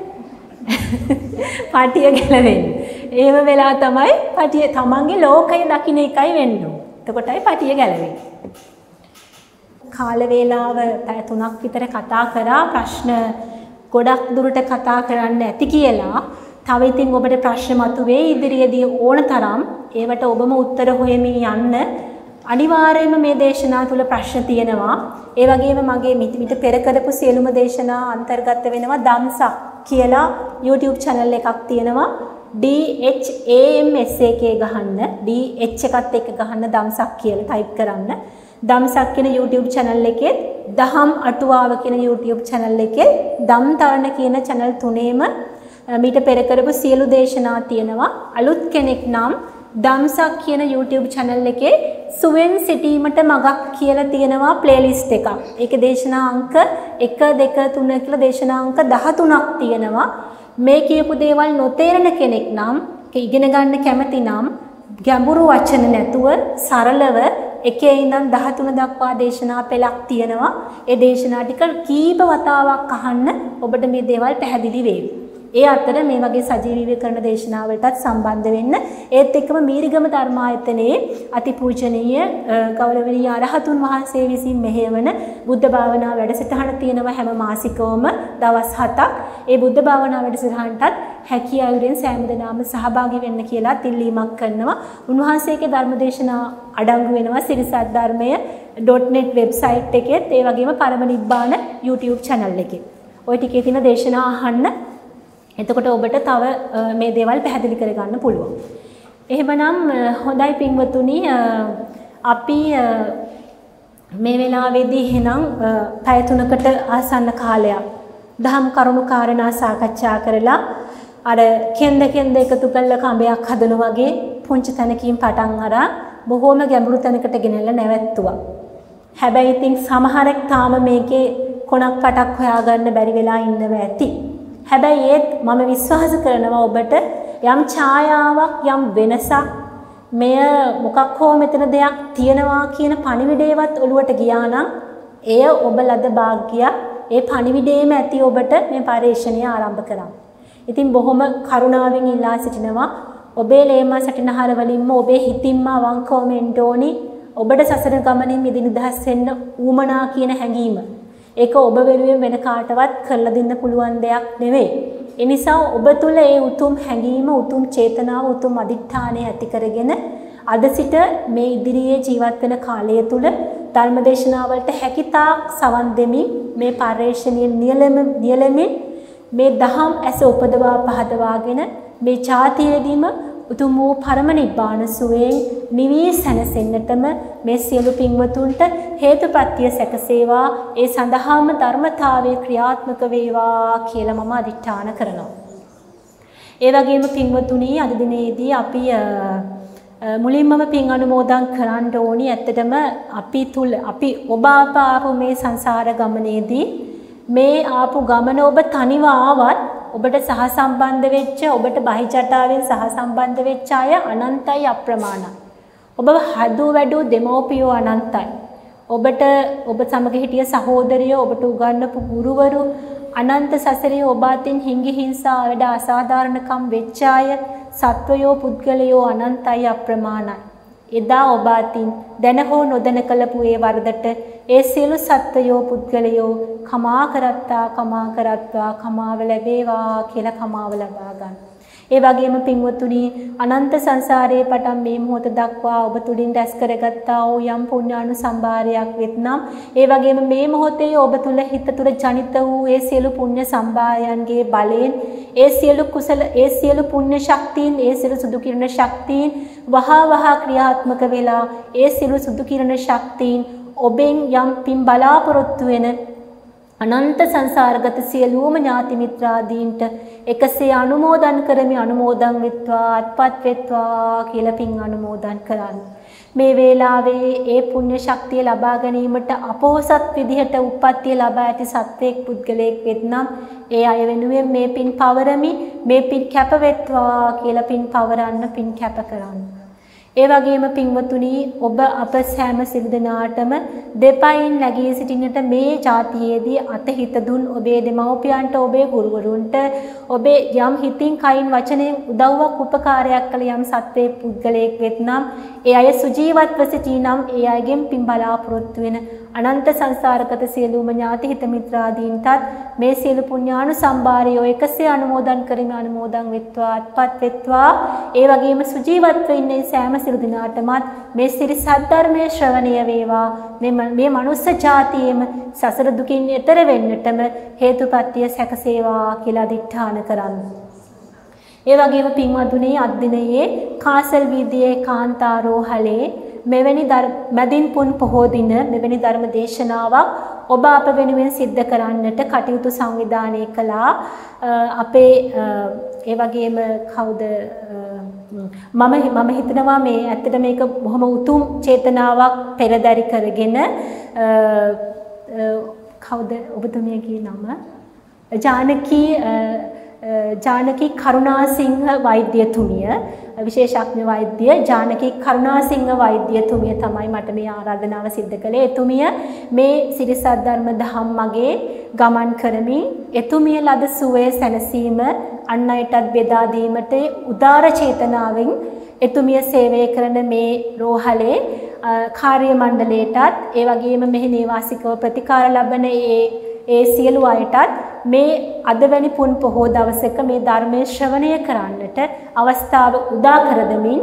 පටිය ගැලවෙන්නේ. ඒව වෙලා තමයි පටිය තමන්ගේ ලෝකය දකින්න එකයි වෙන්න ඕන. එතකොටයි පටිය ගැලවෙන්නේ. කාල වේලාව පැය තුනක් විතර කතා කරා ප්‍රශ්න ගොඩක් දුරට කතා කරන්න ඇති කියලා. තව ඉතින් ඔබට ප්‍රශ්න මතුවේ ඉදිරියේදී ඕන තරම් ඒවට ඔබම උත්තර හොයමින් යන්න. අනිවාර්යයෙන්ම මේ දේශනා තුල ප්‍රශ්න තියෙනවා. ඒ වගේම මගේ මිට පෙර කරපු සියලුම දේශනා අන්තර්ගත වෙනවා දම්සක් කියලා YouTube channel එකක් තියෙනවා. D H A M S A K ගහන්න D H එකත් එක්ක ගහන්න දම්සක් කියලා ටයිප් කරන්න. දම්සක් කියන YouTube channel එකේ දහම් අටුවාව කියන YouTube channel එකේ දම් තරණ කියන channel තුනේම මීට පෙර කරපු සියලු දේශනා තියෙනවා. අලුත් කෙනෙක් නම් දම්සක් කියන YouTube channel එකේ සුවෙන් සිටීමට මගක් කියලා තියෙනවා playlist එකක්. ඒකේ දේශනා අංක එක දෙක තුන කියලා දේශනා අංක දහතුනක් තියෙනවා. මේ කියපු දේවල් නොතේරෙන කෙනෙක් නම් ඉගෙන ගන්න කැමති නම් ගැඹුරු වචන නැතුව සරලව එකේ ඉඳන් දහතුන දක්වා දේශනා පෙළක් තියෙනවා. ඒ දේශනා ටික කීප වතාවක් අහන්න ඔබට මේ දේවල් පැහැදිලි වේවි. ඒ අතර මේ වගේ සජීවීකරණ දේශනාවලටත් සම්බන්ධ වෙන්න ඒත් එක්කම මීරිගම ධර්මායතනයේ අතිපූජනීය ගෞරවනීය අරහතුන් වහන්සේ විසින් මෙහෙයවන බුද්ධ භාවනා වැඩසටහන තියෙනවා හැම මාසිකවම දවස් හතක්. ඒ බුද්ධ භාවනා වැඩසටහනටත් හැකිය අයුරින් සෑම දිනම සහභාගී වෙන්න කියලා ඉල්ලීමක් කරනවා. උන්වහන්සේගේ ධර්මදේශනා අඩංගු වෙනවා සිරිසත් ධර්මය .net වෙබ්සයිට් එකේ ඒ වගේම පරම නිබ්බාන YouTube channel එකේ. ওই ටිකේ තියෙන දේශනා අහන්න. එතකොට ඔබට තව මේ දේවල් පැහැදිලි කරගන්න පුළුවන්. එහෙමනම් හොඳයි පින්වතුනි අපි මේ වෙලාවේදී එහෙනම් පැය තුනකට ආසන්න කාලයක් දහම් කරුණු කාරණා සාකච්ඡා කරලා අර කෙන්ද කෙන්ද එකතු කරලා කඹයක් හදනවා වගේ පුංචි තැනකින් පටන් අරන් බොහෝම ගැඹුරු තැනකට ගෙනල්ලා නැවැත්තුවා. හැබැයි ඉතින් සමහරෙක් තාම මේකේ කොනක් පටක් හොයාගන්න බැරි වෙලා ඉන්නවා ඇති. හැබැයි ඒත් මම විශ්වාස කරනවා ඔබට යම් ඡායාවක් යම් වෙනසක් මෙය මොකක් හෝ මෙතන දෙයක් තියෙනවා කියන පණිවිඩයවත් ඔළුවට ගියා නම් එය ඔබ ලද වාග්යක්. ඒ පණිවිඩයේම ඇති ඔබට මේ පරිශ්‍රණය ආරම්භ කරන්න. ඉතින් බොහොම කරුණාවෙන් ඉල්ලා සිටිනවා ඔබේ ලේමා සටිනහර වලින්ම ඔබේ හිතින්ම අවංකවම එන්න ඕනි. ඔබට සසර ගමනින් මිදි නිදහස් වෙන්න ඌමනා කියන හැඟීම. ඒක ඔබ වෙනුවෙන් වෙන කාටවත් කරලා දෙන්න පුළුවන් දෙයක් නෙවෙයි. ඒ නිසා ඔබ තුල ඒ උතුම් හැඟීම, උතුම් චේතනාව, උතුම් අදිඨානය ඇති කරගෙන අද සිට මේ ඉදිරියේ ජීවත් වෙන කාලය තුල ධර්මදේශනාවලට හැකිතාක් සවන් දෙමින් මේ පරිශ්‍රණීය නියලම නියලමින් මේ දහම් ඇස උපදවා පහදවාගෙන මේ ඡාතියේදීම උතුම් වූ පරම නිබ්බාන සුවයෙන් නිවී සැනසෙන්නටම මේ සියලු පින්වතුන්ට හේතුපත්‍ය සැකසේවා. ඒ සඳහාම ධර්මතාවයේ ක්‍රියාත්මක වේවා කියලා මම අදිඨාන කරනවා. ඒ වගේම පින්වතුනි අද දිනේදී අපි මුලින්මම පින් අනුමෝදන් කරන්න ඕනි. ඇත්තටම අපි තුල අපි ඔබ ආපු මේ සංසාර ගමනේදී මේ ආපු ගමන ඔබ තනිව ආවත් ඔබට සහසම්බන්ධ වෙච්ච ඔබට බහිජටාවෙන් සහසම්බන්ධ වෙච්ච අය අනන්තයි අප්‍රමාණයි. ඔබ හදු වැඩු දෙමෝපියෝ අනන්තයි. ඔබට ඔබ සමග හිටිය සහෝදරියෝ ඔබට උගන්වපු ගුරුවරු අනන්ත සසරේ ඔබ අතින් හිඟි හිංසා වැඩ අසාධාරණකම් වෙච්ච අය සත්වයෝ පුද්ගලයෝ අනන්තයි අප්‍රමාණයි. එදා ඔබ අතින් දැන හෝ නොදැන කළපු ඒ වරදට ඒ සියලු සත්වයෝ පුද්ගලයෝ කමා කරත්තා කමා කරත්තා කමාව ලැබේවා කියලා කමාව ලබා ගන්න. ඒ වගේම පින්වතුනි අනන්ත සංසාරයේ පටන් මේ මොහොත දක්වා ඔබ තුලින් රැස් කරගත්තා වූ යම් පුණ්‍යානුසම්භාරයක් වෙත්නම් ඒ වගේම මේ මොහොතේ ඔබ තුල හිත තුල ජනිත වූ ඒ සියලු පුණ්‍ය සම්භාරයන්ගේ බලයෙන් ඒ සියලු කුසල ඒ සියලු පුණ්‍ය ශක්තියින් ඒ සියලු සුදු කිරණ ශක්තියින් වහා වහා ක්‍රියාත්මක වෙලා ඒ සියලු සුදු කිරණ ශක්තියින් ඔබෙන් යම් පින් බලාපොරොත්තු වෙන අනන්ත සංසාරගත සියලුම ඥාති මිත්‍රාදීන්ට එකසේ අනුමෝදන් කරමි අනුමෝදන් වෙත්වා අත්පත් වෙත්වා කියලා පින් අනුමෝදන් කරන්න. මේ වේලාවේ ඒ පුණ්‍ය ශක්තිය ලබා ගැනීමට අපොහසත් විදිහට උප්පත්තිය ලබා ඇති සත්වයක් පුද්ගලයෙක් වෙත්නම් ඒ අය වෙනුවෙන් මේ පින් පවරමි මේ පින් කැප වෙත්වා කියලා පින් පවරන්න පින් කැප කරන්න. ඒ වගේම පින්වතුනි ඔබ අප සෑම සිල් දෙනාටම දෙපයින් නැගී සිටින්නට මේ ජාතියේදී අතහිත දුන් ඔබේ දෙමව්පියන්ට ඔබේ ගුරුවරුන්ට ඔබේ යම් හිතින් කයින් වචනෙන් උදව්වක් උපකාරයක් කළ යම් සත්වයේ පුද්ගලයෙක් වෙත්නම් ඒ අය සුජීවත්ව සිටිනම් ඒ අයගෙන් පින් බලාපොරොත්තු වෙන අනන්ත සංසාරගත සියලුම ඥාති හිත මිත්‍රාදීන්ටත් මේ සියලු පුණ්‍යානුසම්භාරයෝ එකසේ අනුමෝදන් කරමි අනුමෝදන් වෙත්වා අත්පත් වෙත්වා. ඒ වගේම සුජීවත්ව ඉන්නේ සෑම සියලු දිනාටමත් මේ සිරි සද්ධර්මයේ ශ්‍රවණය වේවා. මේ මේ මනුස්ස ජාතියේම සසර දුකින් එතර වෙන්නටම හේතුපත්‍ය සැකසේවා කියලා අදිඨාන කරන්න. ඒ වගේම පින්වතුනි අද දිනයේ කාසල් වීදියේ කාන්තාරෝහලේ මෙවැනි මැදින් පුන් පොහෝ දින මෙවැනි ධර්ම දේශනාවක් ඔබ අප වෙනුවෙන් සිද්ධ කරන්නට කටයුතු සංවිධානය කළා. අපේ ඒ වගේම කවුද මම මම හිතනවා මේ ඇත්තට මේක බොහොම උතුම් චේතනාවක් පෙරදරි කරගෙන කවුද ඔබතුමියගේ නම ජානකී ජානකී කරුණාසිංහ වෛද්‍යතුමිය විශේෂඥ වෛද්‍ය ජානකී කරුණාසිංහ වෛද්‍යතුමිය තමයි මට මේ ආරාධනාව සිද්ධ කළේ. එතුමිය මේ සිරිසත් ධර්ම දහම් මගේ ගමන් කරමින් එතුමිය ලද සුවය සැනසීම අන් අයටත් බෙදා දීමට උදාර චේතනාවෙන් එතුමිය සේවය කරන මේ රෝහලේ කාර්ය මණ්ඩලයටත් ඒ වගේම මෙහි නිවාසිකව ප්‍රතිකාර ලබන ඒ ඒ සියලු අයටත් මේ අද වැනි පුන් පොහෝ දවසක මේ ධර්මයේ ශ්‍රවණය කරන්නට අවස්ථාව උදා කර දෙමින්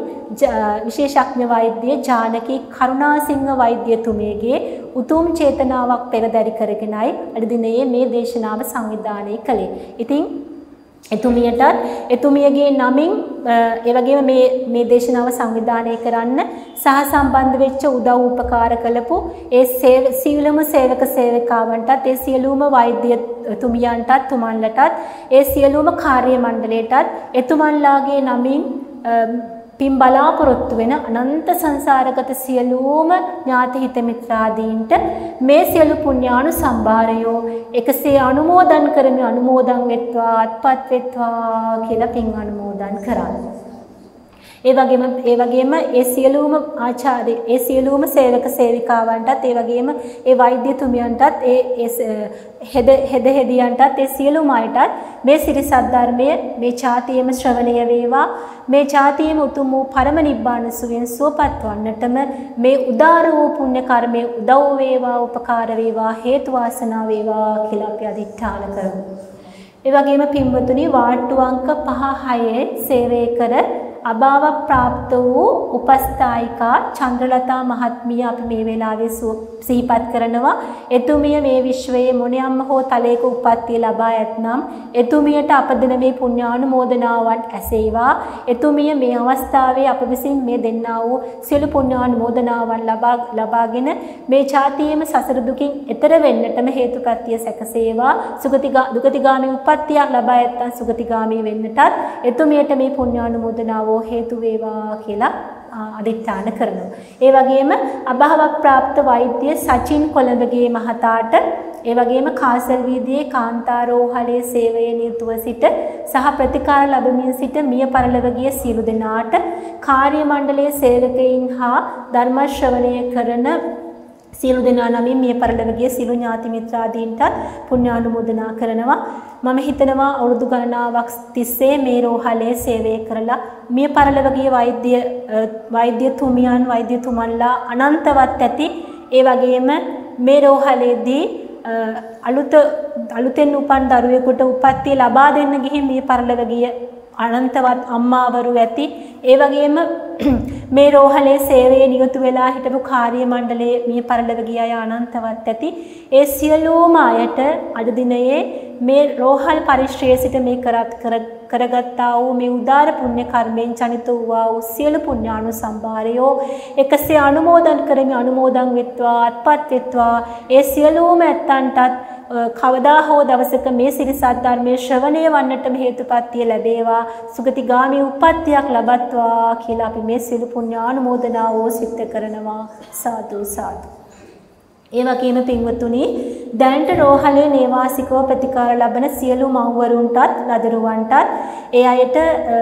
විශේෂඥ වෛද්‍ය ජානකී කරුණාසිංහ වෛද්‍යතුමියගේ උතුම් චේතනාවක් පෙරදරි කරගෙනයි අද දිනයේ මේ දේශනාව සංවිධානය කළේ. ඉතින් එතුමියටත් එතුමියගේ නමින් ඒ වගේම මේ මේ දේශනාව සංවිධානය කරන්න සහ සම්බන්ධ වෙච්ච උදව් උපකාර කළපු ඒ සීලම සේවක සේවිකාවන්ටත් ඒ සියලුම වෛද්‍යතුමියන්ටත් තුමන්ලටත් ඒ සියලුම කාර්ය මණ්ඩලයටත් එතුමන්ලාගේ නමින් පින් බලාපොරොත්තු වෙන අනන්ත සංසාරගත සියලුම ඥාති හිත මිත්‍රාදීන්ට මේ සියලු පුණ්‍යානු සම්භාරයෝ එකසේ අනුමෝදන් කරමි අනුමෝදන් වෙත්වා අත්පත් වෙත්වා කියලා පින් අනුමෝදන් කරන්නේ. ඒ වගේම ඒ වගේම ඒ සියලුම ආචාර්ය ඒ සියලුම සේවක සේවිකාවන්ටත් ඒ වගේම ඒ වෛද්‍යතුමියන්ටත් ඒ හෙද හෙද හෙදියන්ටත් ඒ සියලුම අයටත් මේ සිරිසත් ධර්මයේ මේ ඡාතියේම ශ්‍රවණය වේවා මේ ඡාතියේම උතුම් වූ පරම නිබ්බාන සුවයෙන් සුවපත් වන්නටම මේ උදාර වූ පුණ්‍ය කර්මයේ උදව් වේවා උපකාර වේවා හේතු වාසනා වේවා කියලා අපි අධිෂ්ඨාන කරමු. ඒ වගේම පින්වතුනි වාට්ටු අංක පහ හයේ සේවය කර අභාව ප්‍රාප්ත වූ උපස්ථායිකා චන්ද්‍රලතා මහත්මිය අපි මේ වෙලාවේ සිහිපත් කරනවා. එතුමිය මේ විශ්වයේ මොනියම්ම හෝ තලයක උප්පත්තිය ලබා ඇතනම් එතුමියට අප දෙන මේ පුණ්‍යානුමෝදනාවන් ඇසේවා. එතුමිය මේ අවස්ථාවේ අප විසින් මේ දෙන්නා වූ සියලු පුණ්‍යානුමෝදනාවන් ලබා ලබාගෙන මේ ඡාතියේම සසර දුකින් එතර වෙන්නටම හේතුප්‍රත්‍ය සැකසේවා. සුගතිගා දුගතිගාමී උප්පත්තියක් ලබා ඇතන් සුගතිගාමී වෙන්නටත් එතුමියට මේ පුණ්‍යානුමෝදනාව හේතු වේවා කියලා අධිෂ්ඨාන කරනවා. ඒ වගේම අභාව ප්‍රාප්ත වෛද්‍ය සචින් කොළඹගේ මහතාට ඒ වගේම කාසල් වීදියේ කාන්තාරෝහලේ සේවයේ නිරතව සිට සහ ප්‍රතිකාර ලැබමින් සිට මිය පරලොව ගිය සියලු දෙනාට කාර්ය මණ්ඩලයේ සේවකයින් හා ධර්ම ශ්‍රවණය කරන සියලු දෙනා නමින් මිය පරලොව ගිය සියලු ඥාති මිත්‍රාදීන්ටත් පුණ්‍යානුමෝදනා කරනවා. මම හිතනවා අවුරුදු ගණනාවක් තිස්සේ මේ රෝහලේ සේවය කරලා මිය පරලොව ගිය වෛද්‍ය වෛද්‍යතුමියන් වෛද්‍යතුමන්ලා අනන්තවත් ඇති. ඒ වගේම මේ රෝහලේදී අලුත අලුතෙන් උපන් දරුවෙකුට උපත්ති ලබා දෙන්න ගිහින් මිය පරලොව ගිය අනන්තවත් අම්මාවරු ඇති. ඒ වගේම මේ රෝහලේ සේවයේ නියුතු වෙලා හිටපු කාර්ය මණ්ඩලයේ මිය පරලොව ගිය අය අනන්තවත් ඇති. ඒ සියලුම අයට අද දිනයේ මේ රෝහල් පරිශ්‍රයේ සිට මේ කරත් කරගත්තා වූ මේ උදාර පුණ්‍ය කර්මෙන් ජනිත වූ වූ සියලු පුණ්‍යානු සම්භාරයෝ එකසේ අනුමෝදන් කරමි අනුමෝදන් වෙත්වා අත්පත් වෙත්වා. ඒ සියලුම ඇත්තන්ටත් කවදා හෝ දවසක මේ සිරිසත් ධර්මයේ ශ්‍රවණය වන්නටම හේතුපත්තිය ලැබේවා සුගතිගාමී උප්පත්තියක් ලබත්වා කියලා අපි මේ සියලු පුණ්‍යානුමෝදනාව සිද්ධ කරනවා. සාදු සාදු. ඒ වගේම පින්වතුනි දැනට රෝහලේ නේවාසිකව ප්‍රතිකාර ලබන සියලු මව්වරුන්ටත් ලදරුවන්ටත් ඒ අයට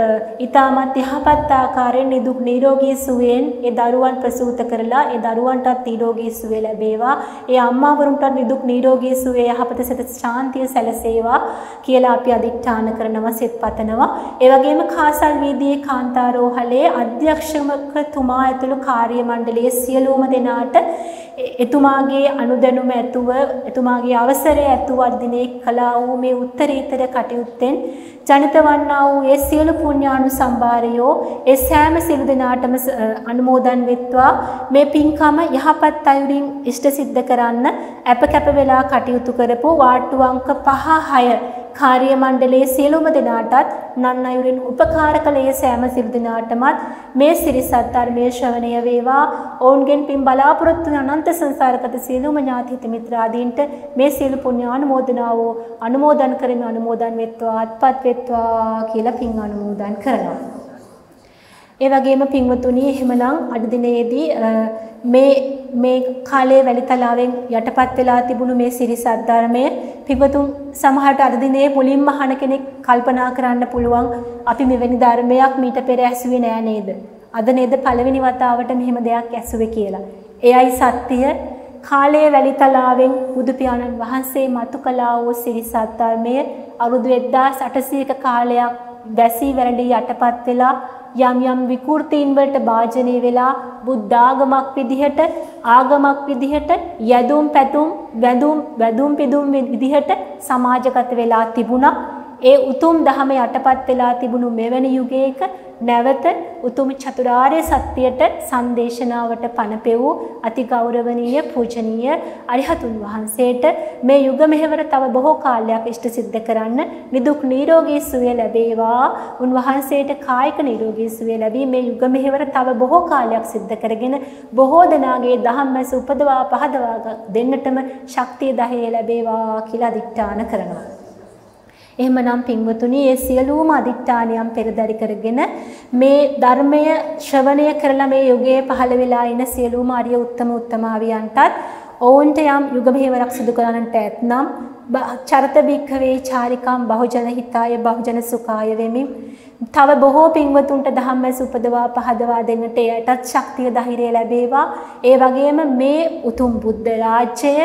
ඊටමත් යහපත් ආකාරයෙන් නිදුක් නිරෝගී සුවයෙන් ඒ දරුවන් ප්‍රසූත කරලා ඒ දරුවන්ටත් නිරෝගී සුවය ලැබේවා. ඒ අම්මාවරුන්ටත් නිදුක් නිරෝගී සුවය යහපත සිත ශාන්තිය සැලසේවා කියලා අපි අධිෂ්ඨාන කරනවා සෙත් පතනවා. ඒ වගේම කාසල් වීදියේ කාන්තාරෝහලේ අධ්‍යක්ෂකතුමා ඇතුළු කාර්ය මණ්ඩලයේ සියලුම දෙනාට එතුමාගේ අනුදැනුම ඇතුව එතුමාගේ අවසරය ඇතුව අදිනේ කළා වූ මේ උත්තරීතර කටයුත්තෙන් ජනිත වන්නා වූ ඒ සියලු පුණ්‍යානු සම්භාරයෝ ඒ සෑම සිළු දෙනාටම අනුමෝදන් වෙත්වා. මේ පින්කම යහපත් අයුරින් ඉෂ්ට සිද්ධ කරන්න අප කැප වෙලා කටයුතු කරපු වාට්ටු අංක පහ හය කාර්ය මණ්ඩලයේ සියලුම දෙනාටත් නන් අයුරින් උපකාර කළ ඒ සෑම සිල් දෙනාටමත් මේ සිරිසත් ධර්මයේ ශ්‍රවණය වේවා. ඔවුන්ගෙන් පින් බලාපොරොත්තු වන අනන්ත සංසාරගත සියලුම ඥාති හිත මිත්‍රාදීන්ට මේ සියලු පුණ්‍ය අනුමෝදනාව අනුමෝදන් කරමින් අනුමෝදන් වෙත්වා අත්පත් වෙත්වා කියලා පින් අනුමෝදන් කරනවා. ඒ වගේම පින්වතුනි එහෙමනම් අද දිනේදී මේ මේ කාලයේ වැලිතලාවෙන් යටපත් වෙලා තිබුණු මේ සිරිසත් ධර්මයේ පින්වතුන් සමහරට අද දිනේ මුලින්ම අහන කෙනෙක් කල්පනා කරන්න පුළුවන් අපි මෙවැනි ධර්මයක් මීට පෙර ඇසුවේ නෑ නේද? අද නේද පළවෙනි වතාවට මෙහෙම දෙයක් ඇසුවේ කියලා. එයයි සත්‍යය. කාලයේ වැලිතලාවෙන් බුදු පියාණන් වහන්සේ මතු කළා වූ සිරිසත් ධර්මයේ අවුරුදු එක්දාස් අටසීයක කාලයක් වැසී වැරළි යටපත් වෙලා යම් යම් විකෘතීන් වලට භාජනය වෙලා බුද්ධාගමක් විදිහට ආගමක් විදිහට යදුම් පැතුම් වැඳුම් වැඳුම් පිදුම් විදිහට සමාජගත වෙලා තිබුණා. ඒ උතුම් ධහම යටපත් වෙලා තිබුණු මෙවැනි යුගයක නැවත උතුම් චතුරාර්ය සත්‍යයට සංදේශනාවට පණ පෙවූ අති ගෞරවනීය පූජනීය අරිහතුන් වහන්සේට මේ යුග මෙහෙවර තව බොහෝ කාලයක් ඉෂ්ට සිද්ධ කරන්න නිදුක් නිරෝගී සුවය ලැබේවා. උන්වහන්සේට කායික නිරෝගී සුවය ලැබී මේ යුග මෙහෙවර තව බොහෝ කාලයක් සිද්ධ කරගෙන බොහෝ දෙනාගේ දහම්මැස උපදවා පහදවා දෙන්නටම ශක්තිය දහය ලැබේවා කියලා අදිඨාන කරනවා. එහෙමනම් පින්වතුනි මේ සියලුම අදිඨානියම් පෙරදරි කරගෙන මේ ධර්මය ශ්‍රවණය කරලා මේ යුගයේ පහළ වෙලා ඉන සියලුම ආර්ය උත්තම උත්තමාවියන්ටත් ඔවුන්ට යම් යුග මෙහෙවරක් සිදු කරන්නට ඇතනම් චරිත භික්ඛවේ චාරිකම් බහුජන හිතාය බහුජන සුඛාය වෙමින් තව බොහෝ පින්වතුන්ට ධම්මස් උපදවා පහදවා දෙන්නට එයටත් ශක්තිය ධෛර්යය ලැබේවා. ඒ වගේම මේ උතුම් බුද්ධ රාජ්‍යය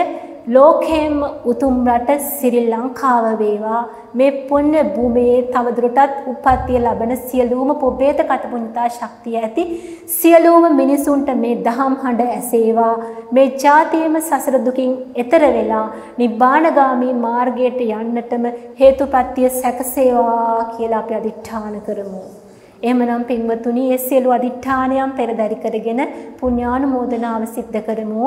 ලෝකෙම උතුම් රට ශ්‍රී ලංකාව වේවා. මේ පුණ්‍ය භූමියේ තවදුරටත් උප්පත්තිය ලබන සියලුම පුබ්බේත කටපුඤ්ඤතා ශක්තිය ඇති සියලුම මිනිසුන්ට මේ දහම් හඬ ඇසේවා. මේ ජාතියේම සසර දුකින් එතර වෙලා නිබ්බානගාමී මාර්ගයට යන්නටම හේතුපත්‍ය සැකසේවා කියලා අපි අදිඨාන කරමු. එහෙමනම් පින්වතුනි මේ සියලු අදිඨානයන් පෙරදරි කරගෙන පුණ්‍යානුමෝදනාව සිද්ධ කරමු.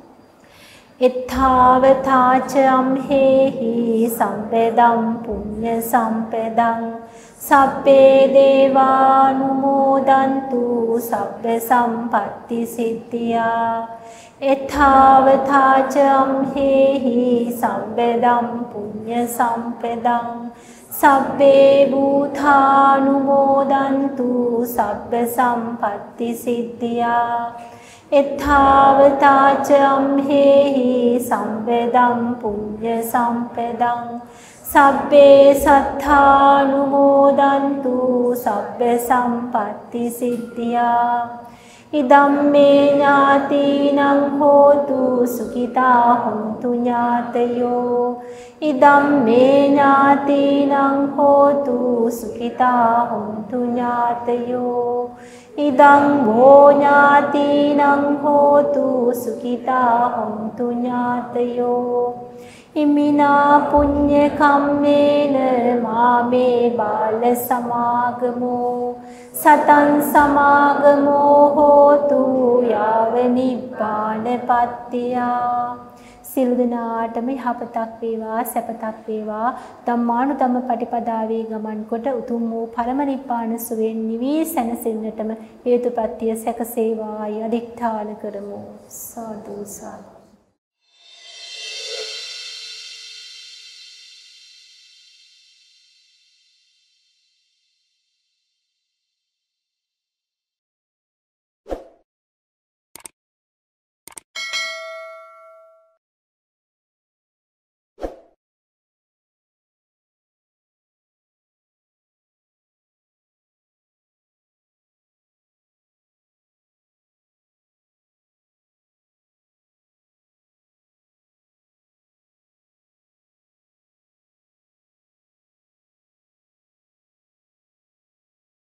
එත්තාවතාච අම්හෙහි සම්පදම් පුඤ්ඤ සම්පදං සබ්බේ දේවානුමෝදන්තු සබ්බ සම්පත්ති සිද්ධියා. එත්තාවතාච අම්හෙහි සම්පදම් පුඤ්ඤ සම්පදං සබ්බේ භූතානුමෝදන්තු සබ්බ සම්පත්ති සිද්ධියා. එත්තාවතාච අම්හෙහි සම්පදම් පුඤ්ඤ සම්පදං සබ්බේ සත්තානුමෝදන්තු සබ්බ සම්පත්ති සිද්ධියා. ඉදම්මේ ඥාතිනං හෝතු සුඛිතා හොන්තු ඥාතයෝ. ඉදම්මේ ඥාතිනං හෝතු සුඛිතා හොන්තු ඥාතයෝ. ඉදං වෝ ඥාතිනං හෝතු සුඛිතා හොන්තු ඥාතයෝ. ඉමිනා පුඤ්ඤ කම්මේන මාමේ බාල සමාගමෝ සතං සමාගමෝ හෝතු යාව නිබ්බානපත්තියා. සියලු දෙනාටම යහපතක් වේවා සැපතක් වේවා. ධම්මානුධම්ම පටිපදාවේ ගමන් කොට උතුම් වූ පරම නිබ්බාන සුවයෙන් නිවී සැනසෙන්නටම හේතුපත්‍ය සැකසේවායි අදිඨාන කරමු. සාදු සාදු.